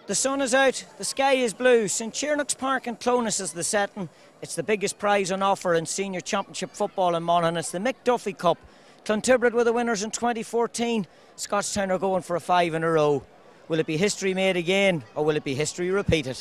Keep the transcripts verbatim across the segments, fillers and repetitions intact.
The sun is out, the sky is blue. St Cernach's Park in Clonus is the setting. It's the biggest prize on offer in senior championship football in Monaghan. It's the Mick Duffy Cup. Clontibret were the winners in twenty fourteen. Scotstown are going for a five in a row. Will it be history made again, or will it be history repeated?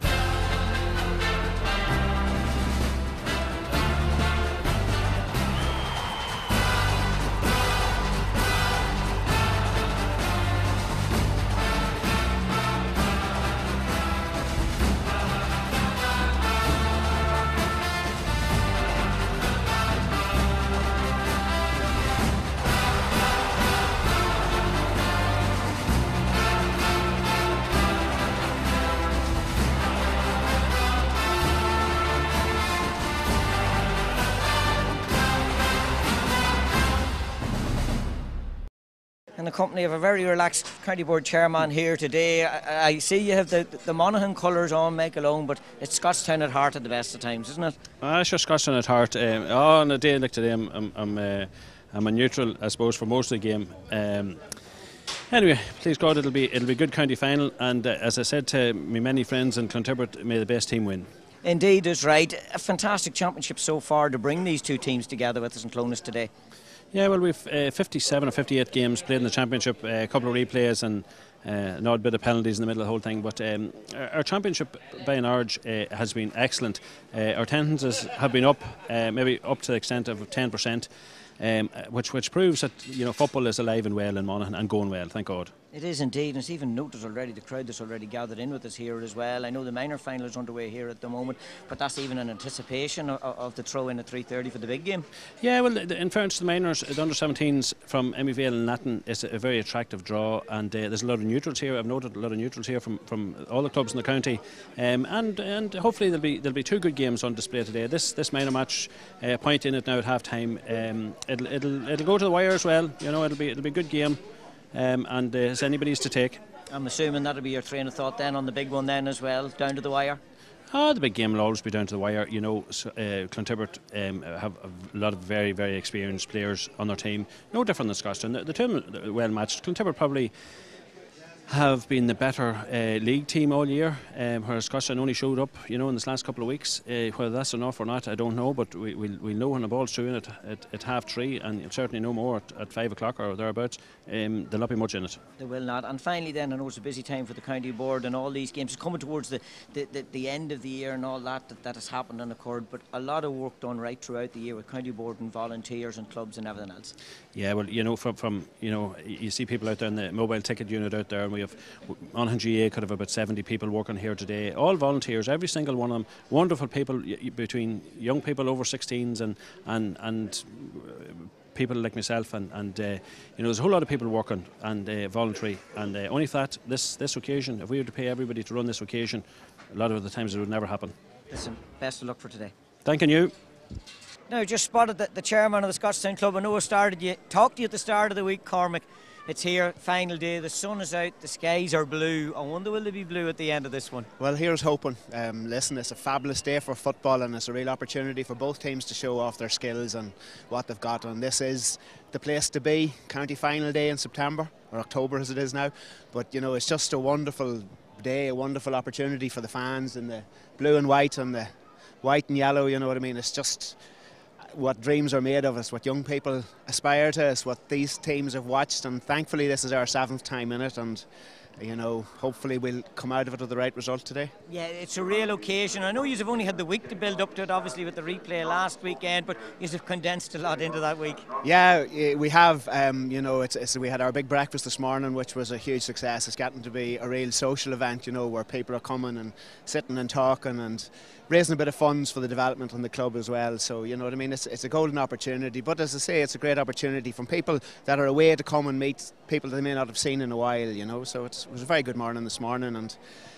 In the company of a very relaxed County Board chairman here today. I, I see you have the, the Monaghan colours on, make alone, but it's Scotstown at heart at the best of times, isn't it? Ah, sure, Scotstown at heart. Um, oh, on a day like today, I'm I'm I'm, uh, I'm a neutral, I suppose, for most of the game. Um, anyway, please God, it'll be it'll be a good county final, and uh, as I said to my many friends in Clontibret, may the best team win. Indeed, is right. A fantastic championship so far to bring these two teams together with us in Clonus today. Yeah, well, we've uh, fifty-seven or fifty-eight games played in the championship, uh, a couple of replays and uh, an odd bit of penalties in the middle of the whole thing. But um, our, our championship, by and large, uh, has been excellent. Uh, our attendances have been up, uh, maybe up to the extent of ten percent, um, which which proves that you know football is alive and well in Monaghan and going well. Thank God. It is indeed, and it's even noticed already the crowd that's already gathered in with us here as well. I know the minor final is underway here at the moment, but that's even an anticipation of, of the throw in at three thirty for the big game. Yeah, well, in fairness to the minors, the under seventeens from Emmyvale and Natin is a very attractive draw, and uh, there's a lot of neutrals here. I've noted a lot of neutrals here from, from all the clubs in the county, um, and and hopefully there'll be there'll be two good games on display today. This this minor match, uh, point in it now at half time. Um, it'll it'll it'll go to the wire as well. You know, it'll be it'll be a good game. Um, and uh, it's anybody's to take. I'm assuming that'll be your train of thought then on the big one then as well, down to the wire. Oh, the big game will always be down to the wire. You know, so, uh, Clontibret um, have a lot of very, very experienced players on their team. No different than Scotstown. The, the two are well matched. Clontibret probably have been the better uh, league team all year, um, whereas Scotstown only showed up, you know, in this last couple of weeks. Uh, whether that's enough or not, I don't know, but we, we'll, we'll know when the ball's through in it at, at half three, and certainly no more at, at five o'clock or thereabouts. Um, there'll not be much in it. There will not. And finally then, I know it's a busy time for the County Board and all these games. It's coming towards the, the, the, the end of the year and all that, that that has happened and occurred, but a lot of work done right throughout the year with County Board and volunteers and clubs and everything else. Yeah, well, you know, from, from you know, you see people out there in the mobile ticket unit out there, and we have Monaghan G A could have about seventy people working here today, all volunteers, every single one of them, wonderful people, between young people over sixteens and and and people like myself, and, and uh, you know, there's a whole lot of people working and uh, voluntary, and uh, only for that, this this occasion, if we were to pay everybody to run this occasion, a lot of the times it would never happen. Listen, best of luck for today. Thanking you. Now, just spotted the, the chairman of the Scotstown Club. I know I started you, talked to you at the start of the week, Cormac. It's here, final day, the sun is out, the skies are blue. I wonder will they be blue at the end of this one? Well, here's hoping. Um, listen, it's a fabulous day for football, and it's a real opportunity for both teams to show off their skills and what they've got, and this is the place to be. County final day in September, or October as it is now, but you know, it's just a wonderful day, a wonderful opportunity for the fans in the blue and white and the white and yellow, you know what I mean. It's just what dreams are made of. It's what young people aspire to. It's what these teams have watched, and thankfully this is our seventh time in it, and you know, hopefully we'll come out of it with the right result today. Yeah, it's a real occasion. I know you've only had the week to build up to it, obviously with the replay last weekend, but you've condensed a lot into that week. Yeah, we have. Um, you know, it's, it's, we had our big breakfast this morning, which was a huge success. It's getting to be a real social event, you know, where people are coming and sitting and talking and raising a bit of funds for the development in the club as well. So, you know what I mean, it's, it's a golden opportunity. But as I say, it's a great opportunity from people that are away to come and meet people they may not have seen in a while, you know. So it's, it was a very good morning this morning, and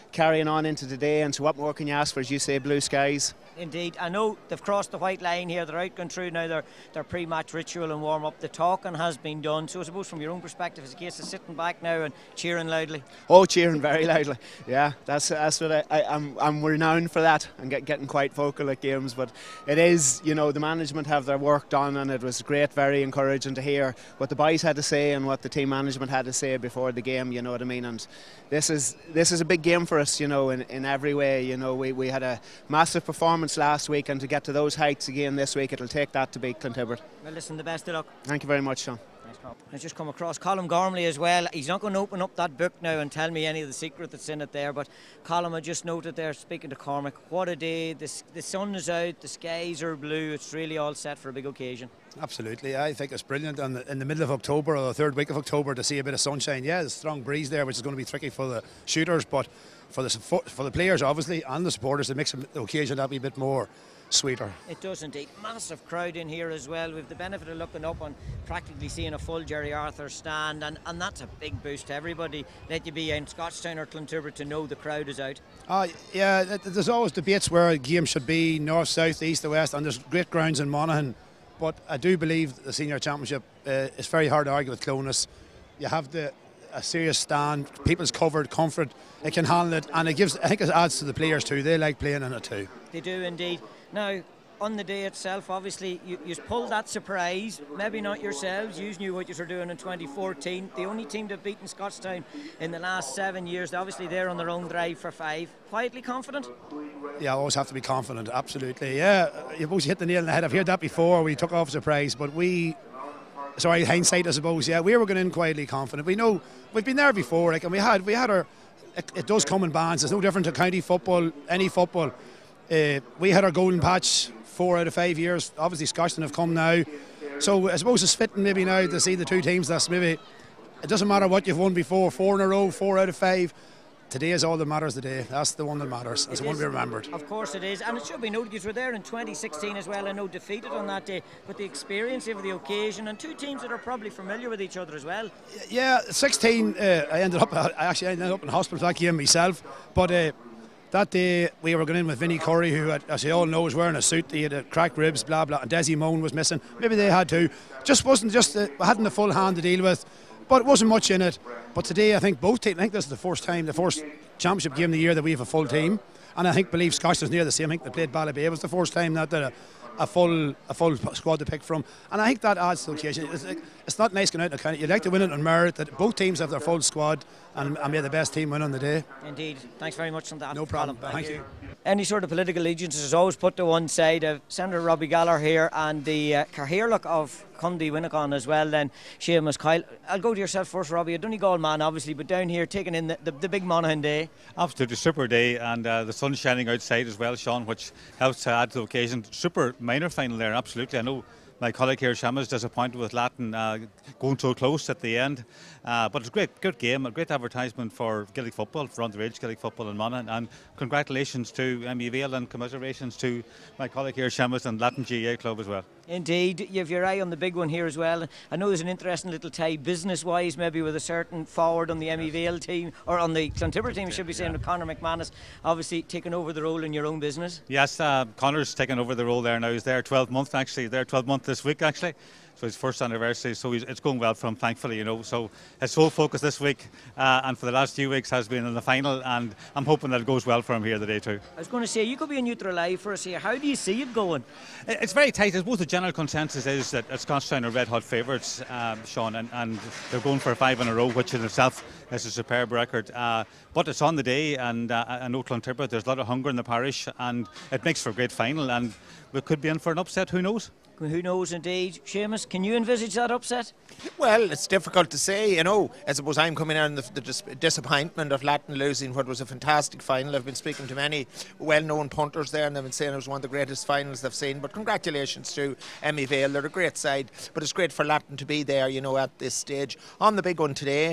carrying on into today. And so what more can you ask for, as you say, blue skies? Indeed. I know they've crossed the white line here. They're out going through now their, their pre-match ritual and warm-up. The talking has been done. So I suppose from your own perspective, it's a case of sitting back now and cheering loudly. Oh, cheering very loudly. Yeah, that's that's what I, I, I'm, I'm renowned for that, and get, getting quite vocal at games. But it is, you know, the management have their work done, and it was great, very encouraging to hear what the boys had to say and what the team management had to say before the game, you know what I mean? And this is this is a big game for us, you know, in, in every way. You know, we, we had a massive performance last week, and to get to those heights again this week, it'll take that to beat Clontibret. Well, listen, the best of luck. Thank you very much, Sean. I've just come across Colm Gormley as well. He's not going to open up that book now and tell me any of the secret that's in it there, but Colm, I just noted there, speaking to Cormac, what a day. The, the sun is out, the skies are blue, it's really all set for a big occasion. Absolutely, I think it's brilliant in the, in the middle of October, or the third week of October, to see a bit of sunshine. Yeah, there's a strong breeze there, which is going to be tricky for the shooters, but for the, for the players obviously, and the supporters, it makes the occasion that wee bit more sweeter. It does indeed. Massive crowd in here as well. We've the benefit of looking up and practically seeing a full Jerry Arthur stand, and, and that's a big boost to everybody. Let you be in Scotstown or Clontibret to know the crowd is out. Uh, yeah, there's always debates where a game should be north, south, east or west, and there's great grounds in Monaghan, but I do believe the senior championship uh, is very hard to argue with Clones. You have the a serious stand, people's covered, comfort, it can handle it, and it gives, I think it adds to the players too. They like playing in it too. They do indeed. Now, on the day itself, obviously, you, you pulled that surprise. Maybe not yourselves. You knew what you were doing in twenty fourteen. The only team to have beaten Scotstown in the last seven years. Obviously, they're on their own drive for five. Quietly confident? Yeah, I always have to be confident, absolutely. Yeah, you both hit the nail on the head. I've heard that before. We took off surprise, but we... Sorry, hindsight, I suppose. Yeah, we were going in quietly confident. We know we've been there before, like, and we had we had our. It, it does come in bands. It's no different to county football, any football. Uh, we had our golden patch four out of five years. Obviously, Scotstown have come now, so I suppose it's fitting maybe now to see the two teams. That's maybe it doesn't matter what you've won before, four in a row, four out of five. Today is all that matters today. That's the one that matters. That's the one to be remembered. Of course it is. And it should be noted, you were there in twenty sixteen as well. I know defeated on that day, but the experience of the occasion, and two teams that are probably familiar with each other as well. Yeah, sixteen, uh, I ended up, I actually ended up in hospital that game myself. But uh, that day we were going in with Vinnie Curry, who, had, as you all know, was wearing a suit. He had uh, cracked ribs, blah, blah. And Desi Moan was missing. Maybe they had too. Just wasn't just, uh, hadn't a full hand to deal with. But it wasn't much in it. But today, I think both teams, I think this is the first time, the first championship game of the year that we have a full team. And I think, believe Scotstown's near the same. I think they played Ballybay. It was the first time that a, a full a full squad to pick from. And I think that adds to the occasion. It's, it's not nice going out in the county. You'd like to win it on merit, that both teams have their full squad and, and be the best team win on the day. Indeed. Thanks very much on that. No problem. Thank, Thank you. you. Any sort of political allegiance is always put to one side. Uh, Senator Robbie Gallagher here and the uh, Cathaoirleach of Cundy Winnicon as well, then Seamus Kyle. I'll go to yourself first, Robbie. A Donegal man, obviously, but down here taking in the, the, the big Monaghan day. Absolutely super day, and uh, the sun's shining outside as well, Sean, which helps to add to the occasion. Super minor final there, absolutely. I know my colleague here, Seamus, disappointed with Latin uh, going so close at the end. Uh, but it's a great, good game, a great advertisement for Gaelic football, for underage Gaelic football in Monaghan. And congratulations to M E Vale and commiserations to my colleague here, Seamus, and Latin G A A Club as well. Indeed, you have your eye on the big one here as well. I know there's an interesting little tie business-wise, maybe with a certain forward on the M E Vale team, or on the Clontibret team, I should be saying, yeah. with Conor McManus, obviously taking over the role in your own business. Yes, uh, Conor's taken over the role there now. He's there twelve months actually, there twelve months this week actually. So his first anniversary, so he's, it's going well for him, thankfully, you know. So his sole focus this week uh, and for the last few weeks has been in the final, and I'm hoping that it goes well for him here today too. I was going to say, you could be a neutral eye for us here. How do you see it going? It's very tight. I suppose the general consensus is that Scotstown are red hot favourites, um, Sean, and, and they're going for five in a row, which in itself is a superb record. Uh, but it's on the day, and uh, I know Clontibret, there's a lot of hunger in the parish, and it makes for a great final, and we could be in for an upset, who knows? Who knows indeed. Seamus, can you envisage that upset? Well, it's difficult to say, you know. I suppose I'm coming on the, the dis disappointment of Latin losing what was a fantastic final. I've been speaking to many well-known punters there, and they've been saying it was one of the greatest finals they've seen. But congratulations to M E Vale. They're a great side, but it's great for Latin to be there, you know, at this stage. On the big one today,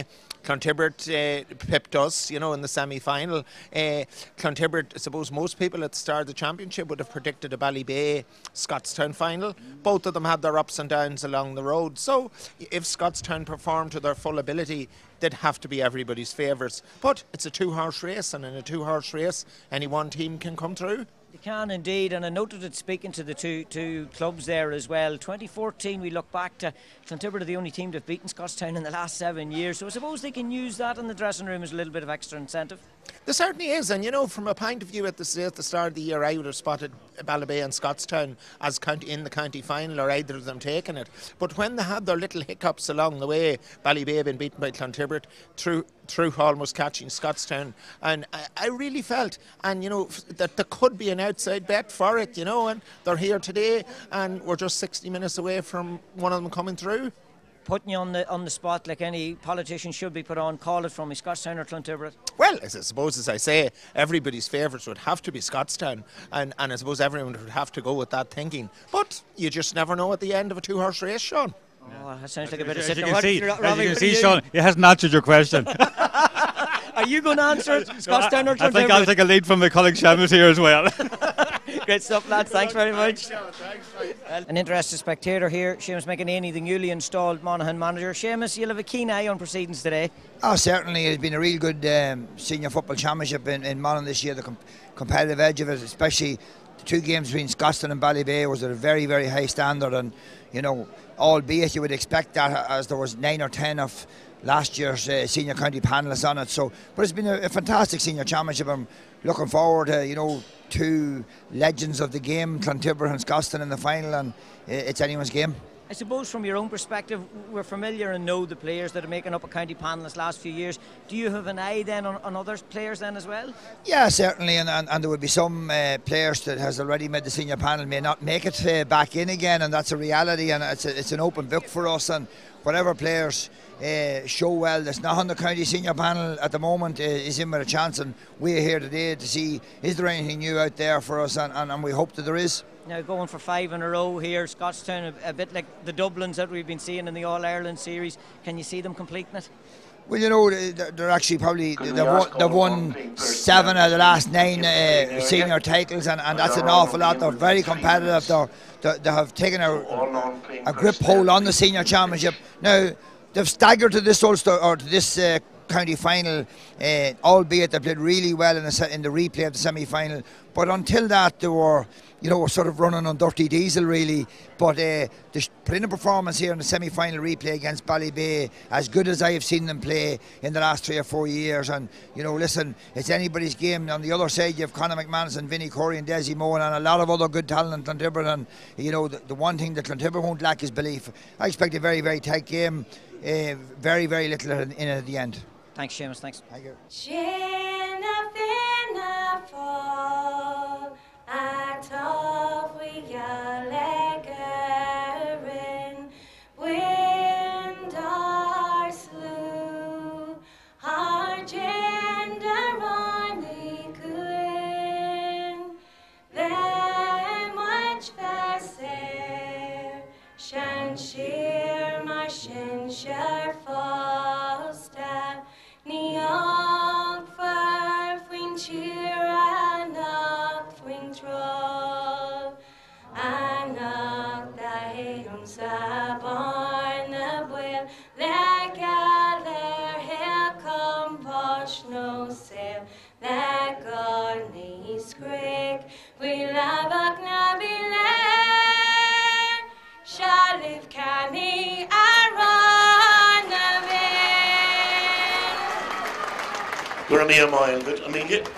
Clontibret uh, pipped us, you know, in the semi-final. Uh, Clontibret, I suppose most people at the start of the championship would have predicted a Ballybay Scottstown final. Both of them had their ups and downs along the road. So if Scottstown performed to their full ability, they'd have to be everybody's favourites. But it's a two-horse race, and in a two-horse race, any one team can come through. You can indeed, and I noted it speaking to the two two clubs there as well. twenty fourteen, we look back to Clontibret are the only team to have beaten Scottstown in the last seven years, so I suppose they can use that in the dressing room as a little bit of extra incentive. There certainly is, and you know, from a point of view at the, at the start of the year, I would have spotted Ballybay and Scottstown as county, in the county final, or either of them taking it. But when they had their little hiccups along the way, Ballybay had been beaten by Clontibret through through almost catching Scottstown, and I, I really felt, and you know, that there could be an outside bet for it, you know, and they're here today, and we're just sixty minutes away from one of them coming through. Putting you on the on the spot like any politician should be put on, call it from me, Scottstown or Clontibret? Well, as I suppose, as I say, everybody's favourites would have to be Scottstown, and, and I suppose everyone would have to go with that thinking. But you just never know at the end of a two-horse race, Sean. Oh, that sounds like a bit of As sit you down. can see, What- as Robbie, you can what see do you- Sean, he hasn't answered your question. Are you going to answer it? Scottstown or I think I'll Clontibret? take a lead from my colleague Shamus here as well. Great stuff, lads. Thanks very much. An interested spectator here, Seamus McEnany, the newly installed Monaghan manager. Seamus, you'll have a keen eye on proceedings today. Oh, certainly. It's been a real good um, senior football championship in, in Monaghan this year. The com competitive edge of it, especially the two games between Scotstoun and Ballybay, was at a very, very high standard. And, you know, albeit you would expect that, as there was nine or ten of last year's uh, senior county panellists on it. So, but it's been a, a fantastic senior championship. I'm looking forward to, you know, two legends of the game, Clontibret and Scotstoun in the final, and it's anyone's game. I suppose from your own perspective, we're familiar and know the players that are making up a county panel this last few years. Do you have an eye then on, on other players then as well? Yeah, certainly, and, and, and there would be some uh, players that has already made the senior panel may not make it uh, back in again, and that's a reality, and it's, a, it's an open book for us, and whatever players uh, show well that's not on the county senior panel at the moment uh, is in with a chance, and we're here today to see is there anything new out there for us, and, and, and we hope that there is. Now going for five in a row here, Scottstown, a, a bit like the Dublins that we've been seeing in the All-Ireland series. Can you see them completing it? Well, you know, they're actually probably, they've won, they've won seven of the last nine uh, senior titles, and, and that's an awful lot. They're very competitive. They're, they they have taken a, a grip hold on the senior championship. Now, they've staggered to this Ulster, or to this uh, county final, uh, albeit they played really well in the, in the replay of the semi-final. But until that, they were, you know, sort of running on dirty diesel, really. But uh, they put in a performance here in the semi-final replay against Ballybay, as good as I have seen them play in the last three or four years. And, you know, listen, it's anybody's game. On the other side, you have Conor McManus and Vinnie Corey and Desi Mohan and a lot of other good talent in Clontibret. And, you know, the, the one thing that Clontibret won't lack is belief. I expect a very, very tight game. Uh, very, very little in it at the end. Thanks, Seamus. Thanks. Thank you. Shinna finna fall at all we are leggering wind our slew our gender on the queen them which fair shan sheer my shin share foster Neon far wing cheer and up wing troll and up the hymns upon the wheel the gather here come posh no sail the Gorney's creek we love a knobby land shall live canny and run away. Grammy Mile, but I mean, yeah.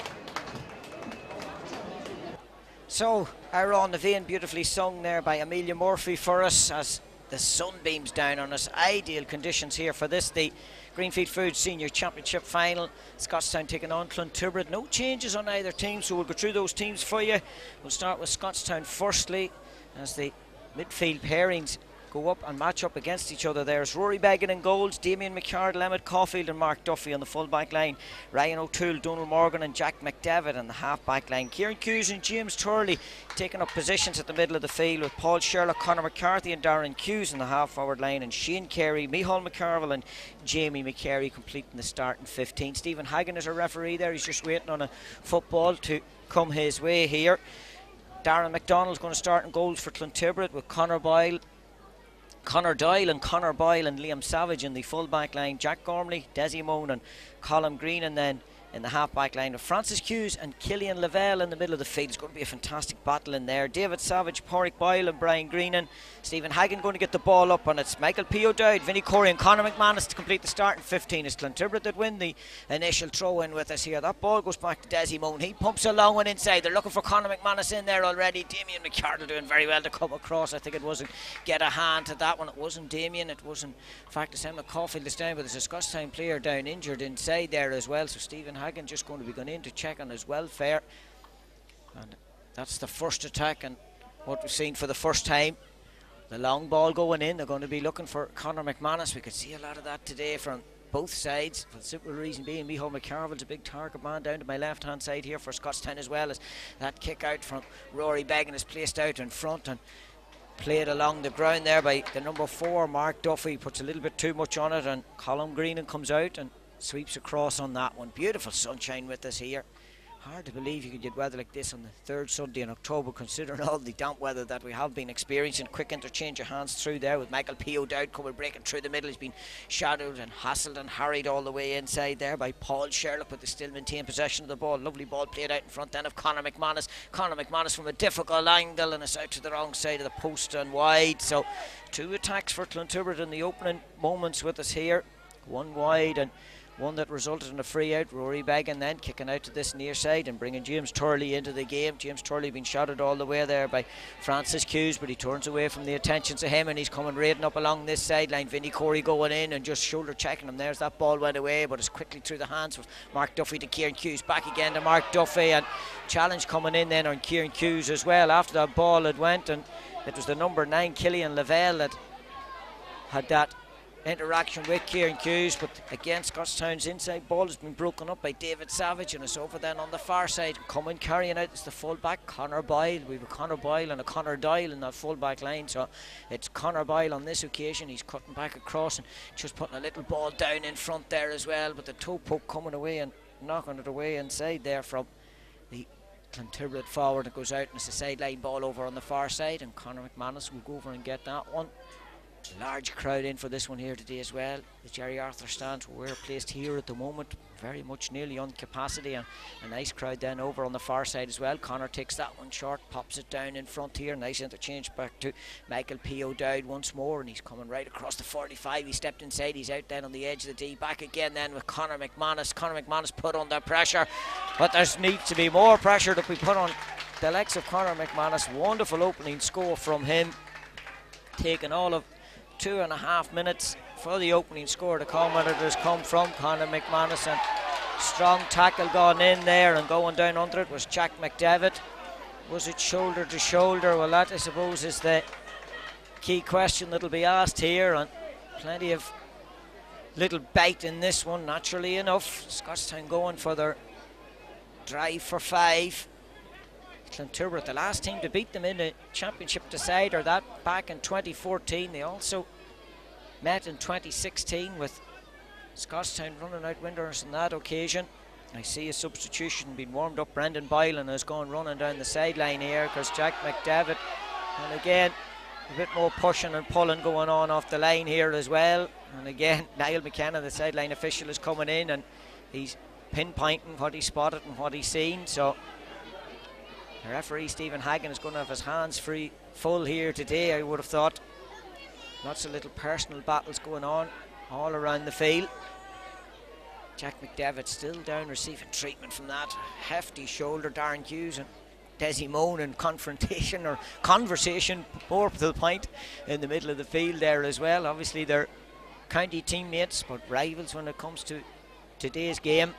So, Aaron the Vein, beautifully sung there by Amelia Murphy for us as the sun beams down on us. Ideal conditions here for this, the Greenfield Foods Senior Championship Final. Scottstown taking on Clontibret. No changes on either team, so we'll go through those teams for you. We'll start with Scottstown firstly, as the midfield pairings go up and match up against each other. There's Rory Beggan in goals, Damien McCardle, Emmett Caulfield and Mark Duffy on the full back line, Ryan O'Toole, Donal Morgan and Jack McDavid on the half back line, Kieran Hughes and James Turley taking up positions at the middle of the field, with Paul Sherlock, Conor McCarthy and Darren Hughes in the half forward line, and Shane Carey, Micheál McCarville and Jamie McCary completing the starting fifteen. Stephen Hagan is a referee there. He's just waiting on a football to come his way here. Darren McDonald's going to start in goals for Clontibret, with Conor Boyle Conor Doyle and Conor Boyle and Liam Savage in the full back line, Jack Gormley, Desi Moan and Colm Green, and then in the half back line of Francis Hughes and Killian Lavelle in the middle of the field. It's going to be a fantastic battle in there. David Savage, Pádraig Boyle and Brian Greenan. Stephen Hagan going to get the ball up, and it's Michael P. O'Dowd, Vinnie Corey and Conor McManus to complete the starting fifteen. It's Clontibret that win the initial throw in with us here. That ball goes back to Desi Moan. He pumps a long one inside. They're looking for Conor McManus in there already. Damien McCardle doing very well to come across. I think it wasn't get a hand to that one. It wasn't Damien. It wasn't, in fact, it's Emmett Caulfield is down, but there's a Scottstown player down injured inside there as well. So Stephen Hagan just going to be going in to check on his welfare. And that's the first attack and what we've seen for the first time. The long ball going in. They're going to be looking for Conor McManus. We could see a lot of that today from both sides, for the simple reason being Micheál McCarville's a big target man down to my left hand side here for Scottstown, as well as that kick out from Rory Beggan is placed out in front and played along the ground there by the number four Mark Duffy. Puts a little bit too much on it, and Colm Greenan comes out and sweeps across on that one. Beautiful sunshine with us here. Hard to believe you could get weather like this on the third Sunday in October, considering all the damp weather that we have been experiencing. Quick interchange of hands through there with Michael P. O'Dowd coming breaking through the middle. He's been shadowed and hassled and harried all the way inside there by Paul Sherlock, but they still maintain possession of the ball. Lovely ball played out in front then of Conor McManus. Conor McManus from a difficult angle, and it's out to the wrong side of the post and wide. So two attacks for Clontibret in the opening moments with us here. One wide and one that resulted in a free out. Rory Beggan then kicking out to this near side and bringing James Turley into the game. James Turley being shouted all the way there by Francis Hughes, but he turns away from the attentions of him and he's coming raiding up along this sideline. Vinnie Corey going in and just shoulder checking him. There's that ball went away, but it's quickly through the hands of Mark Duffy to Kieran Hughes. Back again to Mark Duffy, and challenge coming in then on Kieran Hughes as well after that ball had went, and it was the number nine Killian Lavelle that had that interaction with Kieran Hughes. But again, Scottstown's inside ball has been broken up by David Savage, and it's over then on the far side. Coming carrying out is the full back Conor Boyle. We have a Conor Boyle and a Conor Doyle in that full back line, so it's Conor Boyle on this occasion. He's cutting back across and just putting a little ball down in front there as well, but the toe poke coming away and knocking it away inside there from the Clontibret forward. It goes out and it's a sideline ball over on the far side, and Conor McManus will go over and get that one. Large crowd in for this one here today as well. The Jerry Arthur stands where we're placed here at the moment, very much nearly on capacity, and a nice crowd then over on the far side as well. Conor takes that one short, pops it down in front here. Nice interchange back to Michael P. O'Dowd once more, and he's coming right across the forty-five. He stepped inside, he's out then on the edge of the D. Back again then with Conor McManus. Conor McManus put under pressure, but there needs to be more pressure to be put on the legs of Conor McManus. Wonderful opening score from him, taking all of two and a half minutes for the opening score to come, and it has come from Conor McManus, and strong tackle gone in there, and going down under it was Jack McDavid. Was it shoulder to shoulder? Well, that I suppose is the key question that'll be asked here, and plenty of little bite in this one, naturally enough. Scottstown going for their drive for five. Clontibret, the last team to beat them in a championship decider, that back in twenty fourteen. They also met in twenty sixteen with Scottstown running out winners on that occasion. I see a substitution being warmed up. Brendan Boylan has gone running down the sideline here because Jack McDavid, and again a bit more pushing and pulling going on off the line here as well. And again, Niall McKenna, the sideline official, is coming in and he's pinpointing what he spotted and what he's seen. So the referee Stephen Hagan is going to have his hands free full here today, I would have thought. Lots of little personal battles going on all around the field. Jack McDavid still down receiving treatment from that hefty shoulder. Darren Hughes and Desi Moan in confrontation or conversation, more to the point, in the middle of the field there as well. Obviously they're county teammates but rivals when it comes to today's game.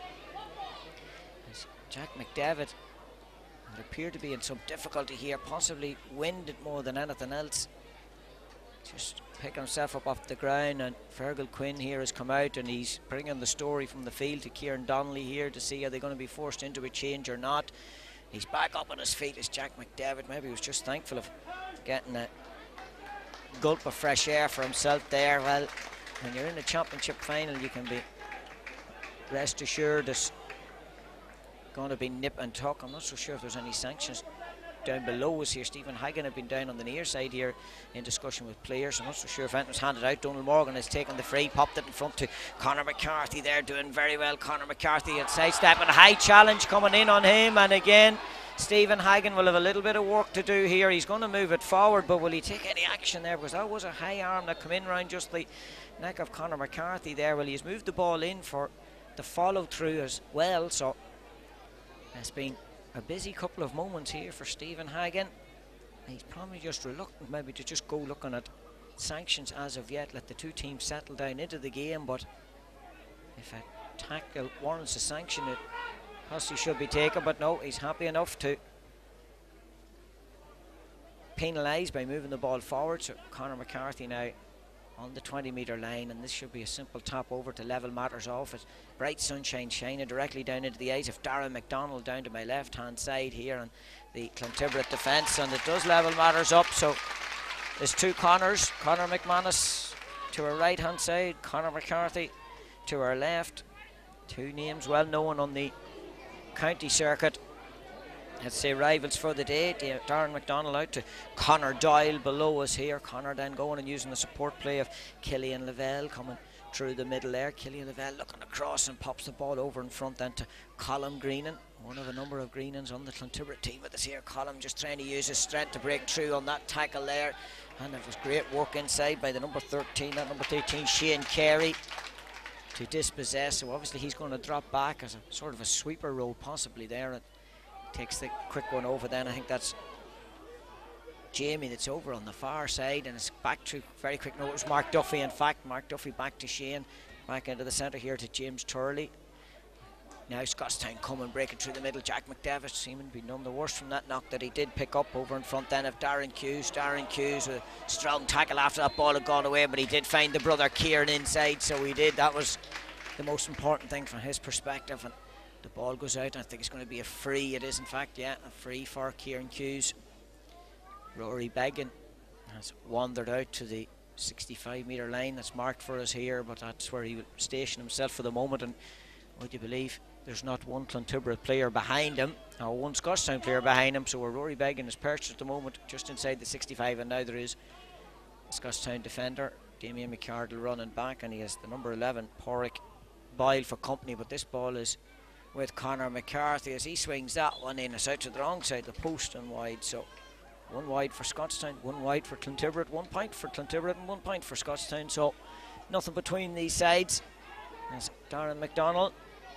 As Jack McDavid would appear to be in some difficulty here, possibly winded more than anything else. Just picking himself up off the ground, and Fergal Quinn here has come out and he's bringing the story from the field to Kieran Donnelly here to see are they going to be forced into a change or not. He's back up on his feet as Jack McDevitt. Maybe he was just thankful of getting a gulp of fresh air for himself there. Well, when you're in a championship final, you can be rest assured it's going to be nip and tuck. I'm not so sure if there's any sanctions down below us here. Stephen Hagan had been down on the near side here in discussion with players. I'm not so sure if anything was handed out. Donald Morgan has taken the free, popped it in front to Conor McCarthy there, doing very well. Conor McCarthy at sidestep, and a high challenge coming in on him, and again Stephen Hagan will have a little bit of work to do here. He's going to move it forward, but will he take any action there? Because that was a high arm that come in round just the neck of Conor McCarthy there. Well, he's moved the ball in for the follow through as well, so it's been a busy couple of moments here for Stephen Hagan. He's probably just reluctant maybe to just go looking at sanctions as of yet, let the two teams settle down into the game, but if a tackle warrants a sanction, it possibly should be taken, but no, he's happy enough to penalise by moving the ball forward. So Conor McCarthy now on the twenty metre line, and this should be a simple tap over to level matters off. It's bright sunshine shining directly down into the eyes of Darren McDonald down to my left hand side here on the Clontibret defence, and it does level matters up. So there's two Conors, Conor McManus to our right hand side, Conor McCarthy to our left. Two names well known on the county circuit. Let's say rivals for the day. Darren McDonald out to Conor Doyle below us here. Conor then going and using the support play of Killian Lavelle coming through the middle there. Killian Lavelle looking across and pops the ball over in front then to Colm Greenan, one of a number of Greenans on the Clontibret team with us here. Colm just trying to use his strength to break through on that tackle there, and it was great work inside by the number thirteen, that number thirteen, Shane Carey, to dispossess. So obviously he's going to drop back as a sort of a sweeper role possibly there, and takes the quick one over then. I think that's Jamie that's over on the far side, and it's back to very quick. No, it was Mark Duffy in fact. Mark Duffy back to Shane, back into the centre here to James Turley. Now Scottstown coming, breaking through the middle. Jack McDevitt seeming to be none the worse from that knock that he did pick up over in front then of Darren Hughes. Darren Hughes with a strong tackle after that ball had gone away, but he did find the brother Kieran inside, so he did. That was the most important thing from his perspective, and the ball goes out. I think it's going to be a free. It is in fact, yeah, a free for Kieran Hughes. Rory Beggan has wandered out to the sixty-five metre line that's marked for us here, but that's where he will station himself for the moment. And would you believe there's not one Clontibret player behind him, or one Scottstown player behind him, so where Rory Beggan is perched at the moment just inside the sixty-five, and now there is a Scottstown defender, Damien McCardle, running back, and he has the number eleven, Porrick Boyle, for company. But this ball is with Conor McCarthy as he swings that one in. It's out to the wrong side of the post and wide, so one wide for Scottstown, one wide for Clontibret, one point for Clontibret and one point for Scottstown, so nothing between these sides. There's Darren McDonald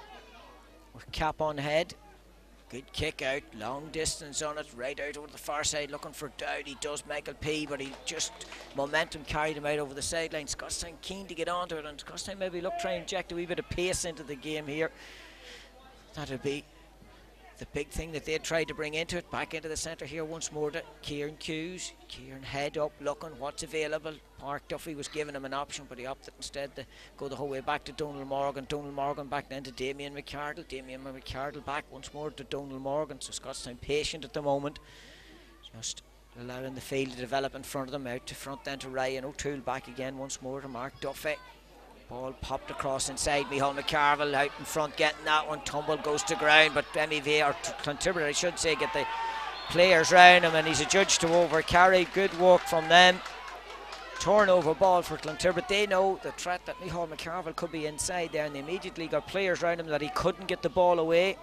with cap on head, good kick out, long distance on it, right out over the far side looking for Dowd. He does Michael P, but he just momentum carried him out over the sideline. Scottstown keen to get onto it, and Scottstown maybe look try and inject a wee bit of pace into the game here. That'll be the big thing that they tried to bring into it. Back into the centre here once more to Kieran Hughes. Kieran head up looking what's available. Mark Duffy was giving him an option, but he opted instead to go the whole way back to Donald Morgan. Donald Morgan back then to Damien McCardle. Damien McCardle back once more to Donald Morgan. So Scottstown patient at the moment, just allowing the field to develop in front of them. Out to front then to Ryan O'Toole, back again once more to Mark Duffy. Ball popped across inside. Micheál McCarville out in front getting that one. Tumble goes to ground, but M E V, or Clontibret I should say, get the players round him, and he's adjudged to over carry. Good work from them. Turnover ball for Clontibret. They know the threat that Micheál McCarville could be inside there, and they immediately got players around him that he couldn't get the ball away,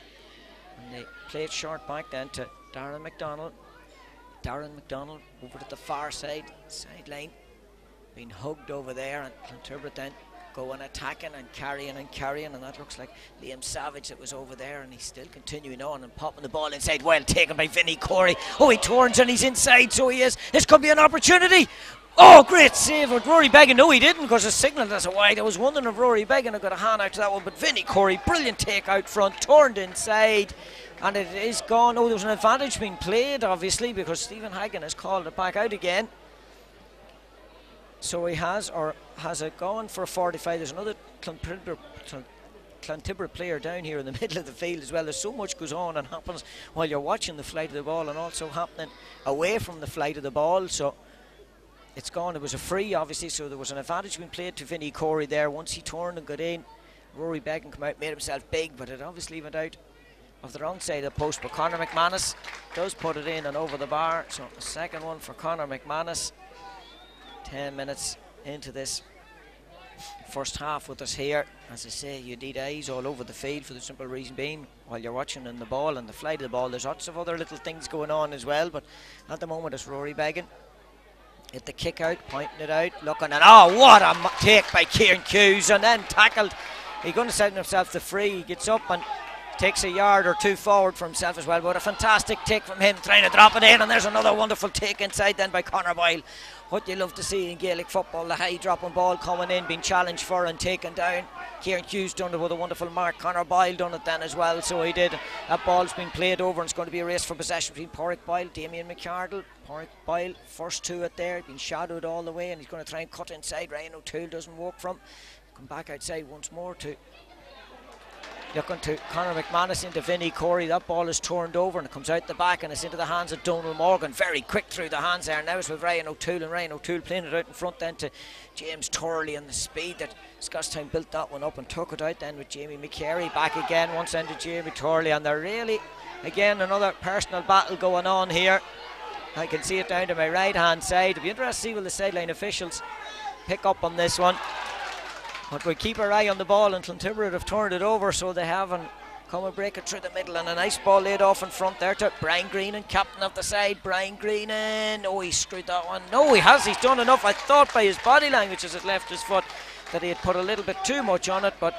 and they played short back then to Darren McDonald. Darren McDonald over to the far side sideline, being hugged over there, and Clontibret then going attacking and carrying and carrying, and that looks like Liam Savage that was over there, and he's still continuing on and popping the ball inside. Well taken by Vinnie Corey. Oh, he turns and he's inside, so he is. This could be an opportunity. Oh, great save with Rory Beggan. No, he didn't, because the signal that's a wide. I was wondering if Rory Beggan had got a hand out to that one, but Vinnie Corey, brilliant take out front, turned inside, and it is gone. Oh, there was an advantage being played, obviously, because Stephen Hagan has called it back out again. So he has, or has it gone for a forty-five? There's another Clontarribert, Clontarribert player down here in the middle of the field as well. There's so much goes on and happens while you're watching the flight of the ball, and also happening away from the flight of the ball. So it's gone. It was a free, obviously, so there was an advantage being played to Vinnie Corey there. Once he turned and got in, Rory Beggan came out, made himself big, but it obviously went out of the wrong side of the post. But Conor McManus does put it in and over the bar. So a second one for Conor McManus. Ten minutes into this first half with us here. As I say, you need eyes all over the field, for the simple reason being, while you're watching in the ball and the flight of the ball, there's lots of other little things going on as well. But at the moment it's Rory Beggan at the kick out, pointing it out, looking at, oh, what a take by Kieran Hughes, and then tackled. He's going to set himself the free. He gets up and takes a yard or two forward for himself as well, but a fantastic take from him, trying to drop it in, and there's another wonderful take inside then by Conor Boyle. What you love to see in Gaelic football, the high dropping ball coming in, being challenged for and taken down. Kieran Hughes done it with a wonderful mark. Conor Boyle done it then as well, so he did. That ball's been played over, and it's going to be a race for possession between Pádraig Boyle, Damien McArdle. Pádraig Boyle, first two it there, been shadowed all the way, and he's going to try and cut inside. Ryan O'Toole doesn't walk from. Come back outside once more to looking to Conor McManus into Vinnie Corey. That ball is turned over and it comes out the back and it's into the hands of Donal Morgan. Very quick through the hands there. Now it's with Ryan O'Toole, and Ryan O'Toole playing it out in front then to James Turley, and the speed that Scottstown built that one up and took it out then with Jamie McCary. Back again once into Jamie Turley, and they're really, again, another personal battle going on here. I can see it down to my right hand side. It'll be interesting to see will the sideline officials pick up on this one. But we keep our eye on the ball, and Clontarribert have turned it over, so they haven't come and break it through the middle, and a nice ball laid off in front there to Brian Greenan, captain of the side. Brian Greenan, oh, he screwed that one. No, he has, he's done enough. I thought by his body language as it left his foot that he had put a little bit too much on it, but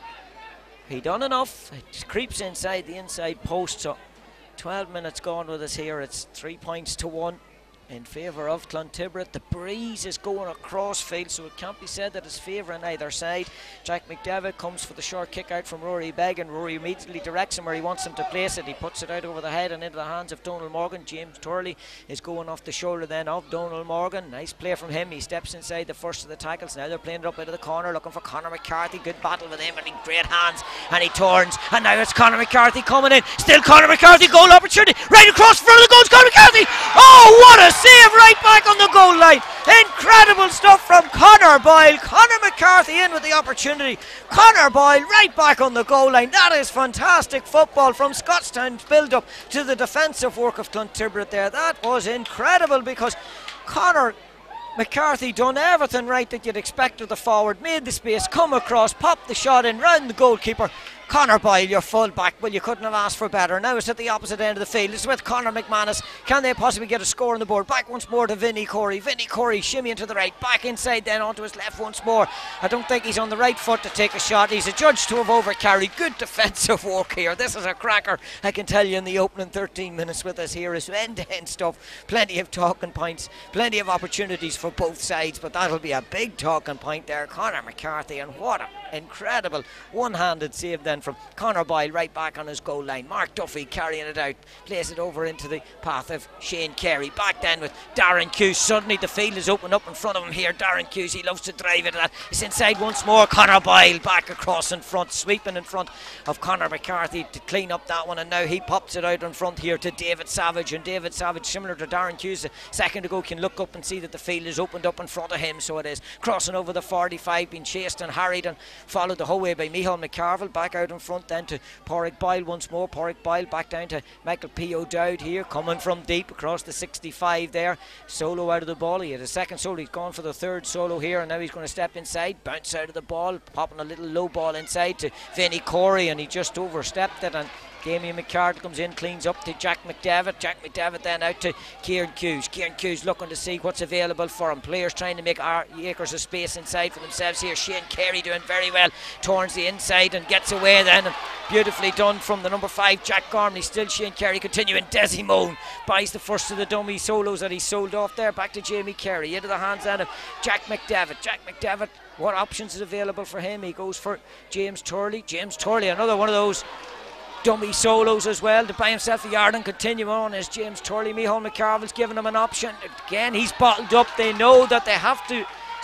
he done enough. It creeps inside the inside post. So twelve minutes gone with us here. It's three points to one in favour of Clontarribert. The breeze is going across field, so it can't be said that it's favouring either side. Jack McDevitt comes for the short kick out from Rory Beggan. Rory immediately directs him where he wants him to place it. He puts it out over the head and into the hands of Donal Morgan. James Turley is going off the shoulder then of Donal Morgan. Nice play from him. He steps inside the first of the tackles. Now they're playing it up out of the corner, looking for Conor McCarthy. Good battle with him, and he great hands, and he turns, and now it's Conor McCarthy coming in. Still Conor McCarthy, goal opportunity right across front of the goal. It's Conor McCarthy. Oh, what a save right back on the goal line. Incredible stuff from Conor Boyle. Conor McCarthy in with the opportunity. Conor Boyle right back on the goal line. That is fantastic football from Scottstown's build up to the defensive work of Clontarribert there. That was incredible, because Conor McCarthy done everything right that you'd expect of the forward. Made the space, come across, popped the shot in round the goalkeeper. Conor Boyle, your full back, well, you couldn't have asked for better. Now it's at the opposite end of the field. It's with Conor McManus. Can they possibly get a score on the board? Back once more to Vinnie Corey. Vinnie Corey shimmy into the right, back inside then onto his left once more. I don't think he's on the right foot to take a shot. He's adjudged to have overcarried. Good defensive work here. This is a cracker, I can tell you, in the opening thirteen minutes with us here. Is end-to-end stuff. Plenty of talking points, plenty of opportunities for both sides, but that'll be a big talking point there. Conor McCarthy, and what an incredible one-handed save then from Conor Boyle right back on his goal line. Mark Duffy carrying it out, plays it over into the path of Shane Carey. Back then with Darren Hughes. Suddenly the field is open up in front of him here. Darren Hughes, he loves to drive it at. It's inside once more. Conor Boyle back across in front, sweeping in front of Conor McCarthy to clean up that one, and now he pops it out in front here to David Savage, and David Savage, similar to Darren Hughes a second ago, can look up and see that the field is opened up in front of him. So it is crossing over the forty-five, being chased and harried and followed the whole way by Micheál McCarville. Back out in front then to Pádraig Boyle once more. Pádraig Boyle back down to Michael P. O'Dowd here, coming from deep across the sixty-five there. Solo out of the ball. He had a second solo. He's gone for the third solo here, and now he's going to step inside, bounce out of the ball, popping a little low ball inside to Vinnie Corey, and he just overstepped it, and Damien McCardle comes in, cleans up to Jack McDevitt. Jack McDevitt then out to Kieran Hughes. Kieran Hughes looking to see what's available for him. Players trying to make acres of space inside for themselves here. Shane Carey doing very well. Turns the inside and gets away then. Beautifully done from the number five, Jack Gormley. Still Shane Carey continuing. Desi Moan buys the first of the dummy solos that he sold off there. Back to Jamie Carey. Into the hands then of Jack McDevitt. Jack McDevitt, what options is available for him? He goes for James Turley. James Turley, another one of those dummy solos as well to buy himself a yard and continue on as James Turley. Micheál McCarville's giving him an option. Again, he's bottled up. They know that they have to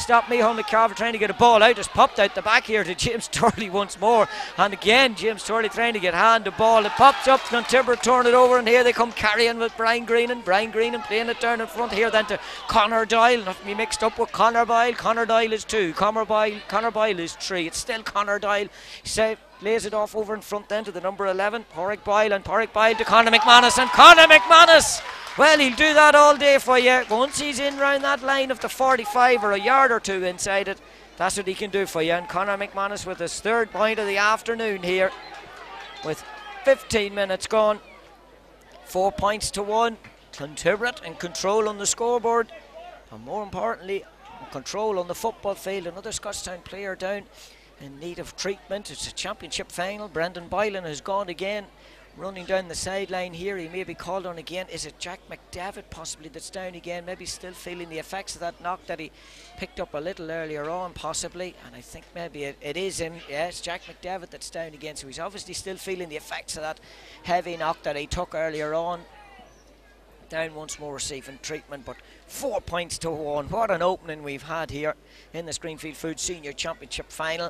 Stop Micheál McCarver trying to get a ball out. Just popped out the back here to James Turley once more. And again, James Turley trying to get hand the ball. It pops up. Clontibret turn it over, and here they come carrying with Brian Greenan. Brian Greenan playing it down in front here then to Conor Doyle. Not to be mixed up with Conor Boyle. Conor Doyle is two. Conor Boyle, Conor Boyle is three. It's still Conor Doyle. He lays it off over in front then to the number eleven, Pádraig Boyle, and Pádraig Boyle to Conor McManus. And Conor McManus, well, he'll do that all day for you. Once he's in round that line of the forty-five or a yard or two inside it, that's what he can do for you. And Conor McManus with his third point of the afternoon here with fifteen minutes gone. Four points to one. Clontibret in control on the scoreboard, and more importantly, in control on the football field. Another Scotstown player down in need of treatment. It's a championship final. Brendan Boylan has gone again, running down the sideline here. He may be called on again. Is it Jack McDavid possibly that's down again? Maybe still feeling the effects of that knock that he picked up a little earlier on, possibly. And I think maybe it, it is him. Yes, Jack McDavid that's down again. So he's obviously still feeling the effects of that heavy knock that he took earlier on. Down once more, receiving treatment, but four points to one. What an opening we've had here in the Greenfield Foods Senior Championship final.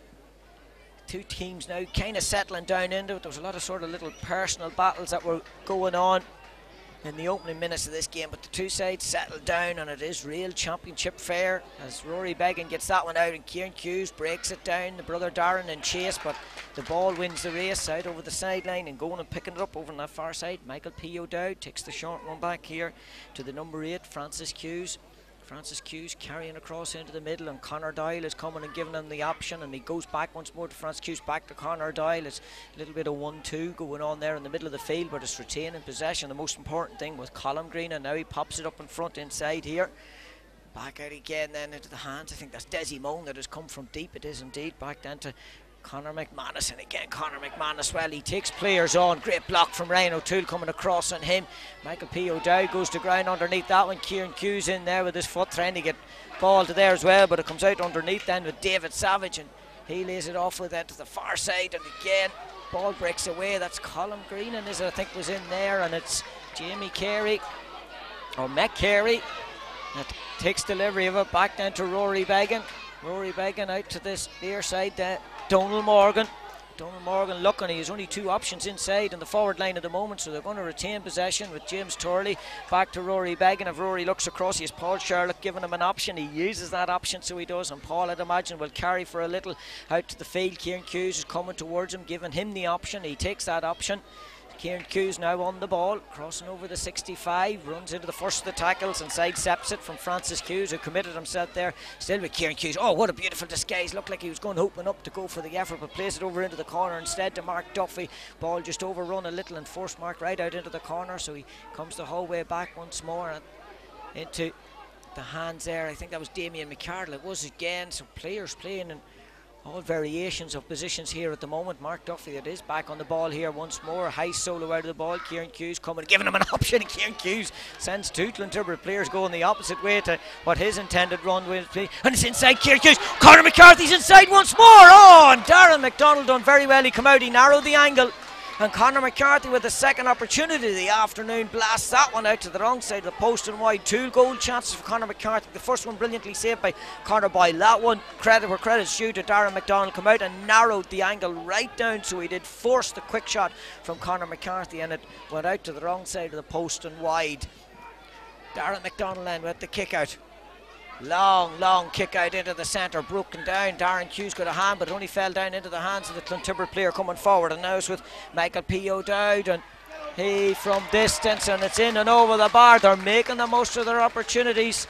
Two teams now kind of settling down into it. There was a lot of sort of little personal battles that were going on in the opening minutes of this game, but the two sides settled down, and it is real championship fare as Rory Beggan gets that one out and Kieran Hughes breaks it down. The brother Darren in chase, but the ball wins the race out over the sideline, and going and picking it up over on that far side, Michael P. O'Dowd takes the short one back here to the number eight, Francis Hughes. Francis Hughes carrying across into the middle, and Conor Doyle is coming and giving him the option, and he goes back once more to Francis Hughes, back to Conor Doyle. It's a little bit of one two going on there in the middle of the field, but it's retaining possession. The most important thing with Colm Green, and now he pops it up in front inside here. Back out again then into the hands. I think that's Desi Moan that has come from deep. It is indeed. Back then to Conor McManus, and again Conor McManus, well, he takes players on. Great block from Ryan O'Toole coming across on him. Michael P. O'Dowd goes to ground underneath that one. Kieran Hughes in there with his foot trying to get ball to there as well, but it comes out underneath then with David Savage, and he lays it off with it to the far side, and again ball breaks away. That's Colm Green, and this I think was in there, and it's Jamie Carey or Mick Carey that takes delivery of it back down to Rory Beggan. Rory Beggan out to this near side there. Donal Morgan. Donal Morgan looking, he has only two options inside in the forward line at the moment, so they're going to retain possession with James Turley. Back to Rory Beggan. If Rory looks across, he has Paul Sherlock giving him an option. He uses that option, so he does, and Paul, I'd imagine, will carry for a little out to the field. Kieran Hughes is coming towards him, giving him the option. He takes that option. Kieran Hughes now on the ball, crossing over the sixty-five, runs into the first of the tackles and sidesteps it from Francis Hughes, who committed himself there. Still with Kieran Hughes. Oh, what a beautiful disguise. Looked like he was going to open up to go for the effort, but plays it over into the corner instead to Mark Duffy. Ball just overrun a little and forced Mark right out into the corner, so he comes the whole way back once more and into the hands there. I think that was Damien McCardle. It was again, so players playing in all variations of positions here at the moment. Mark Duffy, that is, back on the ball here once more. High solo out of the ball. Kieran Hughes coming, giving him an option. Kieran Hughes sends two Clontibret players going the opposite way to what his intended run will be. And it's inside Kieran Hughes. Conor McCarthy's inside once more. Oh, and Darren McDonald done very well. He come out, he narrowed the angle. And Conor McCarthy with the second opportunity of the afternoon blasts that one out to the wrong side of the post and wide. Two goal chances for Conor McCarthy. The first one brilliantly saved by Conor Boyle. That one, credit where credit's due to Darren McDonald, come out and narrowed the angle right down, so he did force the quick shot from Conor McCarthy, and it went out to the wrong side of the post and wide. Darren McDonald then with the kick out. Long, long kick out into the centre, broken down. Darren Hughes got a hand, but it only fell down into the hands of the Clontibret player coming forward. And now it's with Michael P. O'Dowd, and he from distance, and it's in and over the bar. They're making the most of their opportunities.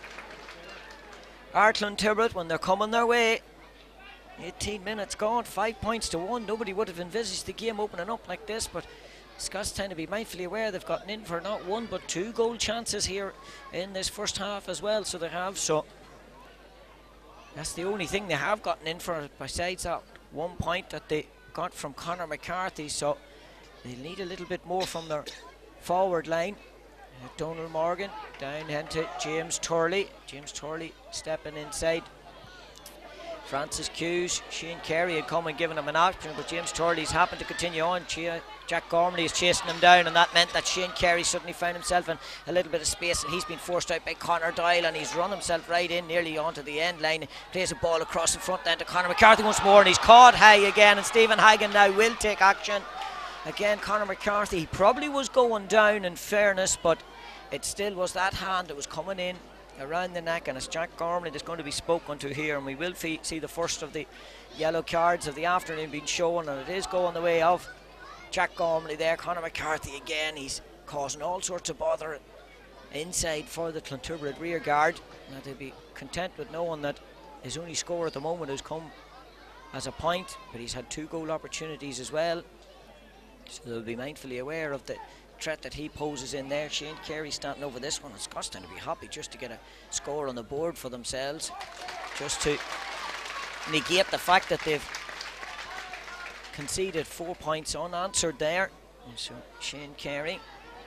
Our Clontibret, when they're coming their way. eighteen minutes gone, five points to one. Nobody would have envisaged the game opening up like this, but Scots tend to be mindfully aware they've gotten in for not one but two goal chances here in this first half as well, so they have. So that's the only thing they have gotten in for, besides that one point that they got from Conor McCarthy. So they need a little bit more from their forward line. Uh, Donal Morgan down into James Turley. James Turley stepping inside Francis Hughes, Shane Carey had come and given him an option, but James Turley's happened to continue on. Jack Gormley is chasing him down, and that meant that Shane Carey suddenly found himself in a little bit of space, and he's been forced out by Conor Doyle, and he's run himself right in nearly onto the end line. Plays a ball across the front then to Conor McCarthy once more, and he's caught high again, and Stephen Hagan now will take action. Again, Conor McCarthy, he probably was going down in fairness, but it still was that hand that was coming in around the neck, and it's Jack Gormley that's going to be spoken to here, and we will see the first of the yellow cards of the afternoon being shown, and it is going the way of Jack Gormley there. Conor McCarthy again, he's causing all sorts of bother inside for the Clonturriff rear guard. Now they'll be content with knowing that his only score at the moment has come as a point, but he's had two goal opportunities as well, so they'll be mindfully aware of the threat that he poses in there. Shane Carey standing over this one, and Scottstown to be happy just to get a score on the board for themselves, just to negate the fact that they've conceded four points unanswered there. And so Shane Carey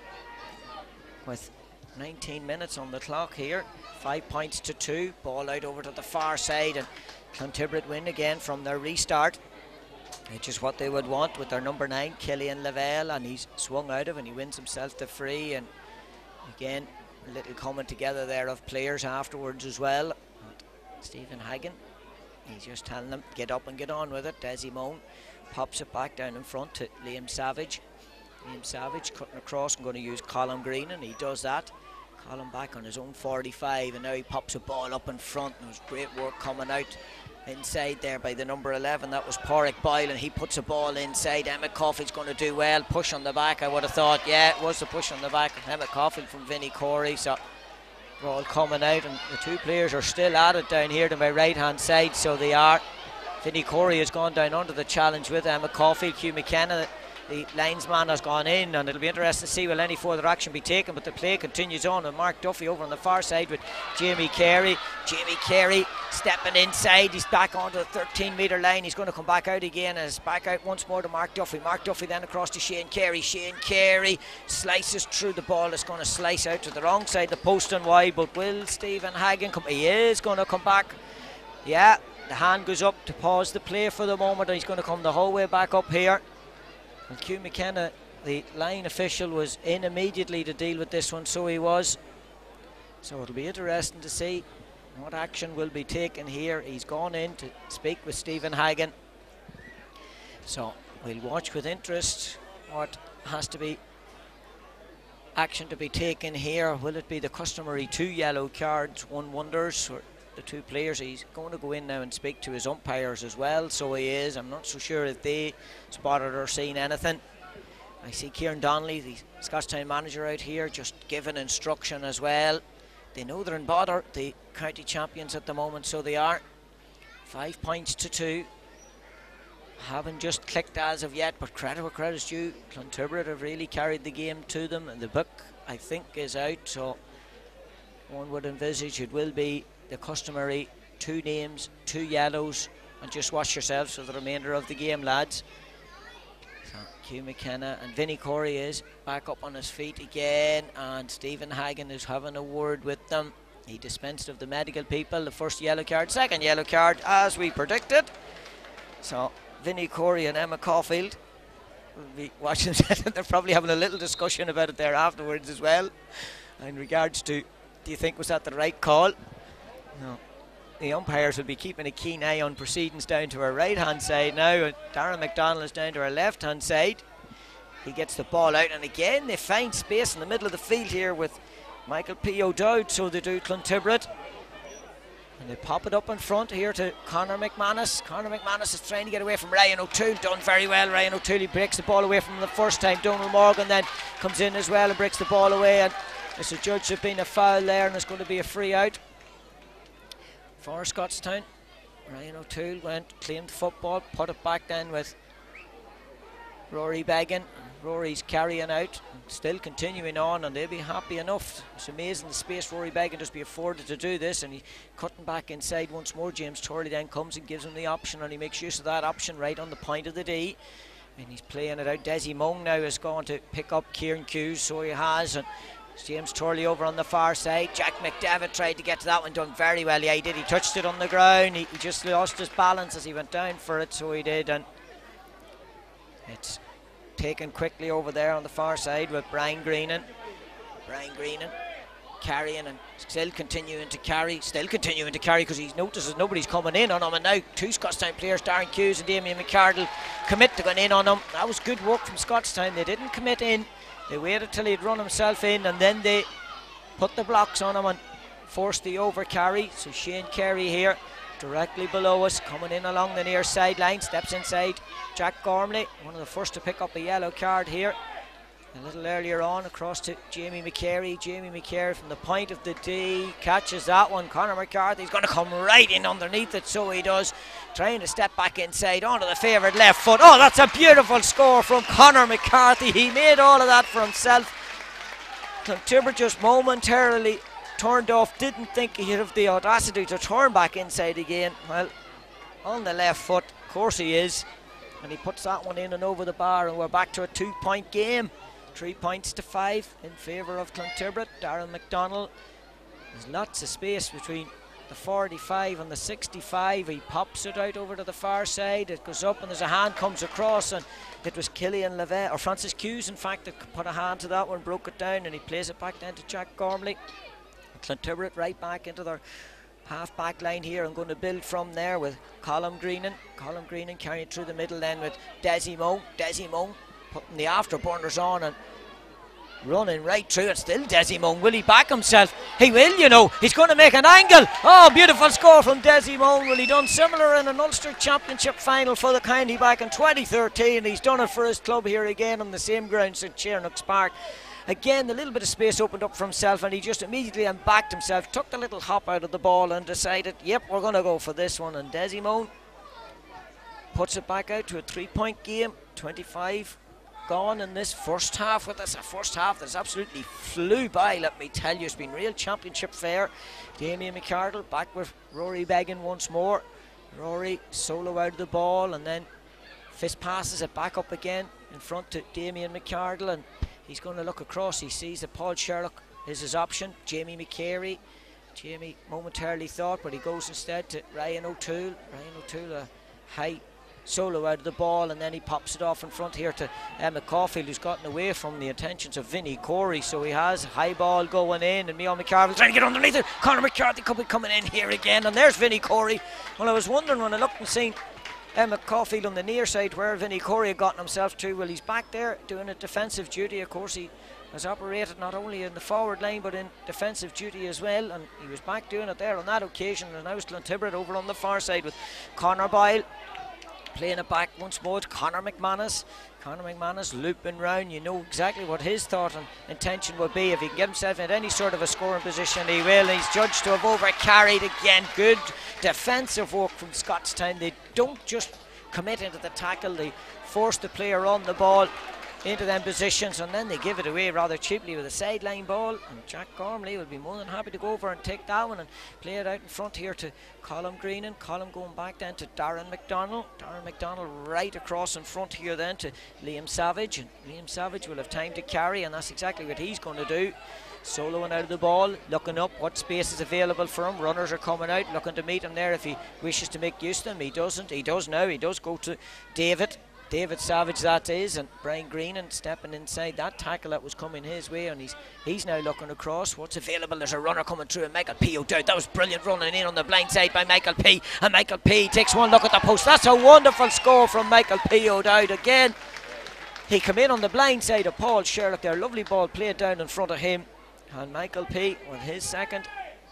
with nineteen minutes on the clock here, five points to two, ball out over to the far side, and Clonturriff win again from their restart, which is what they would want with their number nine, Killian Lavelle, and he's swung out of and he wins himself the free. And again, a little coming together there of players afterwards as well. And Stephen Hagan, he's just telling them, get up and get on with it. Desi Moan pops it back down in front to Liam Savage. Liam Savage cutting across and going to use Colin Green, and he does that. Colin back on his own forty-five, and now he pops a ball up in front, and it was great work coming out inside there by the number eleven. That was Porrick Boyle, and he puts a ball inside. Emmett Caulfield's going to do well. Push on the back, I would have thought. Yeah, it was the push on the back of Emmett Caulfield from Vinnie Corey. So they're all coming out, and the two players are still at it down here to my right hand side, so they are. Vinnie Corey has gone down under the challenge with Emmett Caulfield. Hugh McKenna, the linesman, has gone in, and it'll be interesting to see will any further action be taken, but the play continues on, and Mark Duffy over on the far side with Jamie Carey. Jamie Carey stepping inside, he's back onto the thirteen metre line, he's going to come back out again, and it's back out once more to Mark Duffy. Mark Duffy then across to Shane Carey. Shane Carey slices through the ball, it's going to slice out to the wrong side, the post and wide, but will Stephen Hagan come? He is going to come back. Yeah, the hand goes up to pause the play for the moment, and he's going to come the whole way back up here. And Hugh McKenna, the line official, was in immediately to deal with this one, so he was. So it'll be interesting to see what action will be taken here. He's gone in to speak with Stephen Hagan. So we'll watch with interest what has to be action to be taken here. Will it be the customary two yellow cards, one wonders, or the two players? He's going to go in now and speak to his umpires as well, so he is. I'm not so sure if they spotted or seen anything. I see Kieran Donnelly, the Scottstown manager, out here just giving instruction as well. They know they're in bother, the county champions at the moment, so they are. Five points to two. Haven't just clicked as of yet, but credit where credit's due. Clonturriff have really carried the game to them, and the book, I think, is out, so one would envisage it will be the customary two names, two yellows, and just watch yourselves for the remainder of the game, lads. So Hugh McKenna and Vinnie Corey is back up on his feet again, and Stephen Hagan is having a word with them. He dispensed of the medical people. The first yellow card, second yellow card, as we predicted. So Vinnie Corey and Emma Caulfield will be watching. They're probably having a little discussion about it there afterwards as well, in regards to, do you think was that the right call? No. The umpires will be keeping a keen eye on proceedings down to our right hand side now, and Darren McDonald is down to our left hand side. He gets the ball out, and again they find space in the middle of the field here with Michael P. O'Dowd, so they do, Clonturriff. And they pop it up in front here to Conor McManus. Conor McManus is trying to get away from Ryan O'Toole. Done very well. Ryan O'Toole, he breaks the ball away from him the first time. Donald Morgan then comes in as well and breaks the ball away, and it's adjudged to have been a foul there, and it's going to be a free out for Scottstown. Ryan O'Toole went, claimed football, put it back then with Rory Beggan. Rory's carrying out, still continuing on, and they'll be happy enough. It's amazing the space Rory Beggan just be afforded to do this, and he's cutting back inside once more. James Turley then comes and gives him the option, and he makes use of that option right on the point of the D, and he's playing it out. Desi Mung now has gone to pick up Kieran Hughes, so he has, and James Turley over on the far side. Jack McDevitt tried to get to that one, done very well. Yeah, he did. He touched it on the ground. He, he just lost his balance as he went down for it, so he did. And it's taken quickly over there on the far side with Brian Greenan. Brian Greenan carrying and still continuing to carry, still continuing to carry because he notices nobody's coming in on him. And now two Scottstown players, Darren Hughes and Damien McCardle, commit to going in on him. That was good work from Scottstown. They didn't commit in. They waited till he'd run himself in, and then they put the blocks on him and forced the over carry. So Shane Carey here, directly below us, coming in along the near sideline, steps inside Jack Gormley, one of the first to pick up a yellow card here. A little earlier on, across to Jamie McCary. Jamie McCary from the point of the D catches that one. Conor McCarthy's going to come right in underneath it, so he does. Trying to step back inside onto the favoured left foot. Oh, that's a beautiful score from Conor McCarthy. He made all of that for himself. Clontibret just momentarily turned off, didn't think he'd have the audacity to turn back inside again. Well, on the left foot, of course he is. And he puts that one in and over the bar, and we're back to a two-point game. Three points to five in favour of Clontibret. Darren McDonald. There's lots of space between the forty-five and the sixty-five. He pops it out over to the far side. It goes up and there's a hand comes across, and it was Killian Levett, or Francis Hughes in fact, that put a hand to that one, broke it down, and he plays it back down to Jack Gormley. Clontibret right back into their half back line here and going to build from there with Colm Greenan. Colm Greenan carrying through the middle then with Desi Moan. Desi Moan putting the afterburners on and running right through it. Still Desi Moan. Will he back himself? He will, you know. He's going to make an angle. Oh, beautiful score from Desi Moan. Well, he done similar in an Ulster Championship final for the county back in twenty thirteen. He's done it for his club here again on the same ground, St Chernox Park. Again, a little bit of space opened up for himself, and he just immediately unbacked himself, took the little hop out of the ball and decided, yep, we're going to go for this one. And Desi Moan puts it back out to a three-point game. twenty-five gone in this first half. With this a first half that's absolutely flew by, let me tell you. It's been real championship fare. Damien McCardle back with Rory Beggan once more. Rory solo out of the ball, and then Fist passes it back up again in front to Damien McCardle, and he's going to look across. He sees that Paul Sherlock is his option. Jamie McCary. Jamie momentarily thought, but he goes instead to Ryan O'Toole. Ryan O'Toole, a high solo out of the ball, and then he pops it off in front here to Emma Caulfield, who's gotten away from the intentions of Vinnie Corey. So he has high ball going in, and Mion McCarville trying to get underneath it. Conor McCarthy could be coming in here again, and there's Vinnie Corey. Well, I was wondering when I looked and seen Emma Caulfield on the near side where Vinnie Corey had gotten himself to. Well, he's back there doing a defensive duty. Of course, he has operated not only in the forward line but in defensive duty as well, and he was back doing it there on that occasion. And now it's Clontibret over on the far side with Conor Boyle playing it back once more to Conor McManus. Conor McManus looping round. You know exactly what his thought and intention would be. If he can get himself in any sort of a scoring position, he will. He's judged to have over carried again. Good defensive work from Scottstown. They don't just commit into the tackle, they force the player on the ball into them positions, and then they give it away rather cheaply with a sideline ball. And Jack Gormley will be more than happy to go over and take that one and play it out in front here to Colm Greenan. Colm going back then to Darren McDonald. Darren McDonald right across in front here then to Liam Savage, and Liam Savage will have time to carry, and that's exactly what he's going to do. Soloing out of the ball, looking up what space is available for him. Runners are coming out, looking to meet him there if he wishes to make use of them. He doesn't. He does now. He does go to David. David Savage that is, and Brian Greenan stepping inside that tackle that was coming his way, and he's he's now looking across what's available. There's a runner coming through, and Michael P. O'Dowd. That was brilliant running in on the blind side by Michael P. And Michael P. takes one look at the post. That's a wonderful score from Michael P. O'Dowd again. He came in on the blind side of Paul Sherlock there. Lovely ball played down in front of him, and Michael P. with his second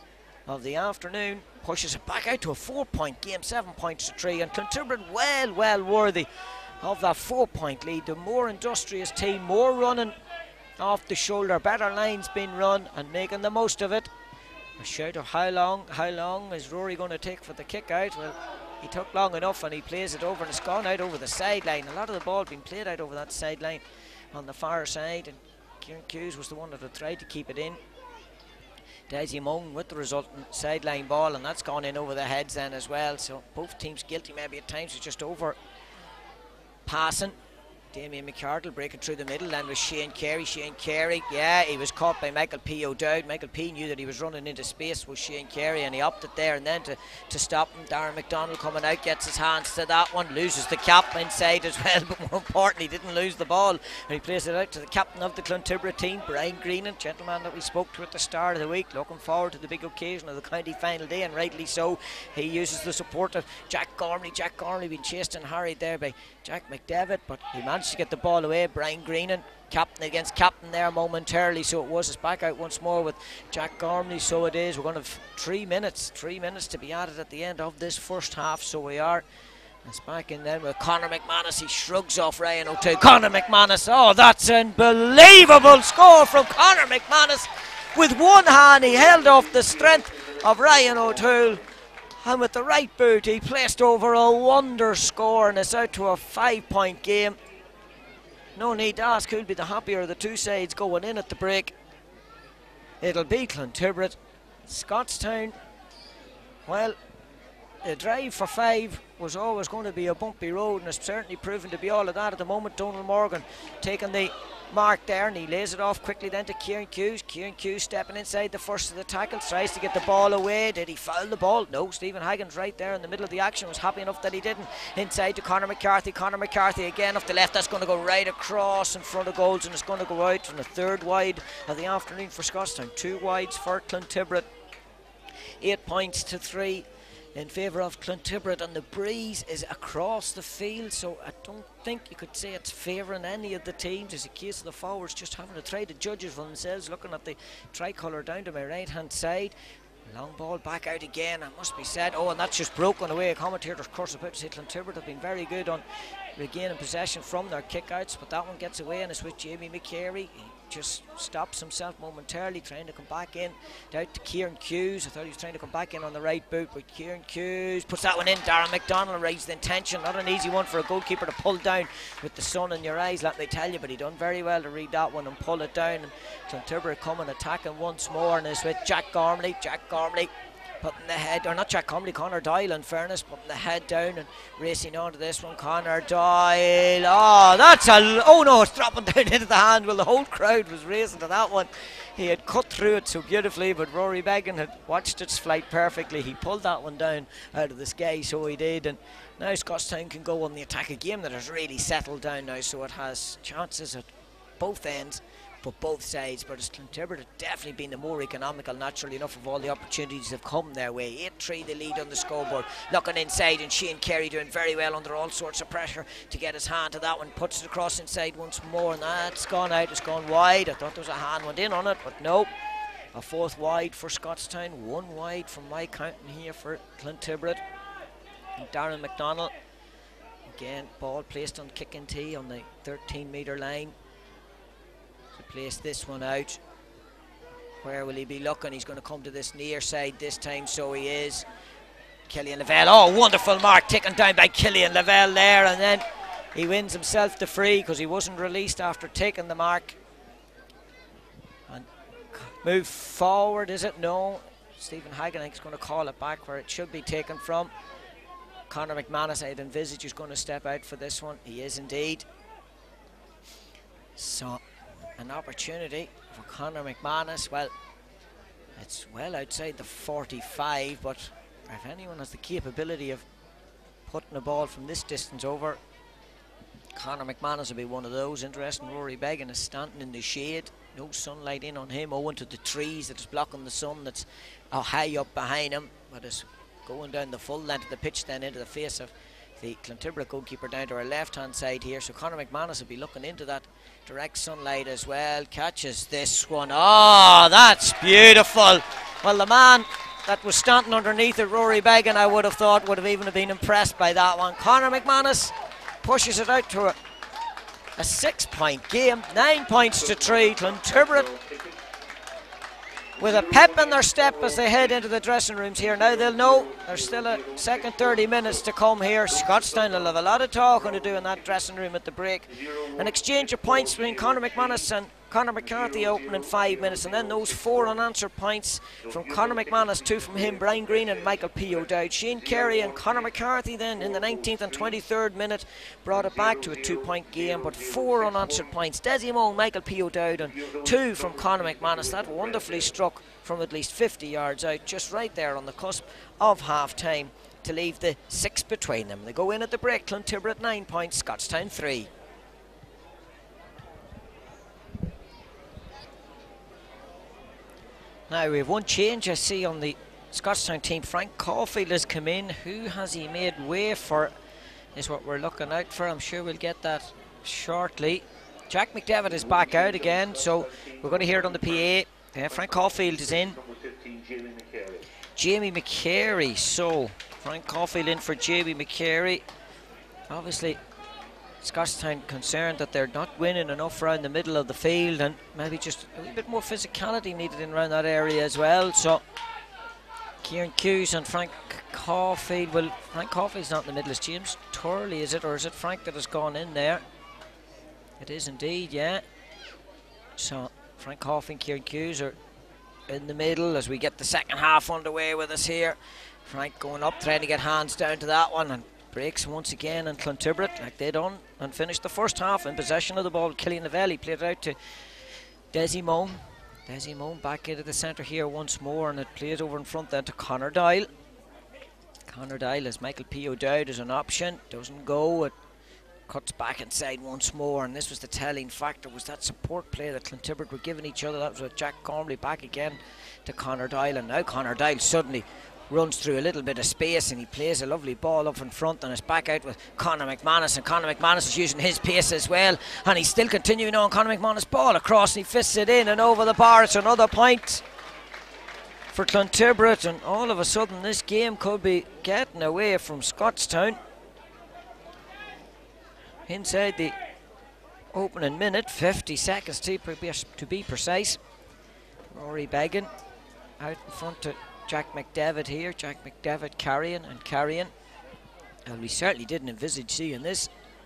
of the afternoon pushes it back out to a four-point game, seven points to three, and Clontibret well, well worthy of that four-point lead. The more industrious team, more running off the shoulder, better lines being run and making the most of it. A shout of how long, how long is Rory going to take for the kick out? Well, he took long enough, and he plays it over, and it's gone out over the sideline. A lot of the ball being played out over that sideline on the far side, and Kieran Hughes was the one that had tried to keep it in. Desi Moan with the resultant sideline ball, and that's gone in over the heads then as well. So both teams guilty maybe at times of just over passing. Damien McArdle breaking through the middle, then with Shane Carey. Shane Carey, yeah, he was caught by Michael P. O'Dowd. Michael P. knew that he was running into space with Shane Carey, and he opted there and then to, to stop him. Darren McDonald coming out, gets his hands to that one, loses the cap inside as well, but more importantly, didn't lose the ball. And he plays it out to the captain of the Clontibret team, Brian Greenan, gentleman that we spoke to at the start of the week, looking forward to the big occasion of the county final day, and rightly so. He uses the support of Jack Gormley. Jack Gormley being chased and harried there by Jack McDevitt, but he managed to get the ball away. Brian Greenan, captain against captain there momentarily, so it was. It's back out once more with Jack Gormley, so it is. We're going to have three minutes, three minutes to be added at the end of this first half, so we are. It's back in then with Conor McManus. He shrugs off Ryan O'Toole. Conor McManus, oh, that's an unbelievable score from Conor McManus. With one hand, he held off the strength of Ryan O'Toole, and with the right boot, he placed over a wonder score, and it's out to a five-point game. No need to ask who'll be the happier of the two sides going in at the break. It'll be Clontibret. Scottstown, well, the drive for five was always going to be a bumpy road, and it's certainly proven to be all of that at the moment. Donald Morgan taking the mark there, and he lays it off quickly then to Kieran Hughes. Kieran Hughes stepping inside the first of the tackles, tries to get the ball away. Did he foul the ball? No. Stephen Haggins right there in the middle of the action, was happy enough that he didn't. Inside to Conor McCarthy. Conor McCarthy again off the left. That's going to go right across in front of goals, and it's going to go out on the third wide of the afternoon for Scottstown. Two wides for Clontibret. Eight points to three in favour of Clontibret, and the breeze is across the field, so I don't think you could say it's favouring any of the teams. It's a case of the forwards just having to try the judges for themselves. Looking at the tricolour down to my right hand side, long ball back out again, it must be said. Oh, and that's just broken away. Commentators, of course, about to say Clontibret have been very good on regaining possession from their kickouts, but that one gets away, and it's with Jamie McCary. He just stops himself momentarily, trying to come back in. Down to Kieran Hughes. I thought he was trying to come back in on the right boot, but Kieran Hughes puts that one in. Darren McDonald raised the intention. Not an easy one for a goalkeeper to pull down with the sun in your eyes, let me tell you, but he done very well to read that one and pull it down. And Clontibret coming attacking once more, and it's with Jack Gormley. Jack Gormley putting the head, or not Jack Gormley, Conor Doyle in fairness, putting the head down and racing on to this one. Conor Doyle, oh, that's a, oh no, it's dropping down into the hand. Well, the whole crowd was racing to that one. He had cut through it so beautifully, but Rory Beggan had watched its flight perfectly. He pulled that one down out of the sky, so he did. And now Scottstown can go on the attack, a game that has really settled down now, so it has chances at both ends for both sides, but it's Clontibret have definitely been the more economical, naturally enough, of all the opportunities that have come their way. eight three the lead on the scoreboard. Looking inside, and Shane Carey doing very well under all sorts of pressure to get his hand to that one. Puts it across inside once more, and that's gone out. It's gone wide. I thought there was a hand went in on it, but no. A fourth wide for Scottstown. One wide from my counting here for Clontibret. And Darren McDonald. Again, ball placed on kicking tee on the thirteen metre line. Place this one out. Where will he be looking? He's going to come to this near side this time, so he is. Killian Lavelle, oh, wonderful mark taken down by Killian Lavelle there, and then he wins himself the free because he wasn't released after taking the mark. And move forward, is it? No. Stephen Hagan, I think, is going to call it back where it should be taken from. Conor McManus, I'd envisage, is going to step out for this one. He is indeed. So an opportunity for Conor McManus. Well, it's well outside the forty-five, but if anyone has the capability of putting a ball from this distance over, Conor McManus will be one of those. Interesting, Rory Beggan is standing in the shade, no sunlight in on him, owing to the trees that is blocking the sun that's uh, high up behind him, but is going down the full length of the pitch then into the face of the Clontibret goalkeeper down to our left hand side here. So Conor McManus will be looking into that direct sunlight as well. Catches this one. Oh, that's beautiful. Well, the man that was standing underneath it, Rory Beggan, I would have thought would have even been impressed by that one. Conor McManus pushes it out to a, a six point game. Nine points to three. Clontibret with a pep in their step as they head into the dressing rooms here. Now they'll know there's still a second thirty minutes to come here. Scottstown will have a lot of talking to do in that dressing room at the break. An exchange of points between Conor McManus and Conor McCarthy opening five minutes, and then those four unanswered points from Conor McManus, two from him, Brian Green and Michael P. O'Dowd. Shane Carey and Conor McCarthy then in the nineteenth and twenty-third minute brought it back to a two-point game, but four unanswered points. Dessie Moan, Michael P. O'Dowd, and two from Conor McManus. That wonderfully struck from at least fifty yards out, just right there on the cusp of half-time, to leave the six between them. They go in at the break. Clontibret at nine points, Scottstown three. Now we have one change I see on the Scottstown team. Frank Caulfield has come in. Who has he made way for is what we're looking out for. I'm sure we'll get that shortly. Jack McDevitt is back out again, so we're going to hear it on the P A. Yeah, Frank Caulfield is in. Jamie McCary. So Frank Caulfield in for Jamie McCary. Obviously Scottstown concerned that they're not winning enough around the middle of the field, and maybe just a little bit more physicality needed in around that area as well. So Kieran Hughes and Frank Caulfield. Well, Frank Caulfield's not in the middle. It's James Turley, is it? Or is it Frank that has gone in there? It is indeed, yeah. So Frank Caulfield and Kieran Hughes are in the middle as we get the second half underway with us here. Frank going up, trying to get hands down to that one, and breaks once again, and Clontibret, like they done and finished the first half in possession of the ball. Killian Lavelle played it out to Dessie Moan. Dessie Moan back into the centre here once more, and it plays over in front then to Conor Doyle. Conor Doyle as Michael P. O'Dowd is an option, doesn't go, it cuts back inside once more, and this was the telling factor, was that support play that Clontibret were giving each other. That was with Jack Gormley back again to Conor Doyle, and now Conor Doyle suddenly runs through a little bit of space and he plays a lovely ball up in front, and it's back out with Conor McManus, and Conor McManus is using his pace as well, and he's still continuing on. Conor McManus ball across, and he fists it in and over the bar. It's another point for Clontibret, and all of a sudden this game could be getting away from Scottstown. Inside the opening minute, fifty seconds to, to be precise. Rory Beggan out in front to Jack McDevitt here. Jack McDevitt carrying and carrying. And we certainly didn't envisage seeing this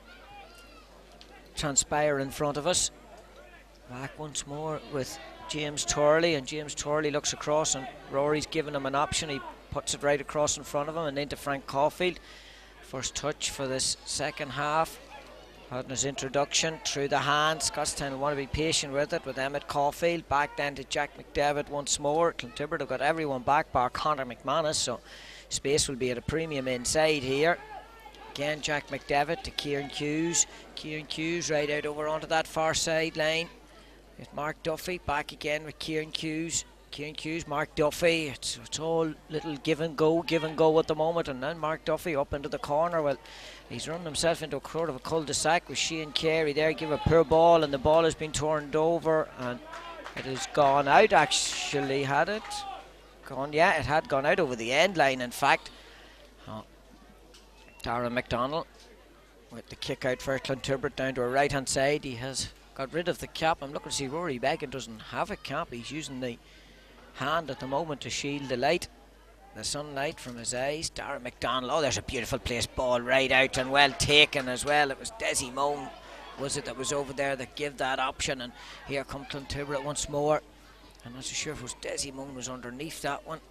transpire in front of us. Back once more with James Turley, and James Turley looks across, and Rory's giving him an option. He puts it right across in front of him and into Frank Caulfield. First touch for this second half. On his introduction through the hands. Scottstown will want to be patient with it, with Emmett Caulfield. Back then to Jack McDevitt once more. Clontibret have got everyone back bar Conor McManus, so space will be at a premium inside here. Again, Jack McDevitt to Kieran Hughes. Kieran Hughes right out over onto that far sideline. With Mark Duffy back again with Kieran Hughes. Kieran Hughes, Mark Duffy. It's, it's all little give and go, give and go at the moment. And then Mark Duffy up into the corner. Well, he's run himself into a sort of a cul-de-sac with Shane Carey there. Give a poor ball, and the ball has been turned over, and it has gone out. Actually, had it gone? Yeah, it had gone out over the end line. In fact, oh, Darren McDonald with the kick out for Clontibret down to our right hand side. He has got rid of the cap. I'm looking to see Rory Beggan doesn't have a cap. He's using the hand at the moment to shield the light, the sunlight from his eyes. Darren McDonald, oh, there's a beautiful placed ball right out, and well taken as well. It was Dessie Moan, was it, that was over there that gave that option, and here come Clontibret once more. I'm not so sure if it was Dessie Moan was underneath that one,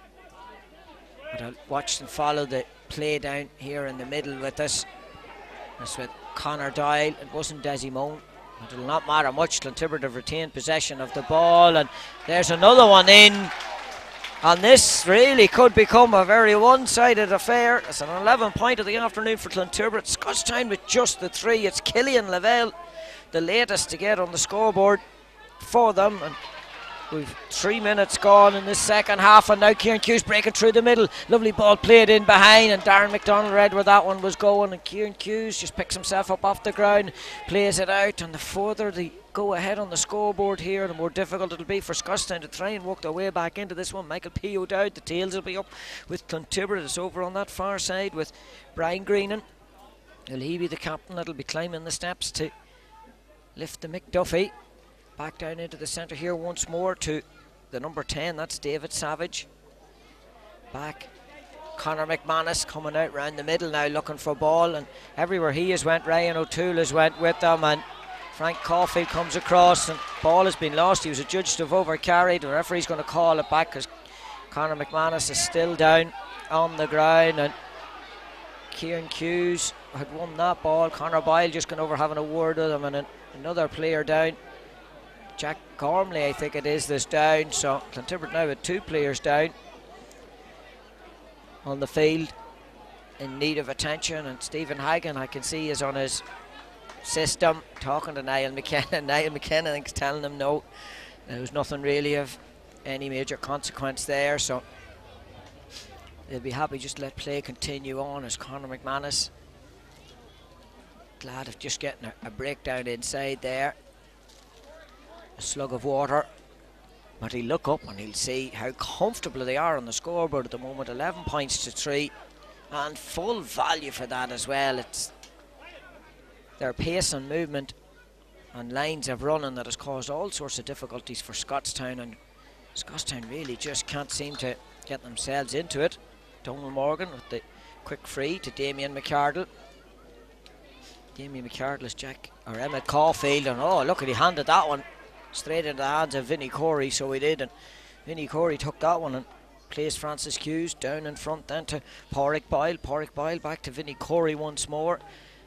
but I'll watch and follow the play down here in the middle with us. That's with Conor Doyle. It wasn't Dessie Moan. It will not matter much. Clontibret have retained possession of the ball, and there's another one in, and this really could become a very one-sided affair. It's an eleven point of the afternoon for Clontibret. Scottstown with just the three. It's Killian Lavelle, the latest to get on the scoreboard for them, and we've three minutes gone in this second half, and now Kieran Hughes breaking through the middle. Lovely ball played in behind, and Darren McDonald read where that one was going, and Kieran Hughes just picks himself up off the ground, plays it out, and the further they go ahead on the scoreboard here, the more difficult it'll be for Scottstown to try and work their way back into this one. Michael P. O'Dowd, the tails will be up with Clontibret. It's over on that far side with Brian Greenan. Will he be the captain that'll be climbing the steps to lift the McDuffie? Back down into the centre here once more to the number ten, that's David Savage. Back, Conor McManus coming out round the middle now looking for ball, and everywhere he has went, Ryan O'Toole has went with them, and Frank Caulfield comes across, and ball has been lost. He was adjudged to have over-carried. The referee's going to call it back because Conor McManus is still down on the ground, and Kieran Hughes had won that ball. Conor Boyle just gone over having a word with him, and an, another player down. Jack Gormley, I think it is, this down. So Clontibret now with two players down on the field in need of attention, and Stephen Hagan, I can see, is on his system talking to Niall McKenna. Niall McKenna, I think, is telling him no, there was nothing really of any major consequence there, so they'll be happy just to let play continue on as Conor McManus, glad of just getting a, a breakdown inside there. A slug of water, but he'll look up and he'll see how comfortable they are on the scoreboard at the moment. eleven points to three, and full value for that as well. It's their pace and movement and lines of running that has caused all sorts of difficulties for Scottstown, and Scottstown really just can't seem to get themselves into it. Donald Morgan with the quick free to Damien McArdle. Damien McArdle is Jack or Emmett Caulfield, and oh look, he handed that one straight into the hands of Vinnie Corey, so he did, and Vinnie Corey took that one and placed Francis Hughes down in front, then to Pádraig Boyle. Pádraig Boyle back to Vinnie Corey once more.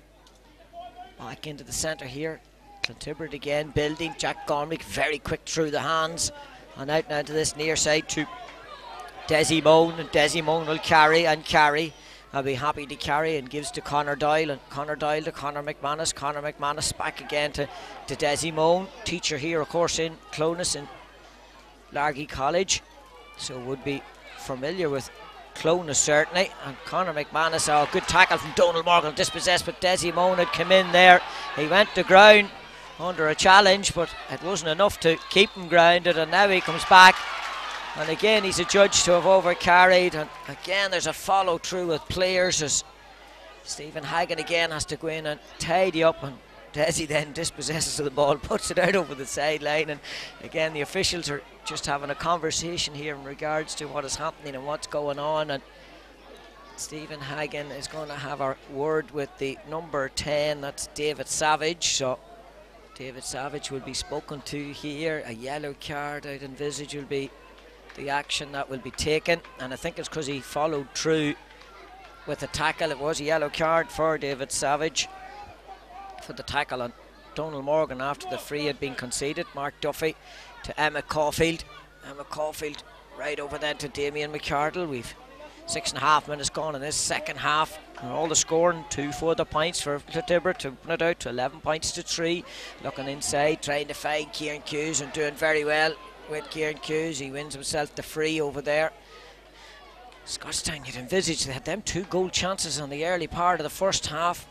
Back into the centre here. Clontibret again building. Jack Gormley very quick through the hands, and out now to this near side to Desi Moan, and Desi Moan will carry and carry. I'll be happy to carry, and gives to Conor Doyle, and Conor Doyle to Conor McManus. Conor McManus back again to, to Desi Moan, teacher here of course in Clones in Largy College, so would be familiar with Clones certainly. And Conor McManus, oh good tackle from Donald Morgan, dispossessed, but Desi Moan had come in there. He went to ground under a challenge, but it wasn't enough to keep him grounded, and now he comes back. And again he's adjudged to have over-carried, and again there's a follow-through with players as Stephen Hagan again has to go in and tidy up, and Desi then dispossesses of the ball, puts it out over the sideline, and again the officials are just having a conversation here in regards to what is happening and what's going on, and Stephen Hagan is going to have a word with the number ten, that's David Savage. So David Savage will be spoken to here. A yellow card I'd envisage will be the action that will be taken, and I think it's because he followed through with the tackle. It was a yellow card for David Savage for the tackle on Donald Morgan after the free had been conceded. Mark Duffy to Emma Caulfield. Emma Caulfield right over then to Damien McArdle. We've six and a half minutes gone in this second half, and all the scoring, two further points for Clontibret to put it out to eleven points to three. Looking inside, trying to find Kieran Hughes, and doing very well with Kieran Hughes. He wins himself the free over there. Scottstown, you'd envisage they had them two goal chances on the early part of the first half,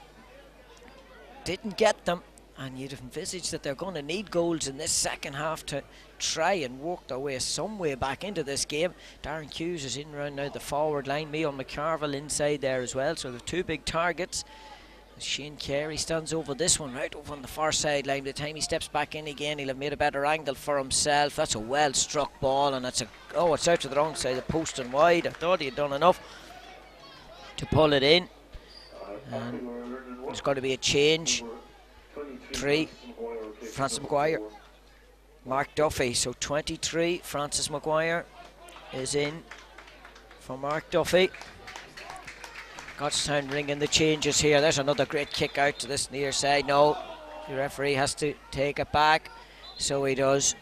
didn't get them, and you'd envisage that they're going to need goals in this second half to try and work their way some way back into this game. Darren Hughes is in round now the forward line, Michael McCarville inside there as well, so they've two big targets. Shane Carey stands over this one, right over on the far sideline. By the time he steps back in again, he'll have made a better angle for himself. That's a well struck ball, and it's a oh, it's out to the wrong side of the post and wide. I thought he had done enough to pull it in. And there's got to be a change. Three, Francis Maguire, Mark Duffy. So twenty-three, Francis Maguire is in for Mark Duffy. Scottstown ringing the changes here. There's another great kick out to this near side. No, the referee has to take it back, so he does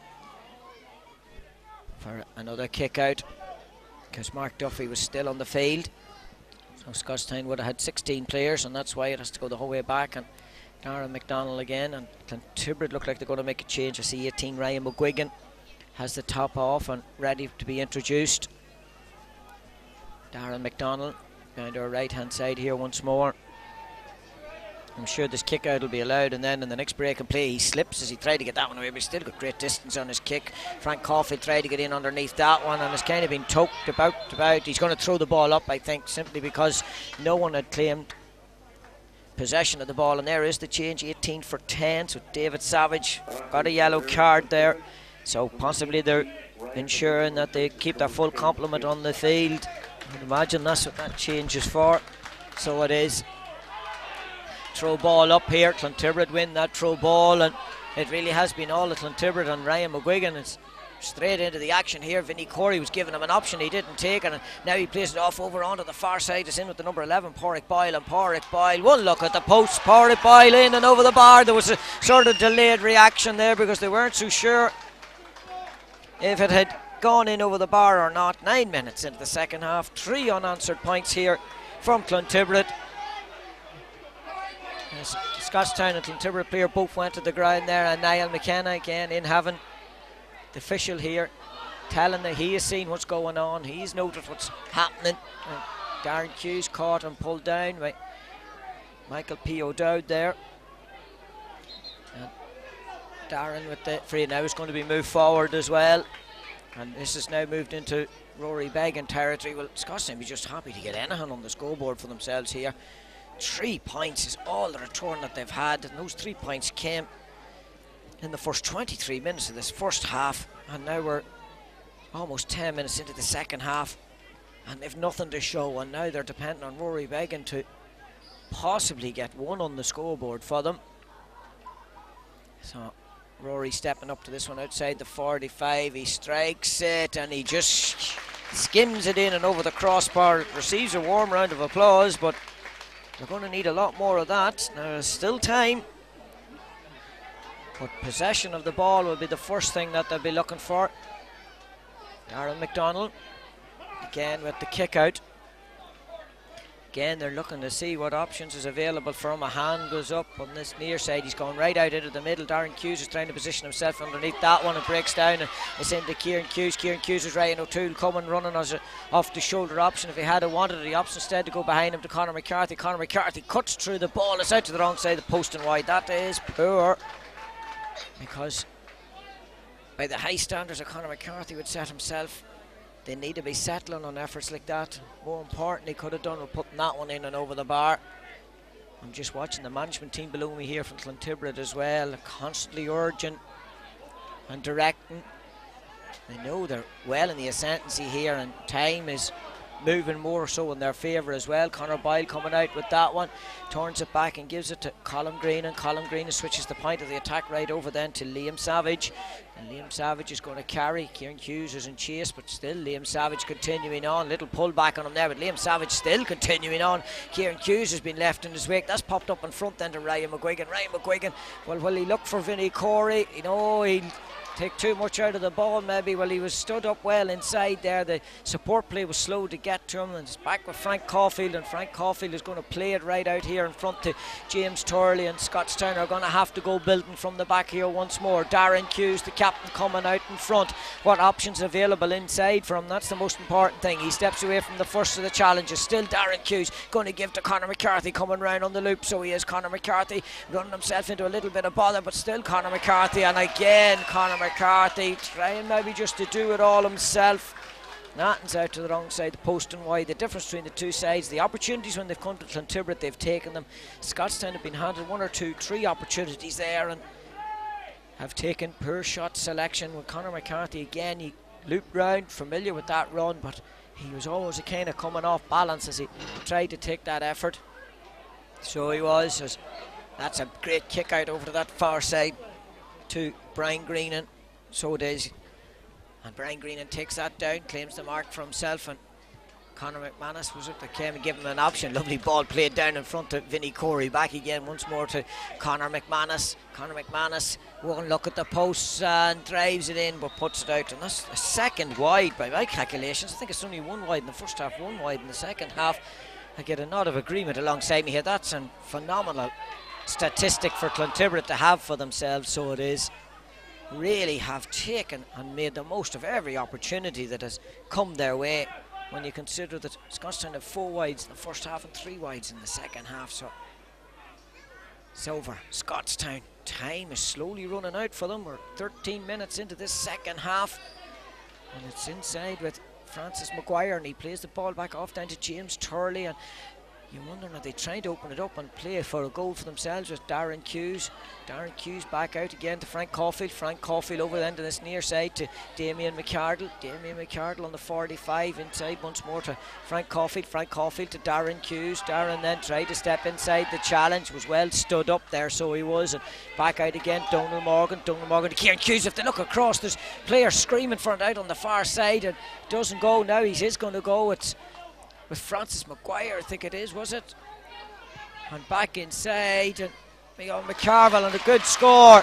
for another kick out because Mark Duffy was still on the field. So Scottstown would have had sixteen players, and that's why it has to go the whole way back. And Darren McDonald again, and Clontibret look like they're going to make a change. I see eighteen, Ryan McGuigan has the top off and ready to be introduced. Darren McDonald down to our right hand side here once more. I'm sure this kick out will be allowed, and then in the next break and play he slips as he tried to get that one away, but he's still got great distance on his kick. Frank Caulfield tried to get in underneath that one and has kind of been toked about about. He's going to throw the ball up, I think, simply because no one had claimed possession of the ball, and there is the change. Eighteen for ten, so David Savage got a yellow card there, so possibly they're ensuring that they keep their full complement on the field. I'd imagine that's what that change is for. So it is. Throw ball up here. Clontibret win that throw ball, and it really has been all of Clontibret, and Ryan McGuigan is straight into the action here. Vinnie Corey was giving him an option, he didn't take it, and now he plays it off over onto the far side. It's in with the number eleven, Pádraig Boyle, and Pádraig Boyle, one look at the post, Pádraig Boyle in and over the bar. There was a sort of delayed reaction there because they weren't too sure if it had gone in over the bar or not. Nine minutes into the second half, three unanswered points here from Clontibret. Yes, Scottstown and Clontibret player both went to the ground there, and Niall McKenna again in having the official here telling that he has seen what's going on, he's noted what's happening. And Darren Hughes caught and pulled down by Michael P. O'Dowd there. And Darren with the free now is going to be moved forward as well, and this is now moved into Rory Beggan territory. Well, Scottstown be just happy to get anything on the scoreboard for themselves here. Three points is all the return that they've had, and those three points came in the first twenty-three minutes of this first half, and now we're almost ten minutes into the second half and they've nothing to show, and now they're depending on Rory Beggan to possibly get one on the scoreboard for them. So Rory stepping up to this one outside the forty-five, he strikes it and he just skims it in and over the crossbar. It receives a warm round of applause, but they're going to need a lot more of that. Now there's still time, but possession of the ball will be the first thing that they'll be looking for. Aaron McDonald again with the kick out. Again, they're looking to see what options is available for him. A hand goes up on this near side. He's going right out into the middle. Darren Hughes is trying to position himself underneath that one and breaks down. And it's into Kieran Hughes. Kieran Hughes is Ryan O'Toole coming, running as a off the shoulder option. If he had a wanted the option instead to go behind him to Conor McCarthy. Conor McCarthy cuts through the ball. It's out to the wrong side of the post and wide. That is poor, because by the high standards that Conor McCarthy would set himself, they need to be settling on efforts like that. More important, he could have done with putting that one in and over the bar. I'm just watching the management team below me here from Clontibret as well, constantly urging and directing. They know they're well in the ascendancy here, and time is moving more so in their favour as well. Conor Boyle coming out with that one, turns it back and gives it to Colm Green, and Colm Green switches the point of the attack right over then to Liam Savage, and Liam Savage is going to carry. Kieran Hughes is in chase, but still Liam Savage continuing on. Little pull back on him there, but Liam Savage still continuing on. Kieran Hughes has been left in his wake. That's popped up in front then to Ryan McGuigan. Ryan McGuigan, well, will he look for Vinnie Corey? You know, he'll take too much out of the ball maybe. Well, he was stood up well inside there. The support play was slow to get to him, and it's back with Frank Caulfield, and Frank Caulfield is going to play it right out here in front to James Turley, and Scottstown are going to have to go building from the back here once more. Darren Hughes, the captain, coming out in front. What options available inside for him? That's the most important thing. He steps away from the first of the challenges. Still Darren Hughes going to give to Conor McCarthy, coming round on the loop. So he is Conor McCarthy running himself into a little bit of bother, but still Conor McCarthy, and again Conor McCarthy trying maybe just to do it all himself. Nothing's out to the wrong side, the post and wide. The difference between the two sides, the opportunities when they've come to Clontibret, they've taken them. Scottstown have been handed one or two, three opportunities there and have taken poor shot selection. With Conor McCarthy again, he looped round, familiar with that run, but he was always a kind of coming off balance as he tried to take that effort. So he was. As that's a great kick out over to that far side to Brian Greenan. So it is. And Brian Greenan takes that down, claims the mark for himself, and Conor McManus was it that came and gave him an option. Lovely ball played down in front of Vinnie Corey. Back again once more to Conor McManus. Conor McManus one look at the posts and drives it in, but puts it out. And that's a second wide by my calculations. I think it's only one wide in the first half, one wide in the second half. I get a nod of agreement alongside me here. That's a phenomenal statistic for Clontibret to have for themselves. So it is. Really have taken and made the most of every opportunity that has come their way, when you consider that Scottstown have four wides in the first half and three wides in the second half. So it's over. Scottstown, time is slowly running out for them. We're thirteen minutes into this second half, and it's inside with Francis Maguire, and he plays the ball back off down to James Turley, and You wonder, are they trying to open it up and play for a goal for themselves with Darren Hughes. Darren Hughes back out again to Frank Caulfield. Frank Caulfield over the end of this near side to Damien McArdle. Damien McArdle on the forty-five inside once more to Frank Caulfield. Frank Caulfield to Darren Hughes. Darren then tried to step inside. The challenge was well stood up there, so he was. And back out again, Donald Morgan. Donald Morgan to Kieran Hughes. If they look across, there's players screaming for it out on the far side, and it doesn't go now. He is going to go. It's with Francis Maguire, I think it is, was it? And back inside, and Mio McCarville, and a good score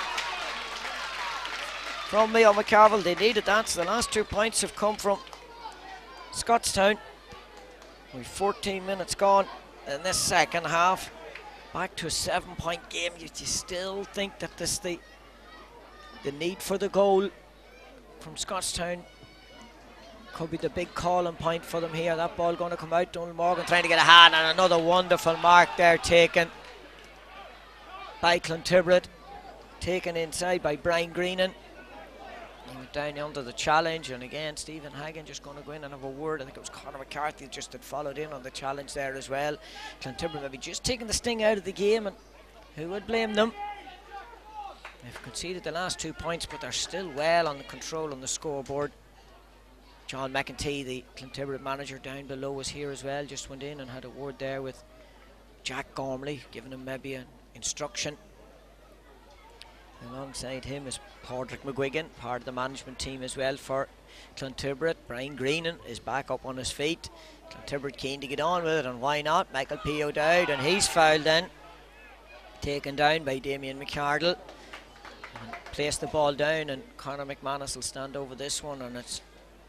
from Mio McCarville. They needed that, so the last two points have come from Scottstown. We've fourteen minutes gone in this second half. Back to a seven point game. You, you still think that this the the need for the goal from Scottstown could be the big calling point for them here. That ball going to come out. Donald Morgan trying to get a hand, and another wonderful mark there taken by Clontibret. Taken inside by Brian Greenan. He went down under the challenge, and again Stephen Hagan just going to go in and have a word. I think it was Conor McCarthy just had followed in on the challenge there as well. Clontibret maybe just taking the sting out of the game, and who would blame them? They've conceded the last two points, but they're still well on the control on the scoreboard. John McEntee, the Clontibret manager down below, was here as well. Just went in and had a word there with Jack Gormley, giving him maybe an instruction. Alongside him is Padraig McGuigan, part of the management team as well for Clontibret. Brian Greenan is back up on his feet. Clontibret keen to get on with it, and why not? Michael P. O'Dowd, and he's fouled then. Taken down by Damien McArdle. And place the ball down, and Conor McManus will stand over this one, and it's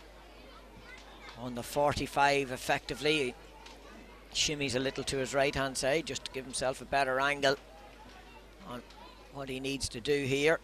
on the forty-five effectively. He shimmies a little to his right hand side just to give himself a better angle on what he needs to do here.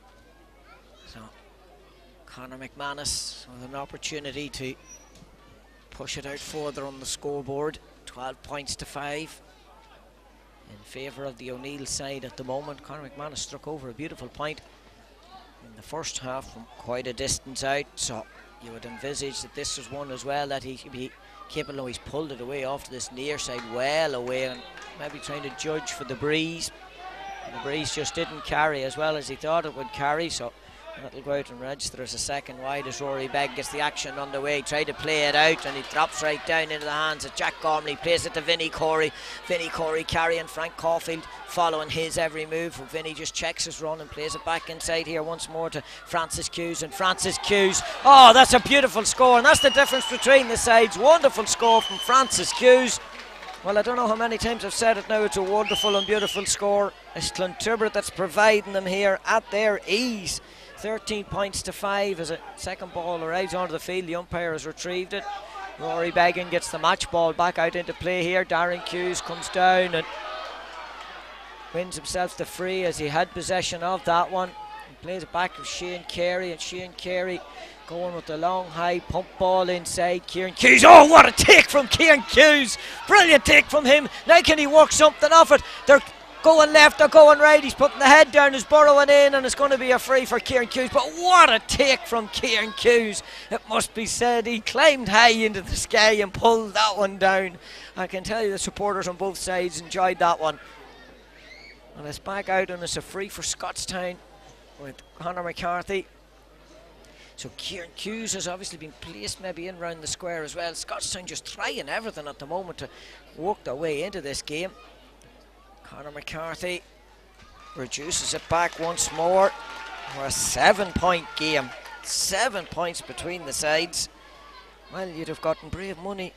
So Conor McManus with an opportunity to push it out further on the scoreboard. Twelve points to five in favour of the O'Neill side at the moment. Conor McManus struck over a beautiful point in the first half from quite a distance out, so you would envisage that this was one as well that he could be capable. He's pulled it away off to this near side, well away, and maybe trying to judge for the breeze. And the breeze just didn't carry as well as he thought it would carry, so that'll go out and register as a second wide as Rory Begg gets the action underway. Tried to play it out, and he drops right down into the hands of Jack Gormley. Plays it to Vinnie Corey. Vinnie Corey carrying Frank Caulfield, following his every move. Vinnie just checks his run and plays it back inside here once more to Francis Hughes. And Francis Hughes, oh, that's a beautiful score, and that's the difference between the sides. Wonderful score from Francis Hughes. Well, I don't know how many times I've said it now, it's a wonderful and beautiful score. It's Clontibret that's providing them here at their ease. thirteen points to five as a second ball arrives onto the field. The umpire has retrieved it. Rory Beggan gets the match ball back out into play here. Darren Hughes comes down and wins himself the free as he had possession of that one. He plays it back to Shane Carey, and Shane Carey going with the long high pump ball inside. Kieran Hughes, oh, what a take from Kieran Hughes. Brilliant take from him. Now can he work something off it? They're going left, they're going right. He's putting the head down, he's burrowing in, and it's going to be a free for Kieran Hughes. But what a take from Kieran Hughes, it must be said. He climbed high into the sky and pulled that one down. I can tell you the supporters on both sides enjoyed that one. And it's back out, and it's a free for Scottstown with Conor McCarthy. So Kieran Hughes has obviously been placed maybe in round the square as well. Scottstown just trying everything at the moment to work their way into this game. Conor McCarthy reduces it back once more for a seven point game. Seven points between the sides. Well, you'd have gotten brave money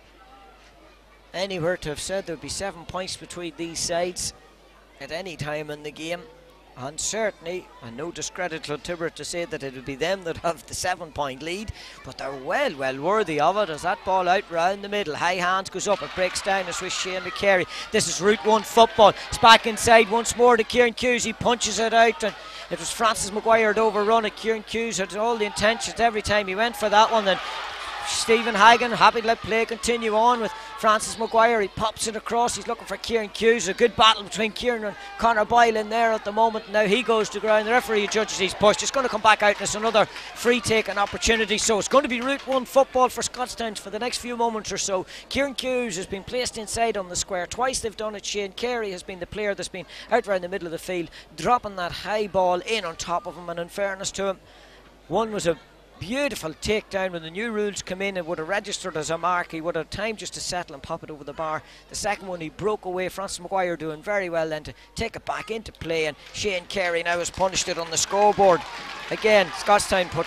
anywhere to have said there would be seven points between these sides at any time in the game. And certainly, and no discredit to Clontibret to say that it would be them that have the seven point lead, but they're well, well worthy of it as that ball out round the middle. High hands goes up, it breaks down. It's with Shane McCary. This is Route one football. It's back inside once more to Kieran Hughes. He punches it out, and it was Francis Maguire had overrun it. Kieran Hughes had all the intentions every time he went for that one. Then Stephen Hagan happy to let play continue on with Francis Maguire. He pops it across. He's looking for Kieran Hughes. A good battle between Kieran and Conor Boyle in there at the moment. Now he goes to ground. The referee judges he's pushed. It's going to come back out, and it's another free taking opportunity. So it's going to be Route one football for Scottstown for the next few moments or so. Kieran Hughes has been placed inside on the square. Twice they've done it. Shane Carey has been the player that's been out around the middle of the field, dropping that high ball in on top of him. And in fairness to him, one was a beautiful takedown. When the new rules come in, it would have registered as a mark. He would have time just to settle and pop it over the bar. The second one, he broke away. Francis Maguire doing very well then to take it back into play, and Shane Carey now has punished it on the scoreboard. Again, Scottstown put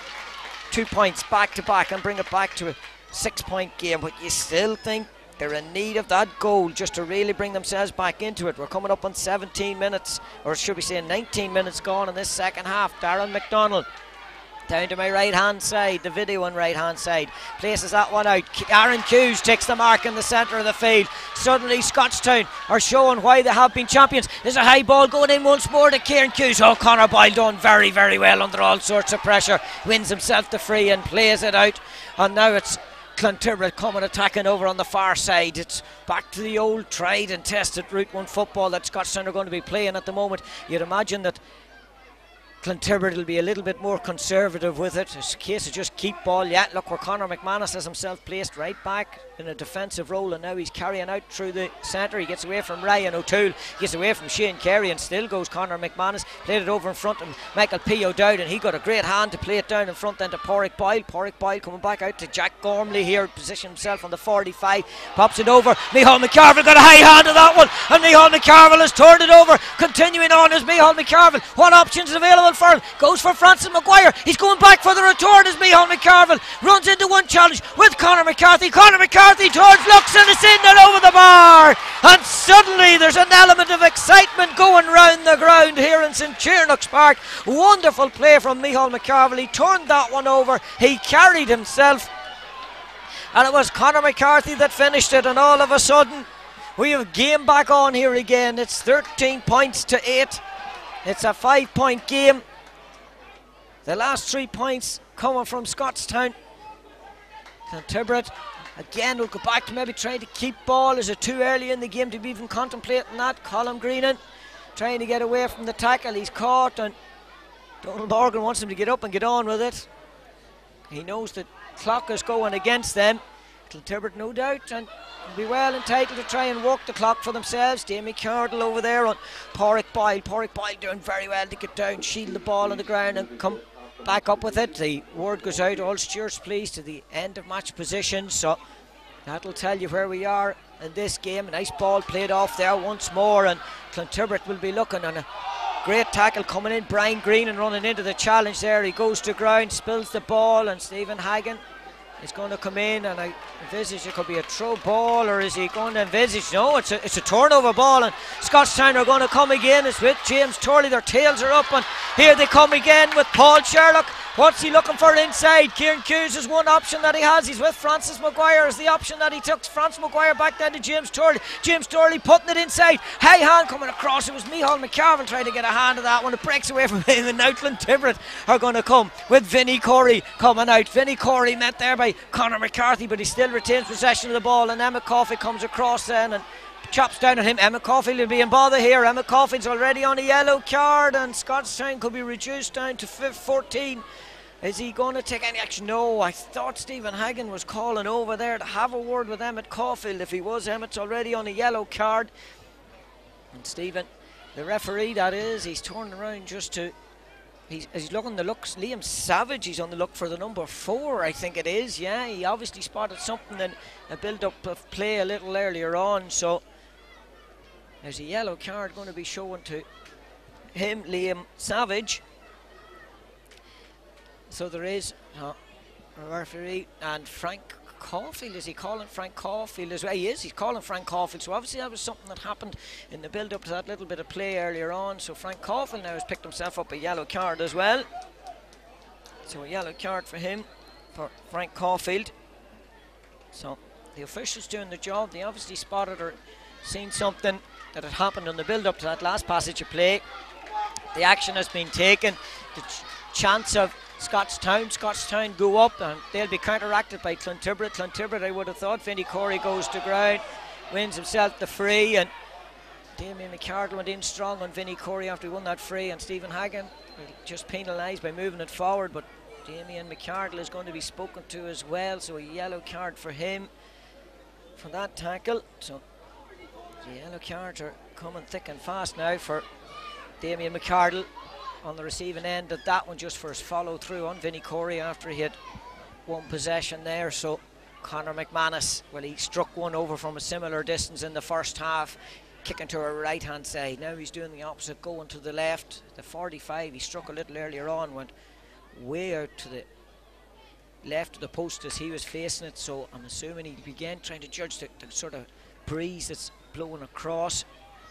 two points back to back and bring it back to a six point game, but you still think they're in need of that goal just to really bring themselves back into it. We're coming up on seventeen minutes, or should we say nineteen minutes gone in this second half. Darren McDonald down to my right hand side, the video on right hand side, places that one out. Aaron Hughes takes the mark in the centre of the field. Suddenly Scottstown are showing why they have been champions. There's a high ball going in once more to Kieran Hughes. Oh, Conor Boyle done very very well under all sorts of pressure, wins himself the free and plays it out. And now it's Clonturret coming attacking over on the far side. It's back to the old tried and tested Route one football that Scottstown are going to be playing at the moment. You'd imagine that Clonturret will be a little bit more conservative with it. It's a case of just keep ball. Yeah, look where Conor McManus has himself placed right back in a defensive role, and now he's carrying out through the centre. He gets away from Ryan O'Toole, gets away from Shane Carey, and still goes Conor McManus. Played it over in front of Michael P. O'Dowd, and he got a great hand to play it down in front then to Porrick Boyle. Porrick Boyle coming back out to Jack Gormley here, position himself on the forty-five, pops it over. Micheál McCarville got a high hand to that one, and Micheál McCarville has turned it over. Continuing on is Micheál McCarville. What options available for him? Goes for Francis Maguire. He's going back for the return as Micheál McCarville runs into one challenge with Conor McCarthy. Conor McCarthy turns, looks, and it's in and over the bar. And suddenly there's an element of excitement going round the ground here in St Cernocks Park. Wonderful play from Micheál McCarville. He turned that one over. He carried himself, and it was Conor McCarthy that finished it. And all of a sudden we have game back on here again. It's thirteen points to eight. It's a five point game. The last three points coming from Scottstown. Clonturret again will go back to maybe trying to keep ball. Is it too early in the game to be even contemplating that? Colin Greenan trying to get away from the tackle. He's caught, and Donald Morgan wants him to get up and get on with it. He knows the clock is going against them. Clonturret, no doubt, and will be well entitled to try and walk the clock for themselves. Damien Cardle over there on Porrick Boyle. Porrick Boyle doing very well to get down, shield the ball on the ground and come back up with it. The word goes out, all steers please, to the end of match position, so that'll tell you where we are in this game. A nice ball played off there once more, and Clonturret will be looking, on a great tackle coming in. Brian Green and running into the challenge there. He goes to ground, spills the ball, and Stephen Hagan is going to come in, and I envisage it could be a throw ball, or is he going to envisage? No, it's a, it's a turnover ball, and Scottstown are going to come again. It's with James Turley. Their tails are up, and here they come again with Paul Sherlock. What's he looking for inside? Kieran Hughes is one option that he has. He's with Francis Maguire is the option that he took. Francis Maguire back down to James Turley. James Turley putting it inside. High hand coming across. It was Micheál McCarville trying to get a hand of that one. It breaks away from him, and now Clonturret are going to come with Vinnie Corey coming out. Vinnie Corey met there by Conor McCarthy, but he still retains possession of the ball, and Emmet Coffey comes across then and chops down at him. Emmet Caulfield will be in bother here. Emmet Caulfield's already on a yellow card, and Scottstown could be reduced down to fourteen. Is he going to take any action? No, I thought Stephen Hagan was calling over there to have a word with Emmet Caulfield. If he was, Emmet's already on a yellow card. And Stephen, the referee that is, he's turning around just to, he's, he's looking the looks. Liam Savage, he's on the look for the number four, I think it is. Yeah, he obviously spotted something in a build-up of play a little earlier on. So there's a yellow card going to be shown to him, Liam Savage. So there is uh, a referee, and Frank Caulfield, is he calling Frank Caulfield as well? He is, he's calling Frank Caulfield. So obviously that was something that happened in the build-up to that little bit of play earlier on. So Frank Caulfield now has picked himself up a yellow card as well. So a yellow card for him, for Frank Caulfield. So the officials doing the job. They obviously spotted or seen something that had happened in the build-up to that last passage of play. The action has been taken. The ch chance of Scottstown. Scottstown go up and they'll be counteracted by Clontibret. Clontibret, I would have thought. Vinnie Corey goes to ground, wins himself the free, and Damien McCardle went in strong on Vinnie Corey after he won that free, and Stephen Hagan just penalised by moving it forward, but Damien McCardle is going to be spoken to as well, so a yellow card for him for that tackle. So the yellow cards are coming thick and fast now for Damien McCardle on the receiving end of that one, just for his follow through on Vinnie Corey after he had one possession there. So Conor McManus, well, he struck one over from a similar distance in the first half, kicking to our right hand side. Now he's doing the opposite, going to the left. The forty-five he struck a little earlier on went way out to the left of the post as he was facing it, so I'm assuming he began trying to judge the, the sort of breeze that's blowing across,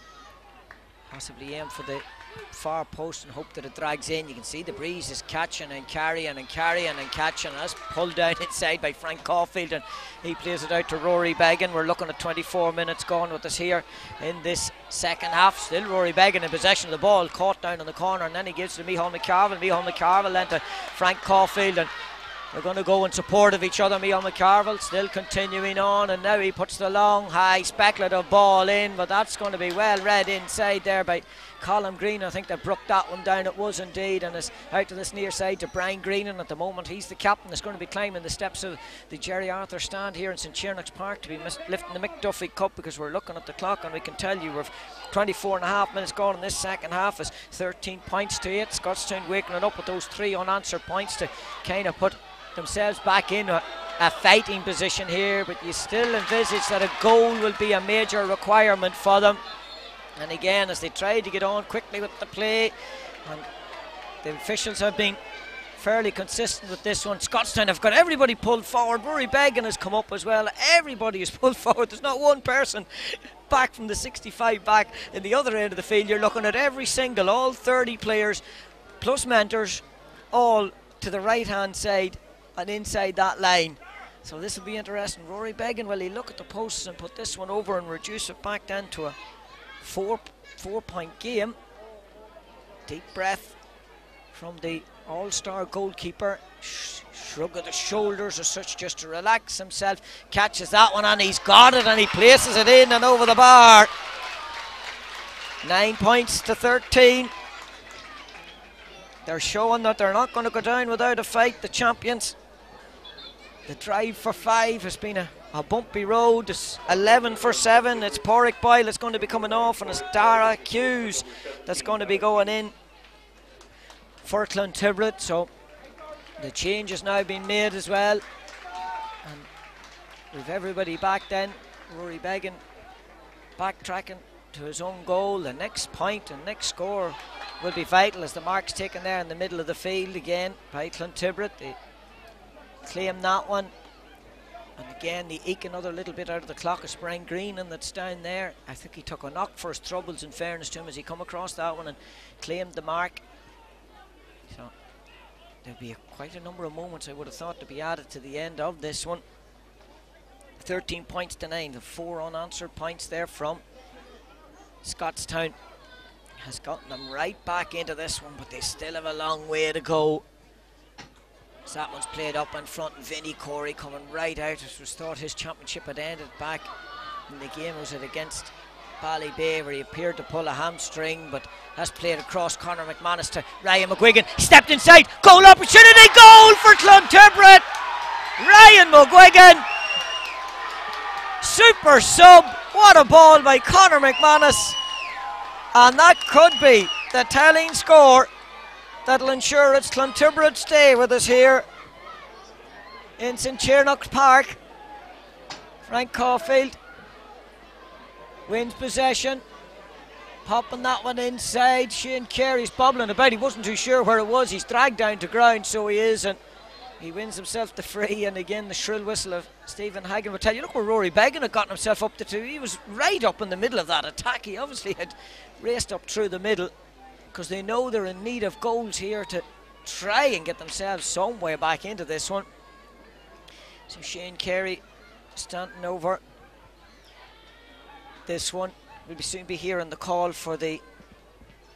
possibly aim for the far post and hope that it drags in. You can see the breeze is catching and carrying and carrying and catching. That's pulled down inside by Frank Caulfield, and he plays it out to Rory Beggan. We're looking at twenty-four minutes gone with us here in this second half. Still Rory Beggan in possession of the ball, caught down in the corner, and then he gives to Micheál McCarville. Micheál McCarville then to Frank Caulfield, and they're going to go in support of each other. Micheál McCarville still continuing on, and now he puts the long, high, speculative ball in, but that's going to be well read inside there by Colin Green. I think they broke that one down. It was indeed, and it's out to this near side to Brian Green, and at the moment he's the captain that's going to be climbing the steps of the Jerry Arthur stand here in St Cernach's Park to be lifting the Mick Duffy Cup, because we're looking at the clock and we can tell you we've twenty-four and a half minutes gone in this second half. Is thirteen points to eight. Scottstown waking it up with those three unanswered points to kind of put themselves back in a, a fighting position here, but you still envisage that a goal will be a major requirement for them. And again, as they try to get on quickly with the play, and the officials have been fairly consistent with this one. Scottstown have got everybody pulled forward. Rory Beggan has come up as well. Everybody is pulled forward. There's not one person back from the sixty-five back in the other end of the field. You're looking at every single, all thirty players plus mentors, all to the right hand side and inside that line. So this will be interesting. Rory Beggan, will he look at the posts and put this one over and reduce it back down to a four four point game? Deep breath from the all-star goalkeeper, Sh shrug of the shoulders as such just to relax himself, catches that one and he's got it, and he places it in and over the bar. Nine points to thirteen. They're showing that they're not going to go down without a fight, the champions. The drive for five has been a, a bumpy road. It's eleven for seven. It's Porrick Boyle that's going to be coming off, and it's Dara Hughes that's going to be going in for Clontibret. So the change has now been made as well, and we've everybody back then. Rory Beggan backtracking to his own goal. The next point and next score will be vital, as the mark's taken there in the middle of the field again by Clontibret. They claim that one, and again they eke another little bit out of the clock. It's Brian Green, and that's down there. I think he took a knock for his troubles, in fairness to him, as he come across that one and claimed the mark. So there'll be a, quite a number of moments, I would have thought, to be added to the end of this one. thirteen points to nine. The four unanswered points there from Scottstown has gotten them right back into this one, but they still have a long way to go. So that one's played up in front, and Vinnie Corey coming right out. It was thought his championship had ended back in the game. Was it against Ballybay, where he appeared to pull a hamstring, but that's played across. Conor McManus to Ryan McGuigan. He stepped inside. Goal opportunity. Goal for Clontibret. Ryan McGuigan. Super sub. What a ball by Conor McManus. And that could be the telling score that'll ensure it's Clontibret stay with us here in St Cernach's Park. Frank Caulfield wins possession, popping that one inside. Shane Carey's bobbling about. He wasn't too sure where it was. He's dragged down to ground, so he is, and he wins himself the free. And again, the shrill whistle of Stephen Hagan will tell you, look where Rory Beggan had gotten himself up to two. He was right up in the middle of that attack. He obviously had raced up through the middle, because they know they're in need of goals here to try and get themselves somewhere back into this one. So Shane Carey standing over this one. We'll be soon be hearing the call for the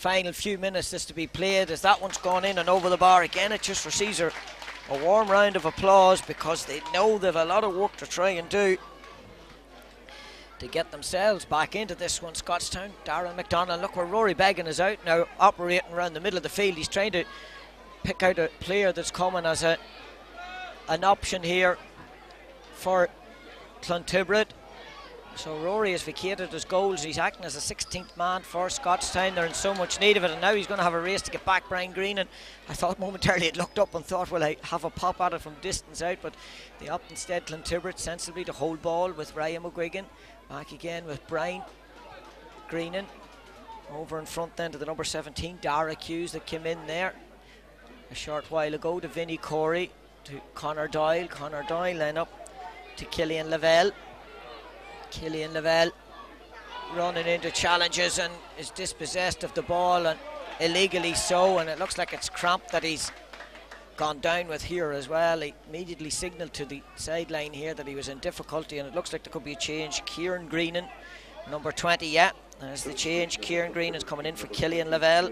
final few minutes this to be played, as that one's gone in and over the bar again. It just receives a, a warm round of applause, because they know they've a lot of work to try and do to get themselves back into this one. Scottstown, Darren McDonald. Look where Rory Beggan is out now, operating around the middle of the field. He's trying to pick out a player that's coming as a an option here for Clontibret. So Rory has vacated his goals. He's acting as a sixteenth man for Scottstown. They're in so much need of it, and now he's going to have a race to get back Brian Green. And I thought momentarily it looked up and thought, will I have a pop at it from distance out, but they opt instead, Clontibret, sensibly to hold ball with Ryan McGuigan. Back again with Brian Greenan. Over in front then to the number seventeen, Dara Hughes, that came in there a short while ago, to Vinnie Corey, to Conor Doyle. Conor Doyle then up to Killian Lavelle. Killian Lavelle running into challenges and is dispossessed of the ball, and illegally so, and it looks like it's Cramp that he's gone down with here as well. He immediately signalled to the sideline here that he was in difficulty, and it looks like there could be a change. Kieran Greenan, number twenty, yeah, there's the change. Kieran Greenan is coming in for Killian Lavelle.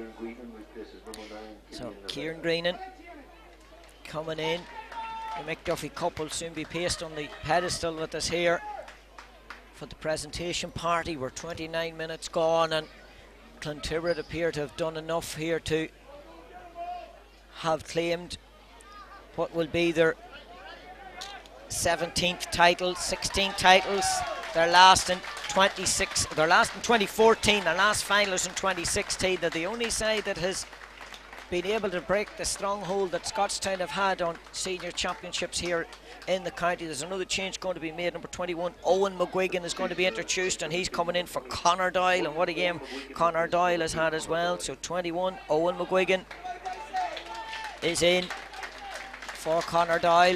So Kieran Greenan coming in. The McDuffie Cup will soon be placed on the pedestal with us here for the presentation party. We're twenty-nine minutes gone, and Clontibret appear to have done enough here to have claimed what will be their seventeenth title, sixteen titles. Their last in twenty-six, their last in twenty fourteen, their last final was in twenty sixteen. They're the only side that has been able to break the stronghold that Scottstown have had on senior championships here in the county. There's another change going to be made. Number twenty-one, Owen McGuigan, is going to be introduced, and he's coming in for Conor Doyle, and what a game Conor Doyle has had as well. So twenty-one, Owen McGuigan is in for Conor Doyle,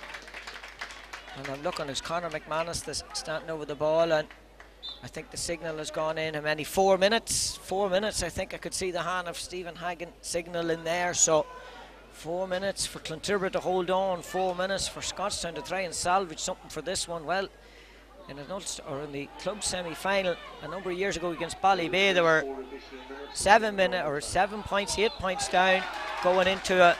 and I'm looking, as Conor McManus that's standing over the ball, and I think the signal has gone in. How many? Four minutes. Four minutes. I think I could see the hand of Stephen Hagan signal in there. So four minutes for Clontibret to hold on. Four minutes for Scottstown to try and salvage something for this one. Well, in an Ulster, or in the club semi-final a number of years ago against Ballybay, there were seven minutes or seven points, eight points down, going into a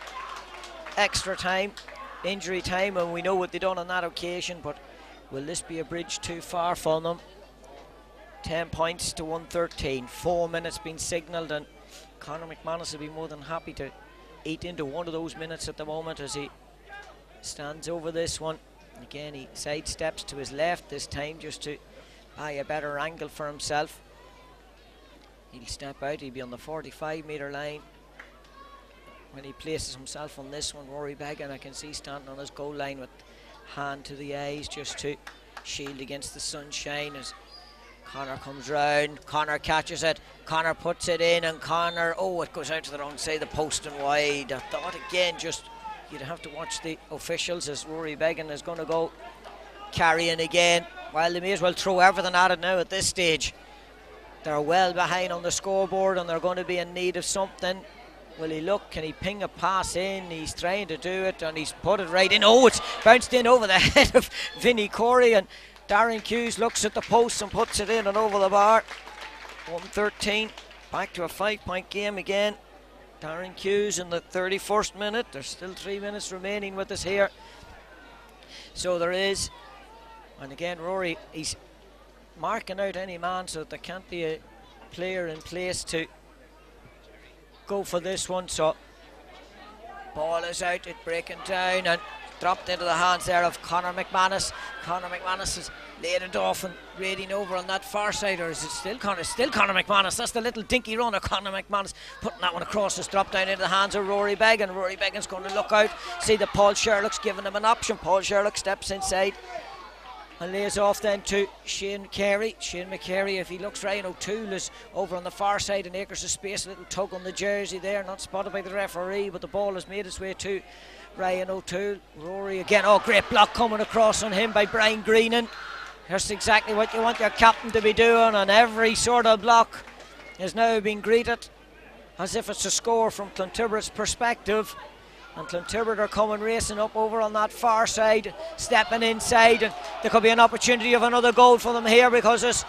extra time, injury time, and we know what they done on that occasion. But will this be a bridge too far for them? ten points to one thirteen. Four minutes been signalled, and Conor McManus will be more than happy to eat into one of those minutes at the moment as he stands over this one. Again, he sidesteps to his left this time just to buy a better angle for himself. He'll step out, he'll be on the forty-five metre line when he places himself on this one. Rory Beggan, I can see standing on his goal line with hand to the eyes just to shield against the sunshine as Conor comes round. Conor catches it, Conor puts it in, and Conor, oh, it goes out to the wrong side of the post and wide. I thought again, just you'd have to watch the officials as Rory Beggan is going to go carrying again. Well, they may as well throw everything at it now at this stage. They're well behind on the scoreboard, and they're going to be in need of something. Will he look? Can he ping a pass in? He's trying to do it, and he's put it right in. Oh, it's bounced in over the head of Vinnie Corey, and Darren Hughes looks at the post and puts it in and over the bar. one thirteen, back to a five-point game again. Darren Hughes in the thirty-first minute. There's still three minutes remaining with us here. So there is. And again, Rory, he's marking out any man so that there can't be a player in place to go for this one. So ball is out, it breaking down and dropped into the hands there of Conor McManus. Conor McManus has laid it off and raiding over on that far side, or is it still Conor? Still Conor McManus. That's the little dinky run of Conor McManus, putting that one across. It's dropped down into the hands of Rory Beggan. Rory Beggan's going to look out, see that Paul Sherlock's giving him an option. Paul Sherlock steps inside and lays off then to Shane Carey. Shane McCary, if he looks, Ryan O'Toole is over on the far side in acres of space. A little tug on the jersey there, not spotted by the referee, but the ball has made its way to Ryan O'Toole. Rory again, oh, great block coming across on him by Brian Greenan. That's exactly what you want your captain to be doing, and every sort of block has now been greeted as if it's a score from Clontibret's perspective. And Clontibret are coming racing up over on that far side, stepping inside, and there could be an opportunity of another goal for them here, because there's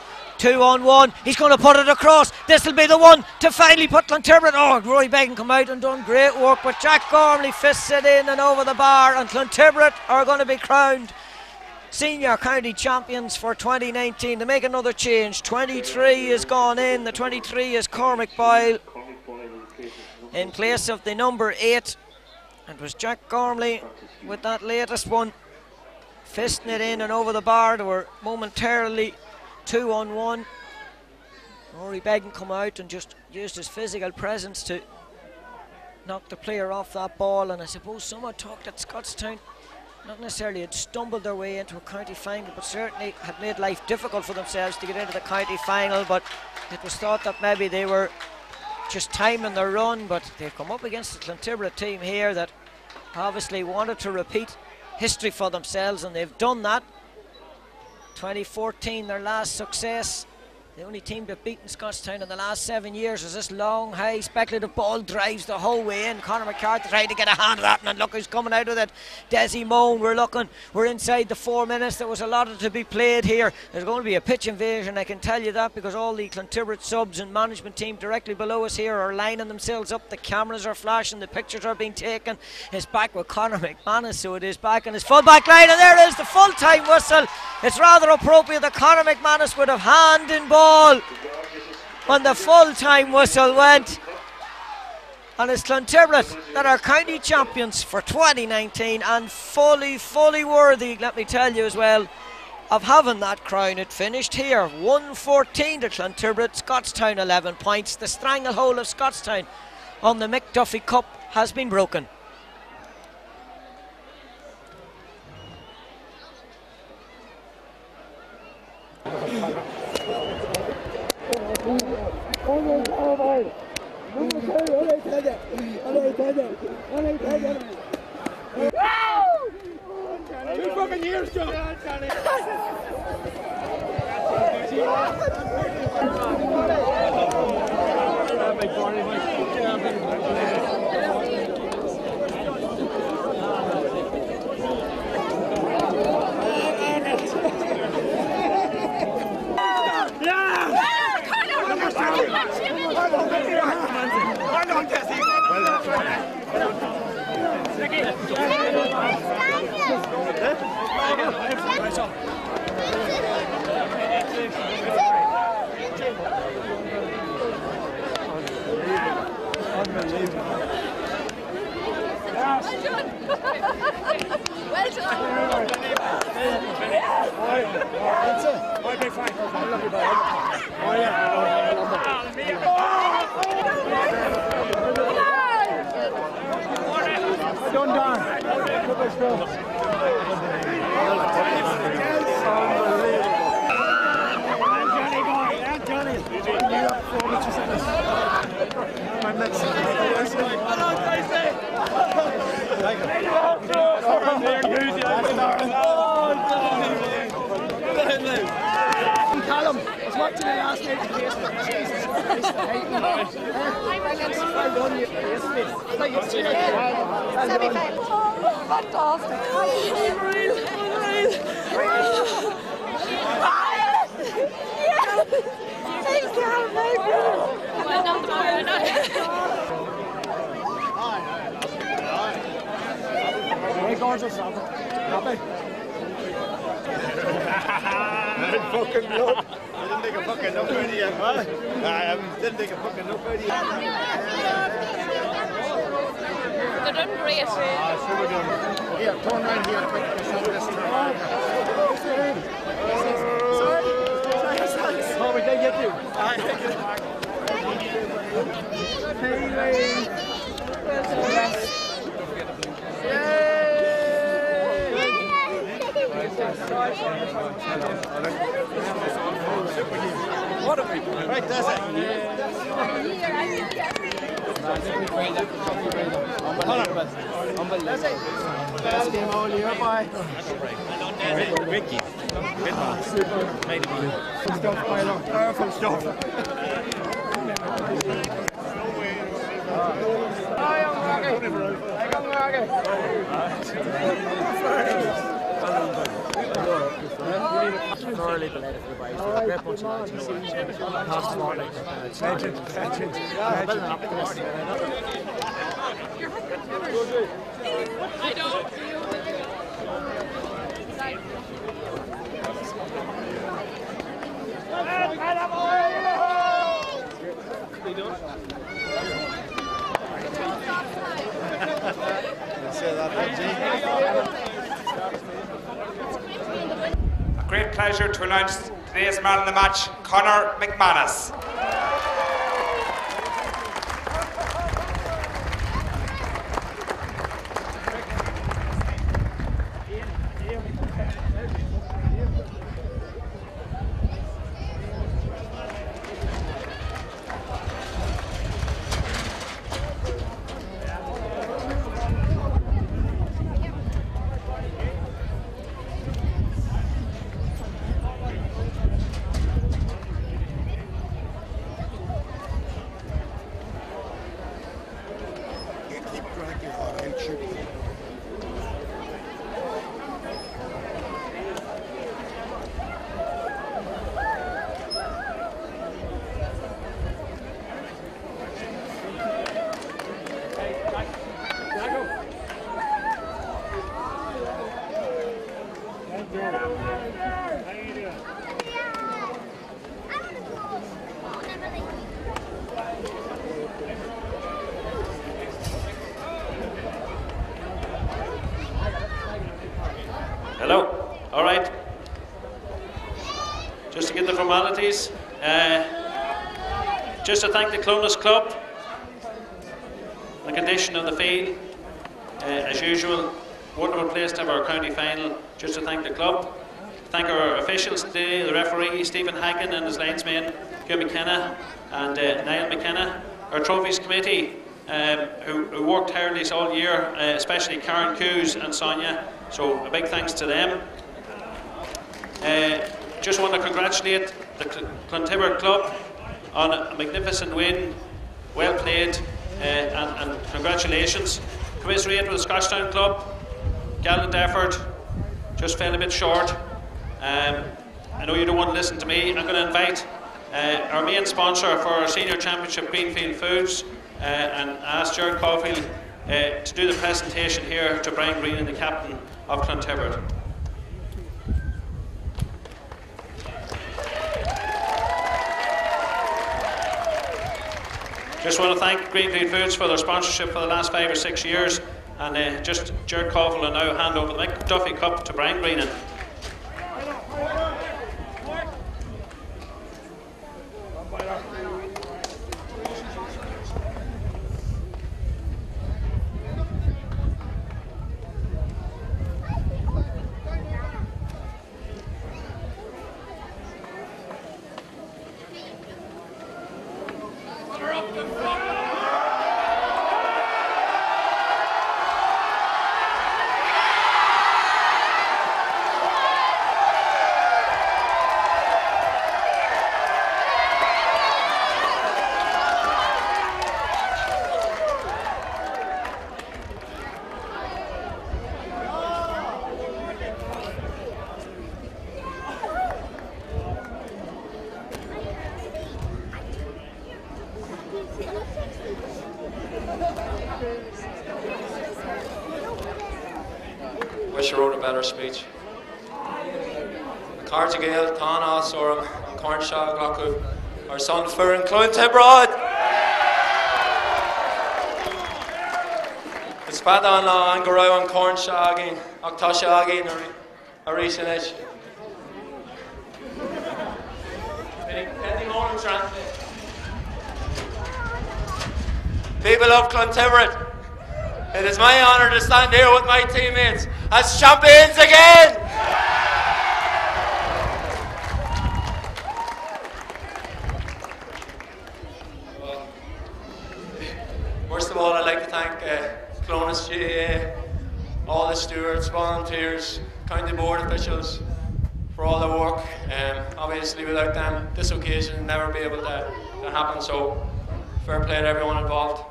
Two on one. He's going to put it across. This will be the one to finally put Clonturret. Oh, Rory Beggan come out and done great work, but Jack Gormley fists it in and over the bar, and Clonturret are going to be crowned senior county champions for twenty nineteen. To make another change, twenty-three has gone in. The twenty-three is Cormac Boyle in place of the number eight. It was Jack Gormley with that latest one, fisting it in and over the bar. They were momentarily two on one. Rory Beggan come out and just used his physical presence to knock the player off that ball, and I suppose someone talked at Scottstown, not necessarily had stumbled their way into a county final, but certainly had made life difficult for themselves to get into the county final. But it was thought that maybe they were just timing their run, but they've come up against the Clonturret team here that obviously wanted to repeat history for themselves, and they've done that. twenty fourteen, their last success. The only team to have beaten Scottstown in the last seven years is this long, high, speculative ball drives the whole way in. Conor McCarthy tried to get a hand of that, and look who's coming out with it. Desi Moan. We're looking, we're inside the four minutes. There was a lot to be played here. There's going to be a pitch invasion, I can tell you that, because all the Clonturret subs and management team directly below us here are lining themselves up. The cameras are flashing, the pictures are being taken. It's back with Conor McManus, so it is back on his full back line, and there is the full time whistle. It's rather appropriate that Conor McManus would have hand in ball when the full-time whistle went, and it's Clonturret that are county champions for twenty nineteen, and fully fully worthy, let me tell you as well, of having that crown. It finished here one fourteen to Clonturret, Scottstown eleven points. The stranglehold of Scottstown on the Mick Duffy Cup has been broken. Two fucking years, John. Well done. I'll be fine. Done, Don. Callum, I was watching the last night. Jesus Christ, I hate you. Well done, you. Like it's fantastic. Unreal, unreal. Thanks, Callum. Very good. Well done, very gorgeous. Happy. Fucking blood. I didn't take a fucking no for you. Huh? I didn't take a fucking no for you. They're doing great. Ah, super good. Here, turn around here quick. Sorry? Oh, we did get you. What a people. Right, that's it. That's it. Last game all year, bye. Ricky. Good man. Super. Made it. Good stuff, Milo. Powerful stuff. Hi, I'm Rocky. Hey, I'm Rocky. Thoroughly delighted for the boys. They're a great bunch of lads. Cost more like legend, legend. Building up to this. I don't. A great pleasure to announce today's man of the match, Conor McManus. Hello. All right. Just to get the formalities, uh, just to thank the Clonus Club, the condition of the field, uh, as usual, wonderful place to have our county final. Just to thank the club, thank our officials today, the referee Stephen Hagen and his linesmen, Hugh McKenna and uh, Niall McKenna, our trophies committee, um, who, who worked tirelessly all year, uh, especially Karen Coos and Sonia. So a big thanks to them. Uh, just want to congratulate the Cl Clontibret Club on a magnificent win. Well played, uh, and, and congratulations. Commiserate with the Scotstown Club. Gallant effort, just fell a bit short. Um, I know you don't want to listen to me. I'm going to invite uh, our main sponsor for our Senior Championship, Greenfield Foods, uh, and ask Gerard Caulfield uh, to do the presentation here to Brian Green, the captain of Clontibret. Just want to thank Greenfield Foods for their sponsorship for the last five or six years, and uh, just Gerard Caulfield will now hand over the McDuffie Cup to Brian Greenan. Wish I wrote a better speech. Cartagale, Tána, Sorum, Cornshaw, Glacu, our son Furin Clontibret. It's bad on Angarau and Cornshaw again, Octasha again, Arishanich. People of Clontibret, it is my honour to stand here with my teammates as champions again! Well, first of all, I'd like to thank uh, Clonus G A A, all the stewards, volunteers, county board officials for all the work. Um, obviously, without them, this occasion would never be able to, to happen, so fair play to everyone involved.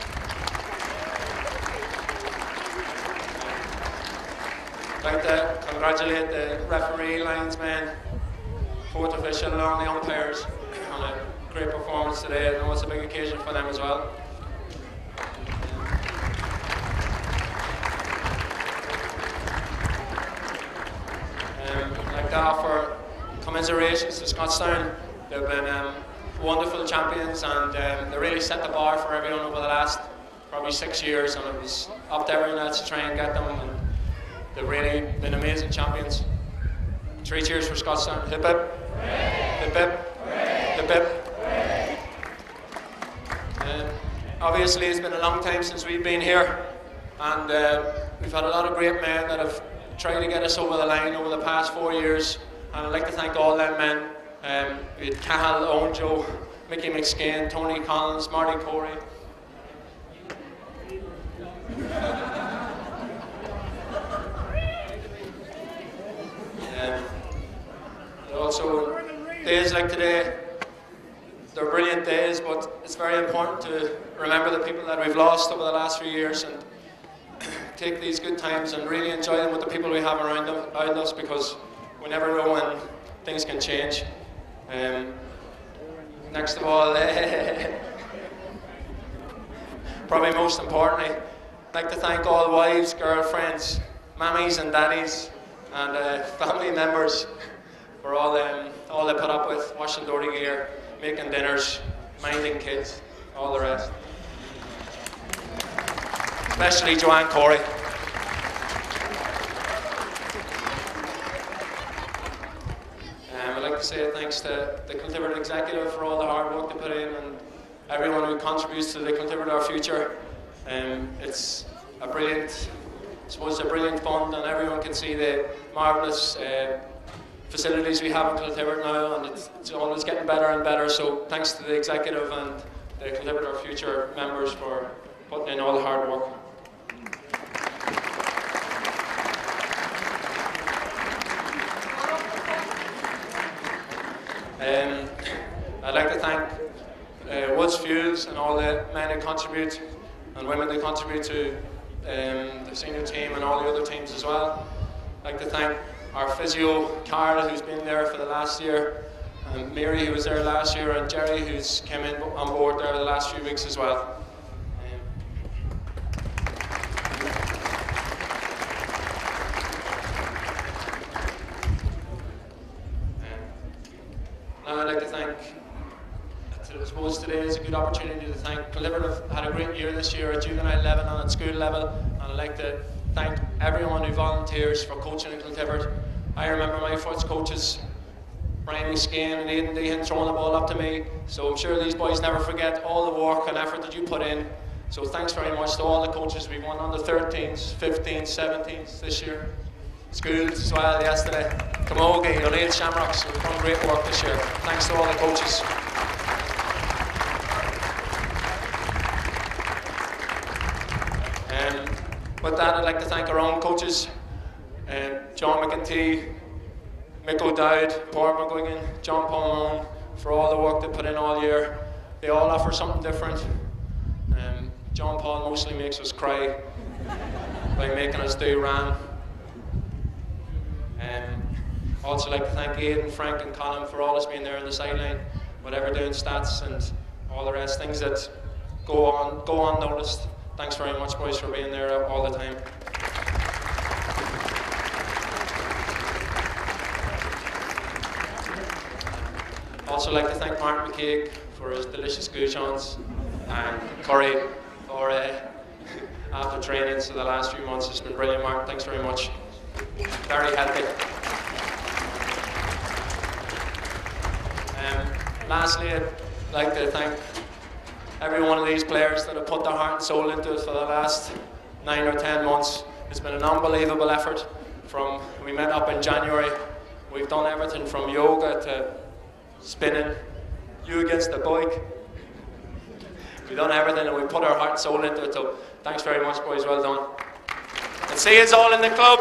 I'd like to congratulate the referee, linesmen, fourth official and all the umpires on a great performance today. I know it's a big occasion for them as well. Um, I'd like to offer commiserations to Scottstown. They've been um, wonderful champions, and um, they really set the bar for everyone over the last probably six years, and it was up to everyone else to try and get them, and they've really been amazing champions. Three cheers for Scottstown. Hip hip. Hip hip. Hip hip. Um, obviously it's been a long time since we've been here, and uh, we've had a lot of great men that have tried to get us over the line over the past four years, and I'd like to thank all them men. Um, we had Cahill, Owen Joe, Mickey McSkane, Tony Collins, Marty Corey. Um, and also, days like today, they're brilliant days, but it's very important to remember the people that we've lost over the last few years and take these good times and really enjoy them with the people we have around, them, around us, because we never know when things can change. Um, next of all, probably most importantly, I'd like to thank all wives, girlfriends, mammies and daddies, and uh, family members for all, um, all they put up with, washing dirty gear, making dinners, minding kids, all the rest. Especially Joanne Corey. Um, I'd like to say thanks to the Clontibret executive for all the hard work they put in, and everyone who contributes to the Clontibret Our Future. Um, it's a brilliant, I suppose, a brilliant fund, and everyone can see the marvellous uh, facilities we have in Clontibret now, and it's, it's always getting better and better. So thanks to the executive and the Clontibret Our Future members for putting in all the hard work. Um, I'd like to thank uh, Woods Fuels and all the men who contribute and women who contribute to um, the senior team and all the other teams as well. I'd like to thank our physio, Carl, who's been there for the last year, and Mary, who was there last year, and Jerry, who's come in on board there the last few weeks as well. Now I'd like to thank, I suppose today is a good opportunity to thank Clontibret. Have had a great year this year at juvenile level and at school level, and I'd like to thank everyone who volunteers for coaching in Clontibret. I remember my first coaches, Brian McSkane and Aidan Deehan, throwing the ball up to me, so I'm sure these boys never forget all the work and effort that you put in. So thanks very much to all the coaches. We've won under thirteens, fifteens, seventeens this year. Schools as well yesterday. Camogie, O'Neill Shamrocks, we've done great work this year. Thanks to all the coaches. Um, with that, I'd like to thank our own coaches, um, John McEntee, Mick O'Dowd, Paul McGuigan, John Palmone, for all the work they put in all year. They all offer something different. Um, John Paul mostly makes us cry by making us do ram. Um, also like to thank Aidan, Frank and Colin for always being there on the sideline, whatever doing stats and all the rest, things that go on go unnoticed. Thanks very much, boys, for being there all the time. Also like to thank Mark McCaig for his delicious goujons, and Corey for uh, after training for the last few months. It's been brilliant, Mark. Thanks very much. Very healthy. Um, lastly, I'd like to thank every one of these players that have put their heart and soul into it for the last nine or ten months. It's been an unbelievable effort. From we met up in January, we've done everything from yoga to spinning, you against the bike. We've done everything and we put our heart and soul into it. So thanks very much, boys. Well done. And see us all in the club.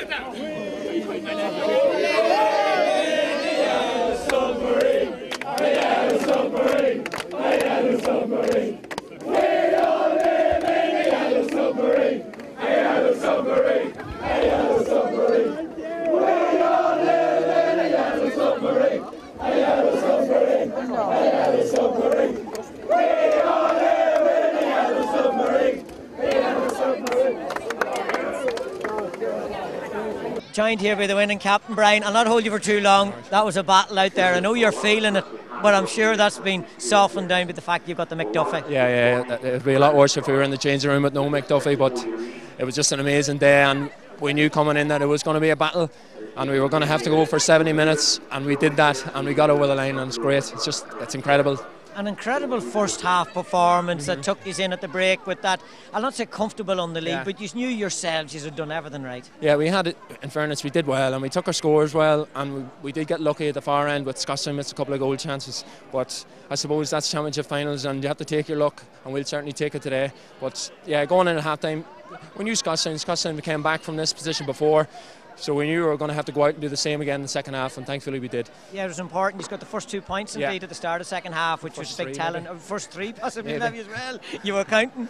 Joined here by the winning captain, Brian. I'll not hold you for too long. That was a battle out there. I know you're feeling it, but I'm sure that's been softened down by the fact you've got the McDuffie. Yeah, yeah, it'd be a lot worse if we were in the changing room with no McDuffie, but it was just an amazing day, and we knew coming in that it was going to be a battle, and we were going to have to go for seventy minutes, and we did that, and we got over the line, and it's great. It's just, it's incredible. An incredible first half performance mm-hmm. that took you in at the break with that. I'll not say comfortable on the lead, yeah. but you knew yourselves you had done everything right. Yeah, we had it, in fairness, we did well, and we took our scores well, and we, we did get lucky at the far end with Scotstown missed a couple of goal chances, but I suppose that's championship finals and you have to take your luck, and we'll certainly take it today. But yeah, going in at half time, we knew Scotstown, Scotstown came back from this position before, so we knew we were going to have to go out and do the same again in the second half, and thankfully we did. Yeah, it was important. He's got the first two points indeed yeah. at the start of the second half, which first was big talent. Uh, first three possibly maybe. maybe as well. You were counting.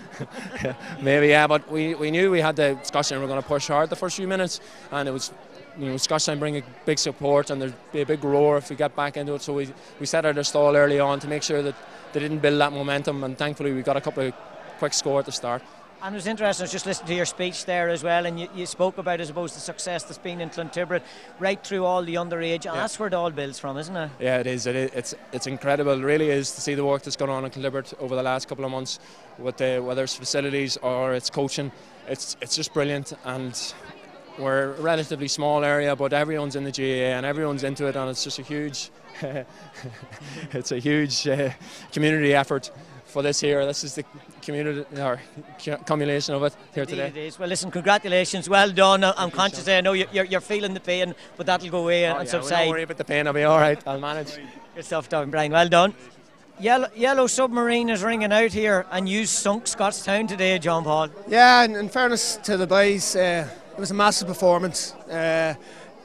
Maybe, yeah, but we, we knew we had the Scotstown were going to push hard the first few minutes, and it was, you know, Scotstown bring a big support, and there'd be a big roar if we get back into it. So we we set out our stall early on to make sure that they didn't build that momentum, and thankfully we got a couple of quick score at the start. And it was interesting, I was just listening to your speech there as well, and you, you spoke about, I suppose, the success that's been in Clontibret right through all the underage, and yeah. that's where it all builds from, isn't it? Yeah, it is. It is. It's it's incredible. It really is to see the work that's gone on in Clontibret over the last couple of months, with the, whether it's facilities or it's coaching. It's it's just brilliant, and we're a relatively small area, but everyone's in the G A A and everyone's into it, and it's just a huge, it's a huge uh, community effort for this here. This is the community or accumulation of it here Indeed today. It is. Well, listen, congratulations, well done. I'm Thank conscious I know you're, you're feeling the pain, but that'll go away oh, and yeah, subside. Don't worry about the pain, I'll be all right. I'll manage. Good stuff, Don Brian. Well done. Yellow, Yellow Submarine is ringing out here, and you sunk Scotstown today, John Paul. Yeah, and in fairness to the boys, uh, it was a massive performance. Uh,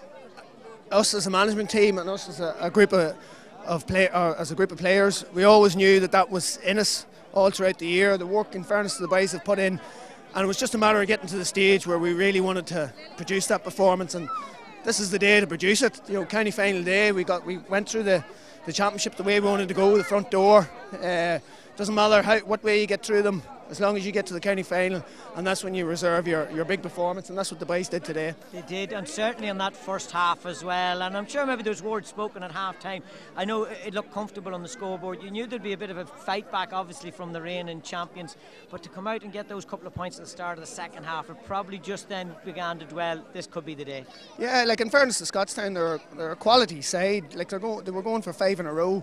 us as a management team and us as a, a group of of play, or as a group of players, we always knew that that was in us all throughout the year. The work, in fairness to the boys, have put in, and it was just a matter of getting to the stage where we really wanted to produce that performance, and this is the day to produce it. You know, county final day, we got we went through the, the championship the way we wanted to go, the front door. Uh, doesn't matter how what way you get through them, as long as you get to the county final, and that's when you reserve your, your big performance, and that's what the boys did today. They did, and certainly in that first half as well, and I'm sure maybe there was words spoken at half time. I know it looked comfortable on the scoreboard. You knew there'd be a bit of a fight back obviously from the reigning champions, but to come out and get those couple of points at the start of the second half, it probably just then began to dwell, this could be the day. Yeah, like in fairness to Scotstown, they're, they're a quality side. Like they're go, they were going for five in a row,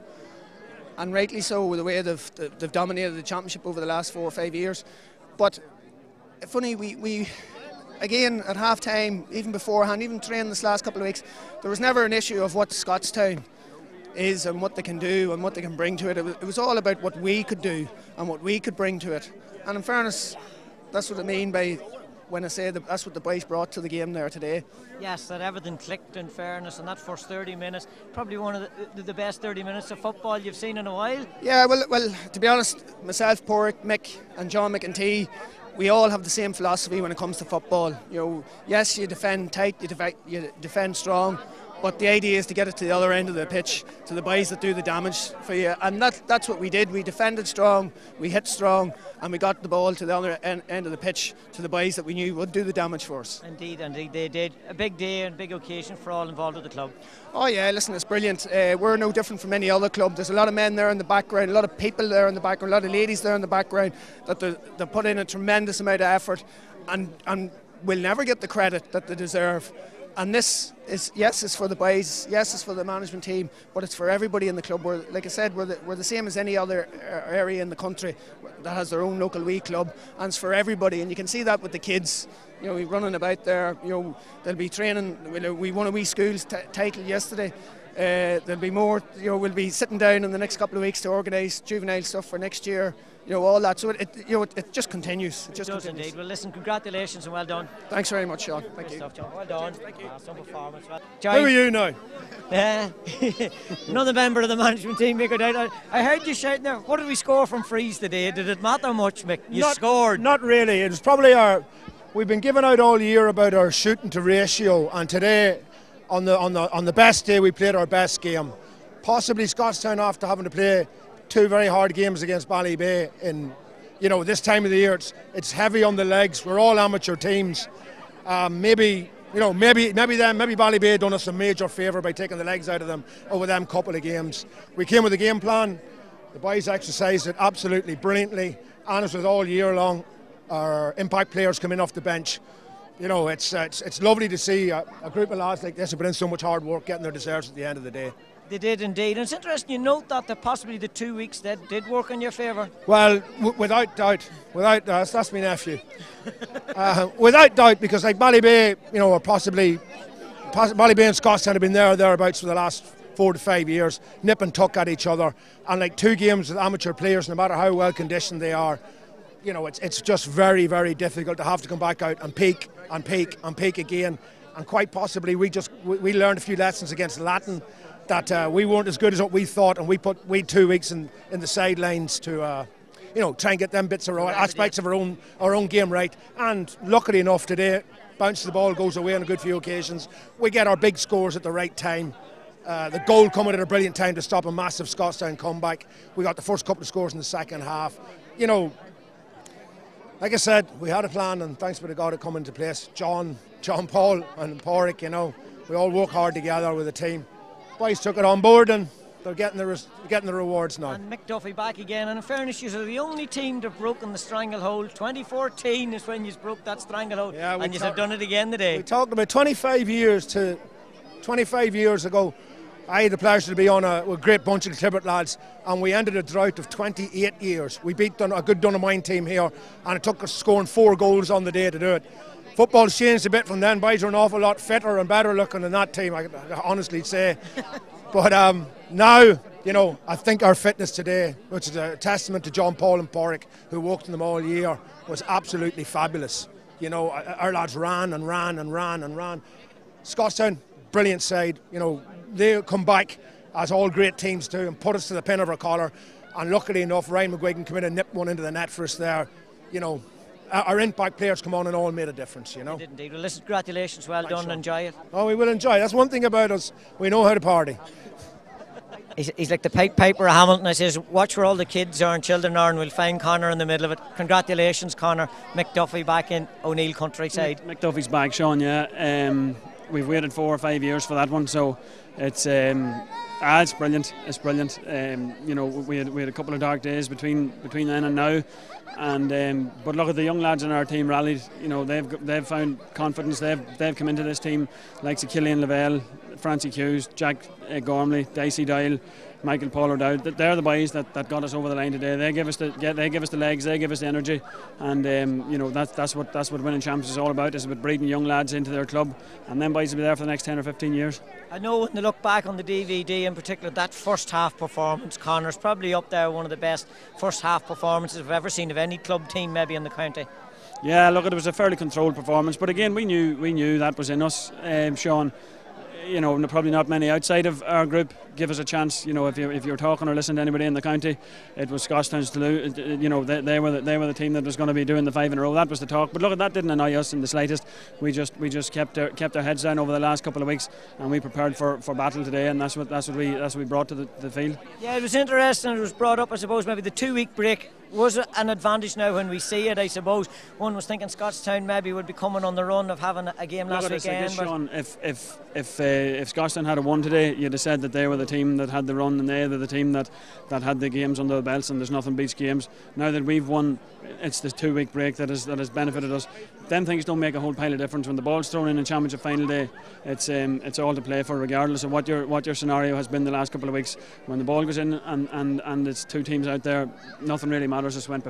and rightly so, with the way they've, they've dominated the championship over the last four or five years. But funny, we, we again at half time, even beforehand, even training this last couple of weeks, there was never an issue of what Scotstown is and what they can do and what they can bring to it. It was, it was all about what we could do and what we could bring to it. And in fairness, that's what I mean by when I say that that's what the boys brought to the game there today. Yes, that everything clicked, in fairness, and that first thirty minutes, probably one of the, the best thirty minutes of football you've seen in a while. Yeah, well, well, to be honest, myself, Porrick, Mick and John McEntee, we all have the same philosophy when it comes to football. You know, yes, you defend tight, you, def you defend strong, but the idea is to get it to the other end of the pitch, to the boys that do the damage for you, and that, that's what we did. We defended strong, we hit strong, and we got the ball to the other end, end of the pitch, to the boys that we knew would do the damage for us. Indeed, indeed, they did. A big day and big occasion for all involved with the club. Oh yeah, listen, it's brilliant. Uh, we're no different from any other club. There's a lot of men there in the background, a lot of people there in the background, a lot of ladies there in the background, that they, they put in a tremendous amount of effort, and, and will never get the credit that they deserve. And this is, yes, it's for the boys, yes, it's for the management team, but it's for everybody in the club. We're, like I said, we're the, we're the same as any other area in the country that has their own local wee club, and it's for everybody. And you can see that with the kids, you know, running about there. You know, they'll be training. We won a wee schools title yesterday. Uh, there'll be more. You know, we'll be sitting down in the next couple of weeks to organise juvenile stuff for next year. you know, all that. So it, it you know, it, it just continues. It just it does continues. indeed. Well, listen, congratulations and well done. Thanks very much, Sean. Thank Good you. stuff, John. Well done. Thank you. Awesome performance. Well, Who are you now? Yeah. Another member of the management team, Mick O'Dowd. I heard you shouting there. What did we score from frees today? Did it matter much, Mick? You not, scored. Not really. It was probably our. We've been giving out all year about our shooting to ratio, and today, on the on the on the best day, we played our best game. Possibly Scottstown after having to play two very hard games against Ballybay in, you know, this time of the year. It's it's heavy on the legs. We're all amateur teams. Um, maybe. You know, maybe maybe them, maybe Ballybay done us a major favour by taking the legs out of them over them couple of games. We came with a game plan. The boys exercised it absolutely brilliantly, and as with all year long, our impact players come in off the bench. You know, it's uh, it's, it's lovely to see a, a group of lads like this who put in so much hard work getting their deserves at the end of the day. They did indeed. And it's interesting you note that the, possibly the two weeks that did work in your favour. Well, w without doubt, without doubt, that's my nephew. uh, without doubt, because like Ballybay, you know, or possibly, poss Ballybay and Scottstown have been there or thereabouts for the last four to five years, nip and tuck at each other, and like two games with amateur players, no matter how well conditioned they are, you know, it's it's just very very difficult to have to come back out and peak and peak and peak again, and quite possibly we just we, we learned a few lessons against Latin. That uh, we weren't as good as what we thought, and we put we two weeks in, in the sidelines to, uh, you know, try and get them bits of right, aspects of our own our own game right. And luckily enough today, bounce the ball goes away on a good few occasions. We get our big scores at the right time. Uh, the goal coming at a brilliant time to stop a massive Scottstown comeback. We got the first couple of scores in the second half. You know, like I said, we had a plan, and thanks be to God it come into place. John, John Paul, and Porrick, you know, we all work hard together with the team. Boys took it on board, and they're getting the res getting the rewards now. And Mick Duffy back again, and in fairness, you are the only team to have broken the stranglehold. twenty fourteen is when you broke that stranglehold, yeah, and you have done it again today. We talked about twenty-five years to twenty-five years ago. I had the pleasure to be on a, a great bunch of Clibbert lads, and we ended a drought of twenty-eight years. We beat Dun a good Dunamine team here, and it took us scoring four goals on the day to do it. Football's changed a bit from then. Boys are an awful lot fitter and better looking than that team, I can honestly say. But um, now, you know, I think our fitness today, which is a testament to John Paul and Porrick, who worked in them all year, was absolutely fabulous. You know, our lads ran and ran and ran and ran. Scottstown, brilliant side. You know, they come back, as all great teams do, and put us to the pin of our collar. And luckily enough, Ryan McGuigan came in and nipped one into the net for us there. You know, our impact players come on and all made a difference, you know. They did indeed. Well, listen, congratulations, well Thanks, done, Sean. enjoy it. Oh, we will enjoy it. That's one thing about us, we know how to party. He's, he's like the Pied Piper of Hamilton. I says, watch where all the kids are and children are, and we'll find Connor in the middle of it. Congratulations, Connor. Mick Duffy back in O'Neill countryside. Mick Duffy's back, Sean, yeah. Um, we've waited four or five years for that one, so it's um, ah, it's brilliant. It's brilliant. Um, you know, we had we had a couple of dark days between between then and now, and um, but look at the young lads in our team rallied. You know, they've they've found confidence. They've they've come into this team like Killian Lavelle, Francie Hughes, Jack uh, Gormley, Dicey Dial, Michael Paul O'Dowd. They're the boys that, that got us over the line today. They give us the they give us the legs, they give us the energy, and um, you know that's that's what that's what winning champions is all about. It's about breeding young lads into their club, and them boys will be there for the next ten or fifteen years. I know when they look back on the D V D, in particular, that first half performance, Connor's probably up there, one of the best first half performances I've ever seen of any club team, maybe in the county. Yeah, look, it was a fairly controlled performance, but again, we knew we knew that was in us, um, Sean. You know, probably not many outside of our group give us a chance. You know, if you if you're talking or listening to anybody in the county, it was Scottstown's to lose. You know, they, they were the, they were the team that was going to be doing the five in a row. That was the talk. But look, that didn't annoy us in the slightest. We just we just kept our, kept our heads down over the last couple of weeks, and we prepared for, for battle today, and that's what that's what we that's what we brought to the, the field. Yeah, it was interesting. It was brought up, I suppose, maybe the two week break was an advantage now when we see it. I suppose one was thinking Scottstown maybe would be coming on the run of having a game last Look, weekend. Like this, Sean, if if if uh, if Scottstown had a won today, you'd have said that they were the team that had the run, and they were the team that, that had the games under the belts, and there's nothing beats games. Now that we've won, it's this two week break that has that has benefited us. Then things don't make a whole pile of difference. When the ball's thrown in a championship final day, it's um, it's all to play for, regardless of what your what your scenario has been the last couple of weeks. When the ball goes in and, and, and it's two teams out there, nothing really matters as went before.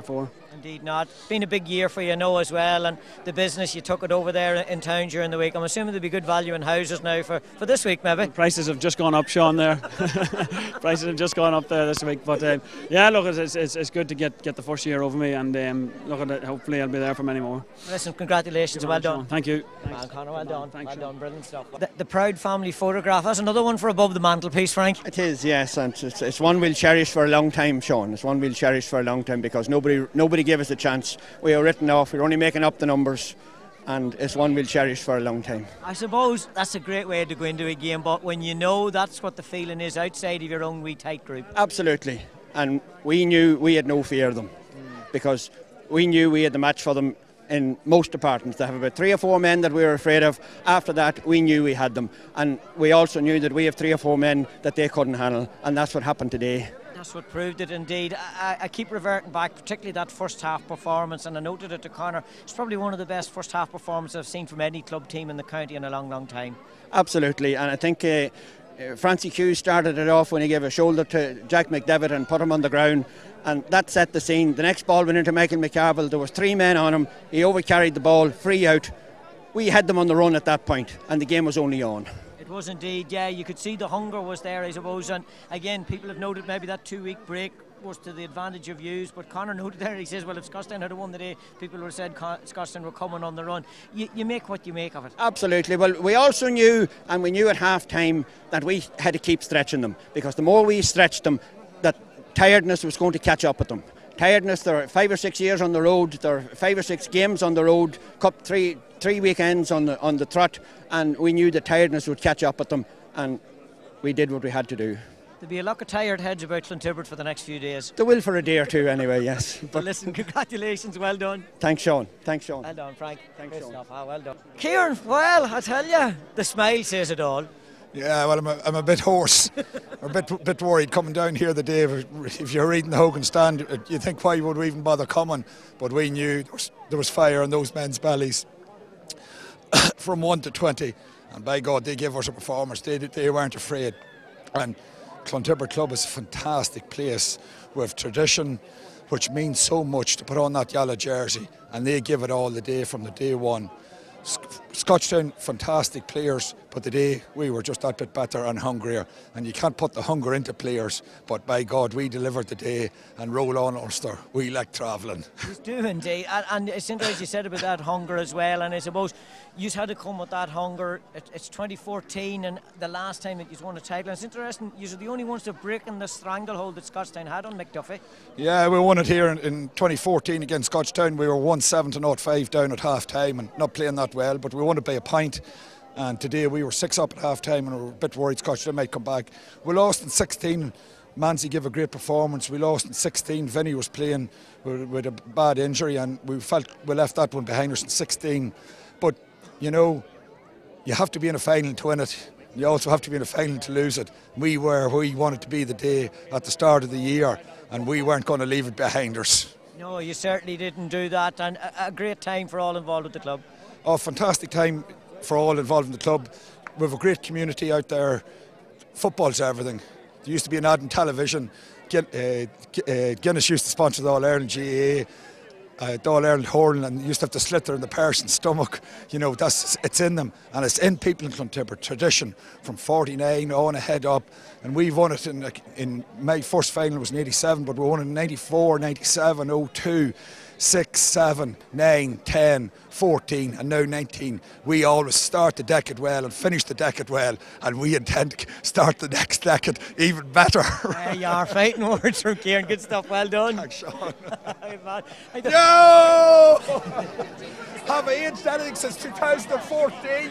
Indeed not. Been a big year for you, I know, as well, and the business, you took it over there in town during the week. I'm assuming there'll be good value in houses now for, for this week, maybe. Prices have just gone up, Sean, there. Prices have just gone up there this week. But um, yeah, look, it's, it's, it's good to get, get the first year over me, and um, look at it, hopefully I'll be there for many more. Listen, congratulations, well done. Sean. Thank you. Man, Conor, well done. Thanks, well Sean. done, brilliant stuff. The, the proud family photograph, that's another one for above the mantelpiece, Frank. It is, yes, and it's, it's one we'll cherish for a long time, Sean. It's one we'll cherish for a long time because nobody nobody gave us a chance. We were written off, we were only making up the numbers, and it's one we'll cherish for a long time. I suppose that's a great way to go into a game, but when you know that's what the feeling is outside of your own wee tight group. Absolutely, and we knew we had no fear of them mm. because we knew we had the match for them in most departments. They have about three or four men that we were afraid of. After that, we knew we had them, and we also knew that we have three or four men that they couldn't handle, and that's what happened today. That's what proved it, indeed. I, I keep reverting back, particularly that first half performance, and I noted it to Conor. It's probably one of the best first half performances I've seen from any club team in the county in a long, long time. Absolutely, and I think uh, uh, Francie Hughes started it off when he gave a shoulder to Jack McDevitt and put him on the ground, and that set the scene. The next ball went into Michael McCarville. There was three men on him. He overcarried the ball, free out. We had them on the run at that point, and the game was only on. It was indeed, yeah. You could see the hunger was there, I suppose. And again, people have noted maybe that two-week break was to the advantage of Hughes. But Conor noted there, he says, well, if Scotstown had won the day, people would have said Scotstown were coming on the run. You, you make what you make of it. Absolutely. Well, we also knew, and we knew at half-time, that we had to keep stretching them. Because the more we stretched them, that tiredness was going to catch up with them. Tiredness, there are five or six years on the road, there are five or six games on the road, cup three three weekends on the on the trot, and we knew the tiredness would catch up with them, and we did what we had to do. There'll be a lot of tired heads about Clontibret for the next few days. There will for a day or two anyway, yes. But listen, congratulations, well done. Thanks, Sean. Thanks, Sean. Well done, Frank. Thanks, Good Sean. stuff. Ah, well done. Kieran, well, I tell you, the smile says it all. Yeah, well, I'm a, I'm a bit hoarse. I'm a bit, bit worried coming down here the day. If, if you're reading the Hogan Stand, you think, why would we even bother coming? But we knew there was, there was fire in those men's bellies from one to twenty. And by God, they gave us a performance. They, they weren't afraid. And Clontibret Club is a fantastic place with tradition, which means so much to put on that yellow jersey. And they give it all the day from the day one. Scotstown, fantastic players, but today we were just that bit better and hungrier. And you can't put the hunger into players, but by God, we delivered the day, and roll on Ulster. We like travelling. You do indeed, and, and it's interesting you said about that hunger as well, and I suppose you had to come with that hunger. It, it's twenty fourteen, and the last time that you won a title. And it's interesting, you're the only ones to break in the stranglehold that Scotstown had on McDuffie. Yeah, we won it here in, in twenty fourteen against Scotstown. We were one seven to not five down at half time and not playing that well, but we won it by a point. And today we were six up at half time and we were a bit worried Scotstown might come back. We lost in sixteen. Manzi gave a great performance. We lost in sixteen. Vinny was playing with, with a bad injury, and we felt we left that one behind us in sixteen. But you know, you have to be in a final to win it. You also have to be in a final to lose it. We were where we wanted to be the day at the start of the year, and we weren't going to leave it behind us. No, you certainly didn't do that, and a, a great time for all involved with the club. Oh, fantastic time for all involved in the club. We have a great community out there. Football's everything. There used to be an ad in television. Guinness used to sponsor the All-Ireland G A A, uh, the All-Ireland hurling, and used to have the sliotar in the person's stomach. You know, that's it's in them, and it's in people in Clontibret. Tradition from forty-nine on ahead up, and we won it in, in my first final was in eighty-seven, but we won it in ninety-four, ninety-seven, oh two. six, seven, nine, ten, fourteen and now nineteen. We always start the decade well and finish the decade well, and we intend to start the next decade even better. uh, you are fighting words from Kieran. Good stuff, well done. Thanks, Sean. Yo! Have I aged anything since two thousand fourteen?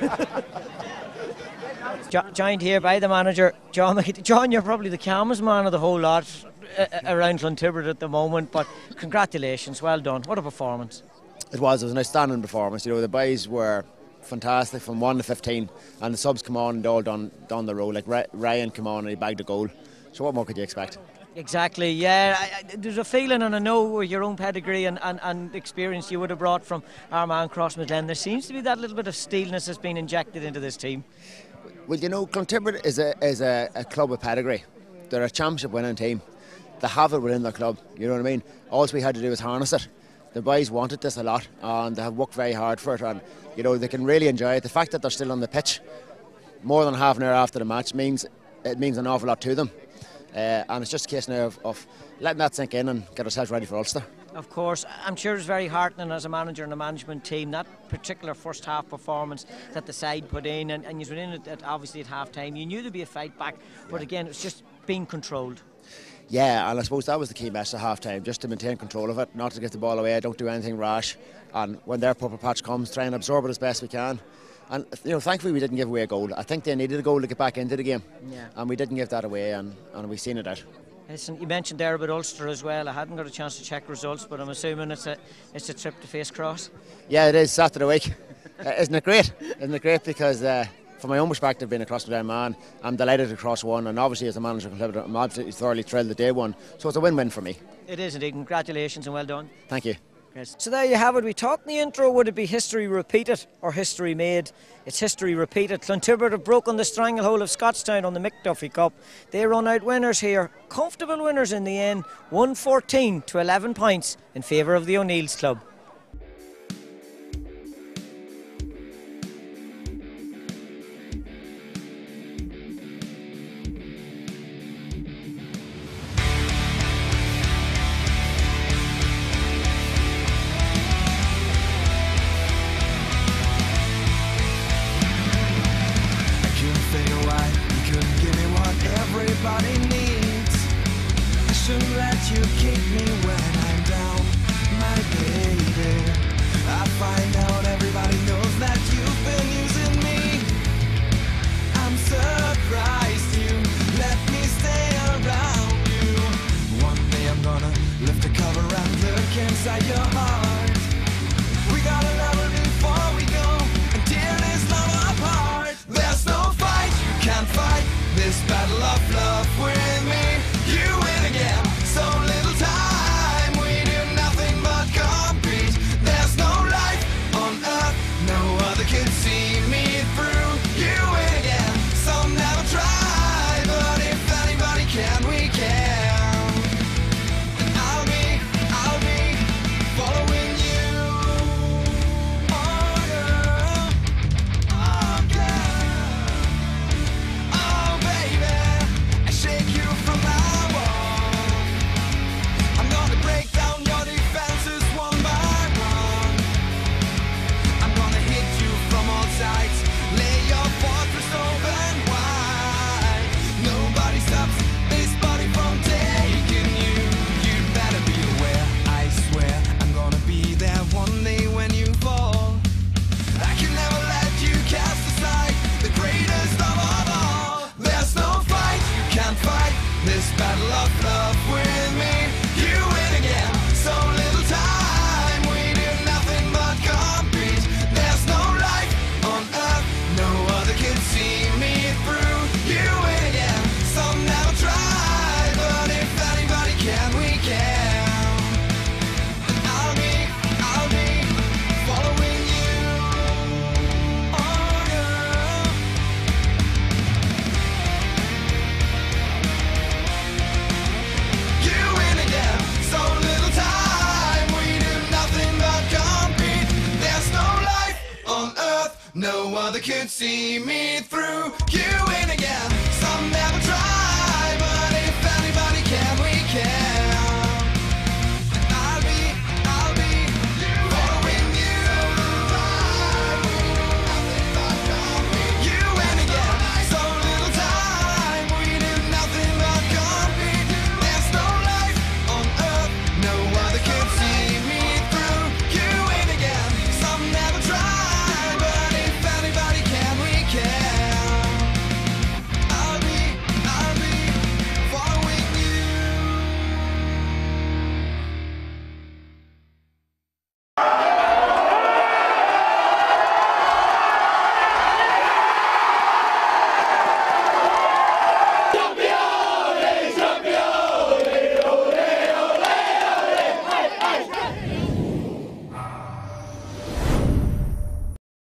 Jo- joined here by the manager, John McAtee. John, you're probably the calmest man of the whole lot uh, around Clontibret at the moment, but congratulations, well done. What a performance. It was, it was an outstanding performance. You know, the boys were fantastic from one to fifteen, and the subs come on and all done, done the role. Like Ryan came on and he bagged a goal. So what more could you expect? Exactly, yeah. I, I, there's a feeling, and I know with your own pedigree and, and, and experience you would have brought from Armagh Crossmaglen, there seems to be that little bit of steelness that's been injected into this team. Well, you know, Clontibret is a is a, a club of pedigree. They're a championship winning team. they have it within their club. You know what I mean? All we had to do was harness it. The boys wanted this a lot, and they have worked very hard for it, and you know they can really enjoy it. The fact that they're still on the pitch more than half an hour after the match means it means an awful lot to them, uh, and it's just a case now of, of letting that sink in and get ourselves ready for Ulster. Of course, I'm sure it's very heartening as a manager and a management team, that particular first half performance that the side put in, and, and you went in at, at obviously at half time. You knew there'd be a fight back, but again, it's just being controlled. Yeah, and I suppose that was the key message at half time, just to maintain control of it, not to get the ball away, don't do anything rash, and when their purple patch comes, try and absorb it as best we can. And you know, thankfully we didn't give away a goal. I think they needed a goal to get back into the game, yeah. and we didn't give that away, and, and we've seen it out. Listen, you mentioned there about Ulster as well. I hadn't got a chance to check results, but I'm assuming it's a it's a trip to face Cross. Yeah, it is Saturday week. uh, isn't it great? Isn't it great? Because uh, from my own perspective, being a Cross-Town man, I'm delighted to Cross won, and obviously as a manager, I'm absolutely thoroughly thrilled that they won. So it's a win-win for me. It is indeed. Congratulations and well done. Thank you. So there you have it. We talked in the intro, would it be history repeated or history made? It's history repeated. Clontibret have broken the stranglehold of Scottstown on the Mick Duffy Cup. They run out winners here. Comfortable winners in the end. one fourteen to eleven points in favour of the O'Neill's club. Everybody needs. I shouldn't let you kick me when I'm down, my baby. I find out everybody knows that you've been using me. I'm surprised you let me stay around you. One day I'm gonna lift the cover and look inside your heart. We gotta love it before we go and tear this love apart. There's no fight, you can't fight this battle of love with me. You win again, so little time. We do nothing but compete. There's no life on earth, no other could see me through. You win again, some never try, but if anybody can, we can. And I'll be, I'll be following you. Oh girl, oh girl, oh baby, I shake you from my wall. I'm gonna break down your defenses one by one. I'm gonna hit you from all sides, lay your fortress open wide. Nobody stops this body from taking you. You better be aware, I swear I'm gonna be there one day when you fall. I can never let you cast aside the greatest of all. There's no fight, you can't fight this battle of love with me. You win again, so little time. We do nothing but compete. There's no life on earth, no other can see me through. You win again, some never try, but if anybody can, we can. And I'll be, I'll be following you. Oh girl, you win again, so little time. We do nothing but compete. There's no life on earth, no other could see me through. You win again, some never